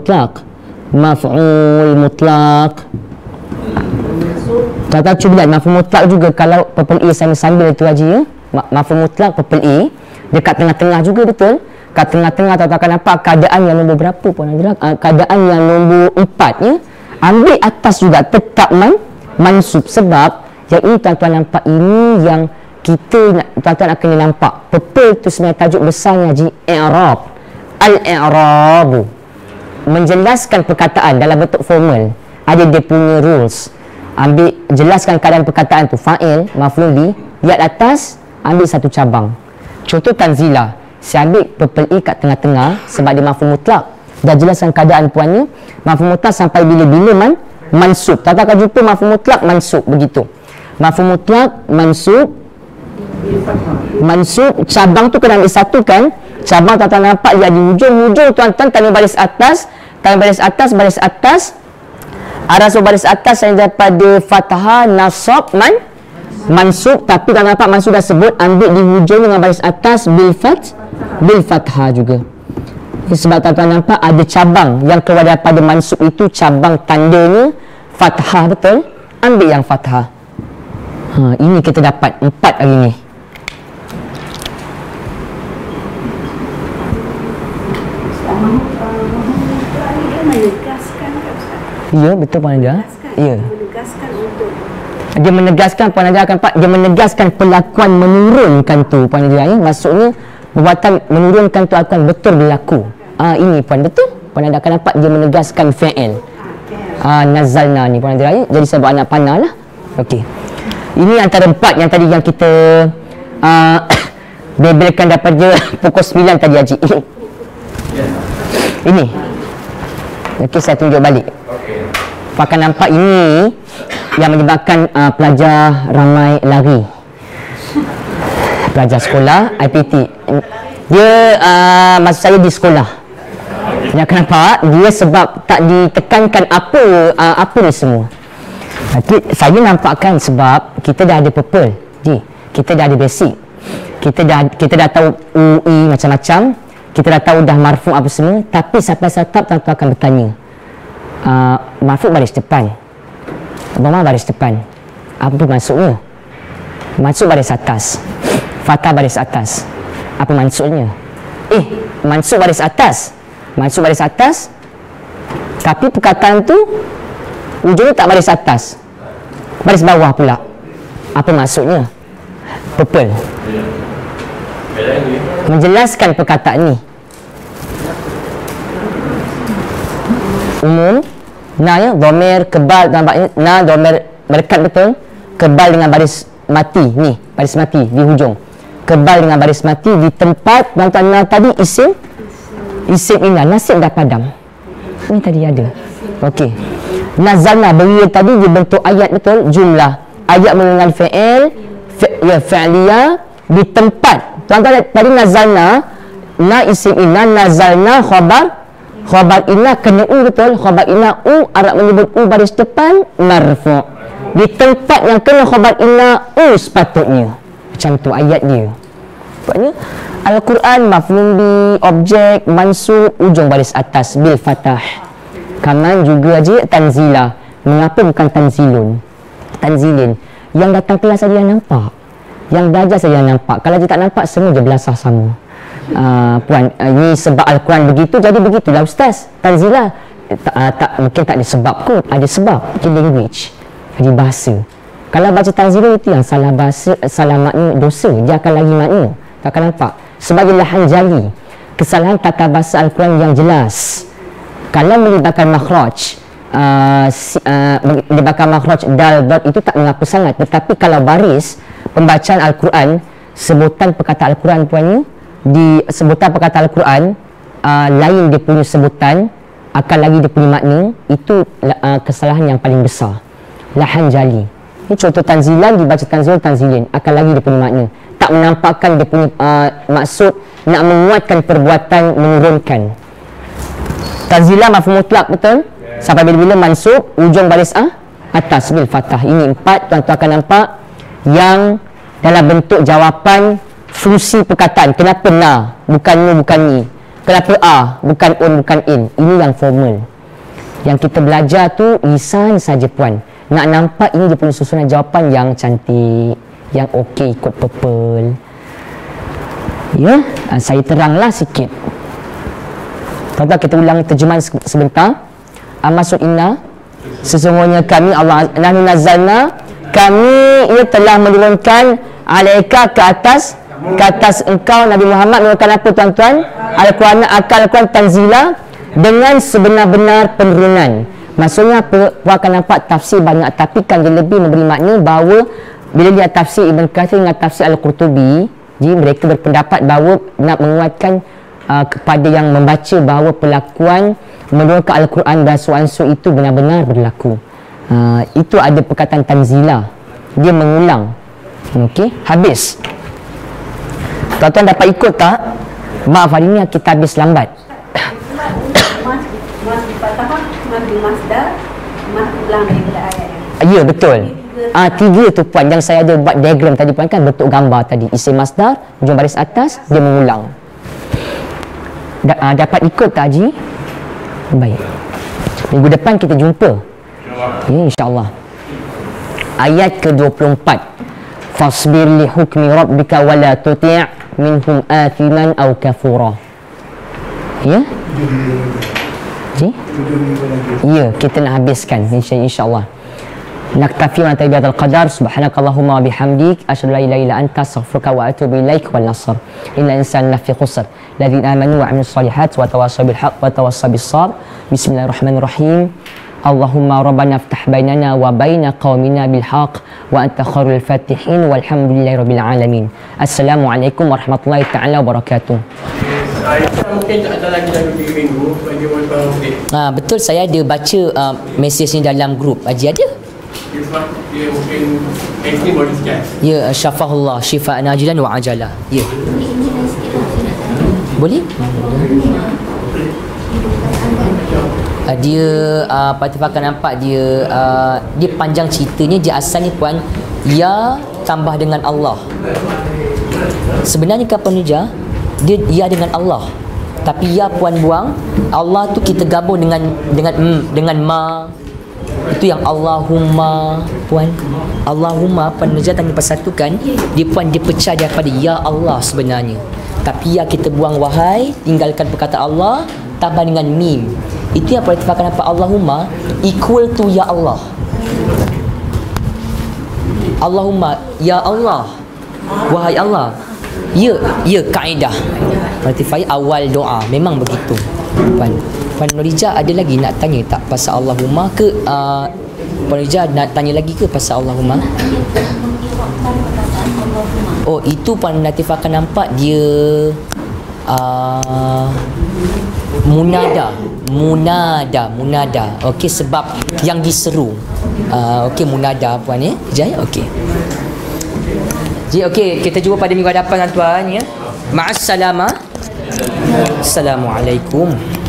maf'ul mutlak. Tuan-tuan cuba lihat maf'ul mutlak juga. Kalau purple A sambil itu haji ya. Maf'ul mutlak purple A dekat tengah-tengah juga, betul? Kat tengah-tengah tuan-tuan akan nampak keadaan yang nombor berapa pun ada. Keadaan yang nombor 4 ya. Ambil atas juga tetap mansub. Sebab yang ini tuan-tuan nampak, ini yang kita tuan-tuan akan nampak. Purple tu sebenarnya tajuk besarnya haji i'rab. Al-i'rabu, menjelaskan perkataan dalam bentuk formal. Ada dia punya rules. Ambil, jelaskan keadaan perkataan tu. Fa'il, maf'ul bi, lihat atas, ambil satu cabang. Contoh tanzila, saya ambil purple A kat tengah-tengah sebab dia maf'ul mutlak. Dah jelaskan keadaan puannya. Maf'ul mutlak sampai bila-bila mansub. Tuan-tuan akan jumpa maf'ul mutlak mansub, begitu. Maf'ul mutlak mansub, cabang tu kena ambil satu kan. Cabang tuan-tuan nampak dia di hujung tuan-tuan, tanda baris atas, arah baris atas yang daripada fathah, nasab, mansub. Tapi tuan nampak mansub dah sebut, ambil di hujung dengan baris atas bil fathah juga. Sebab tuan-tuan nampak ada cabang yang keluar daripada mansub itu, cabang tandanya fathah, betul? Ambil yang fathah. Ini kita dapat 4 hari ni. Ya, betul Puan Nadia. Ya. Dia menegaskan Puan Nadia akan Pak, dia menegaskan pelakuan menurunkan tu Puan Nadia ya. Maksudnya perbuatan menurunkan tu akan betul berlaku. Ini Puan, betul? Puan Nadia akan nampak dia menegaskan fi'il. Nazalna ni Puan Nadia ya. Jadi saya buat anak panah lah. Okey. Ini antara 4 yang tadi yang kita bebelkan daripada pukul 9 tadi haji. Ini. Okey, saya tunjuk balik. Akan nampak ini yang menyebabkan pelajar ramai lari. Pelajar sekolah IPT. Dia maksud saya di sekolah. Yang akan nampak dia sebab tak ditekankan apa ni semua. Tapi saya nampakkan sebab kita dah ada purple. Kita dah ada basic. Kita dah tahu UI macam-macam. Kita dah tahu dah marfu' apa semua. Tapi sampai satap tuan-tuan akan bertanya, marfu' baris depan, dhamma baris depan, apa maksudnya? Maksud baris atas, fathah baris atas, Apa maksudnya? Mansub baris atas. Mansub baris atas, tapi perkataan tu ujungnya tak baris atas, baris bawah pula. Apa maksudnya? Purple menjelaskan perkataan ni. Umum, na ya, dhamir kebal, nampaknya na dhamir melekat betul, kebal dengan baris mati ni, baris mati di hujung, kebal dengan baris mati di tempat tuan-tuan. Na tadi isim inna, nasib dah padam. Ini tadi ada. Okey. Nazalna beria tadi dibentuk ayat betul, jumlah. Ayat mengenal fi'il, fi'liyah di tempat. Tuan-tuan tadi nazalna, na isim inna, nazalna khabar inna kena u betul. Khabar inna u, Arab menyebut u baris depan marfu'. Di tempat yang kena khabar inna u sepatutnya. Macam tu ayat dia. Maksudnya Al-Quran maf'ul bi, objek, mansub, ujung baris atas bil fatah. Kaman juga je tanzila. Mengapa bukan tanzilun? Tanzilin. Yang datang kelas saja yang nampak, yang belajar saja yang nampak. Kalau dia tak nampak, semua je belasah sama. Puan, ini sebab Al-Quran begitu, jadi begitulah ustaz. Tanzila mungkin tak ada sebab kot. Ada sebab, mungkin language, jadi bahasa. Kalau baca tanzilun itu yang salah bahasa, salah makna, dosa. Dia akan lagi makna, tak akan nampak. Sebagai lahan jali, kesalahan tata bahasa Al-Quran yang jelas. Kalau melibatkan makhraj, melibatkan makhraj dal dot itu tak mengapa sangat. Tetapi kalau baris pembacaan Al-Quran, sebutan perkataan Al-Quran puannya, di sebutan perkataan Al-Quran lain dia punya sebutan, akan lagi dia punya makna, itu kesalahan yang paling besar. Lahan jali. Ini contoh tanzilan, dibaca tanzilin, akan lagi dia punya makna. Tak menampakkan dia punya maksud nak menguatkan perbuatan menurunkan. Tanzilah maf'ul mutlak betul. Sampai bila-bila mansub, ujung baris atas bil fathah. Ini 4 tuan-tuan akan nampak yang dalam bentuk jawapan fungsi perkataan. Kenapa na bukan ni bukan ni? Kenapa bukan on bukan in? Ini yang formal. Yang kita belajar tu lisan saja puan. Nak nampak ini dia punya susunan jawapan yang cantik, yang okey ikut purple. Ya, saya teranglah sikit. Tuan-tuan kita ulang terjemahan sebentar. Maksud inna, sesungguhnya kami Allah nahnu nazzalna, kami ia telah menurunkan alaika ke atas engkau Nabi Muhammad, menurunkan apa tuan-tuan? Al-Quran, Al-Quran tanzila, dengan sebenar-benar penurunan. Maksudnya apa? Puan akan nampak tafsir banyak, tapi kan dia lebih memberi makna bahawa bila dia tafsir Ibn Kathir dengan tafsir Al-Qurtubi, jadi mereka berpendapat bahawa nak menguatkan kepada yang membaca bahawa perlakuan menurunkan Al-Quran beransur-ansur itu benar-benar berlaku. Itu ada perkataan tanzila, dia mengulang. Okey, habis. Tuan-tuan dapat ikut tak? Maaf, hari ni kita habis lambat. Ya, betul. 3 tu puan, yang saya ada buat diagram tadi puan, kan bentuk gambar tadi. Isim masdar, ujung baris atas, dia mengulang. Dapat ikut tak Haji? Baik. Minggu depan kita jumpa. Ya, insya-Allah. Ayat ke-24. Fasbir li hukmi rabbika wa la tuti' minhum athiman aw kafura. Ya? Ji? Ya, kita nak habiskan insya-Allah. Naktafi ma tabiatul qadar. Subhanakallahumma wa bihamdik, asyhadu an la ilaha illa anta, astaghfiruka wa atubu ilaik. Wal nasr. Innal insana lafi khusr. Ladzina amanu wa 'amilus solihat wa tawassaw bil haqq wa tawassaw bis sabr. Bismillahirrahmanirrahim. Allahumma rabbana iftah bainana wa baina qaumina bil haqq wa anta khairul fatihin walhamdulillahi rabbil alamin. Assalamualaikum warahmatullahi taala wabarakatuh. Mungkin tak ada lagi dalam 3 minggu bagi orang betul, saya ada baca mesej ni dalam grup. Haji ada? sebab dia mungkin ini boleh sekian. Ya, syafahullah syifaan ajilan wa ajala. Ya. Boleh? Dia Pak akan nampak dia dia panjang ceritanya. Dia asalnya puan ya tambah dengan Allah. Sebenarnya kapal Nujah dia ya dengan Allah, tapi ya puan buang Allah tu kita gabung dengan ma. Itu yang Allahumma puan. Allahumma puan Nujah tanya persatukan dia puan, dia pecah daripada ya Allah sebenarnya. Tapi ya kita buang wahai, tinggalkan perkataan Allah, tambah dengan mim. Itu yang pertifakan apa? Allahumma equal to ya Allah. Allahumma ya Allah, wahai Allah. Ya kaedah. Pertifakan awal doa memang begitu. Puan Nurija ada lagi nak tanya tak pasal Allahumma ke? Puan Nurija nak tanya lagi ke pasal Allahumma? Oh, itu Puan Latifah akan nampak dia munada. Okey, sebab yang diseru. Okey, munada Puan ya. Jaya, okey. Jadi okey, kita jumpa pada minggu hadapan tuan-tuan ya. Ma'assalamah. Assalamualaikum.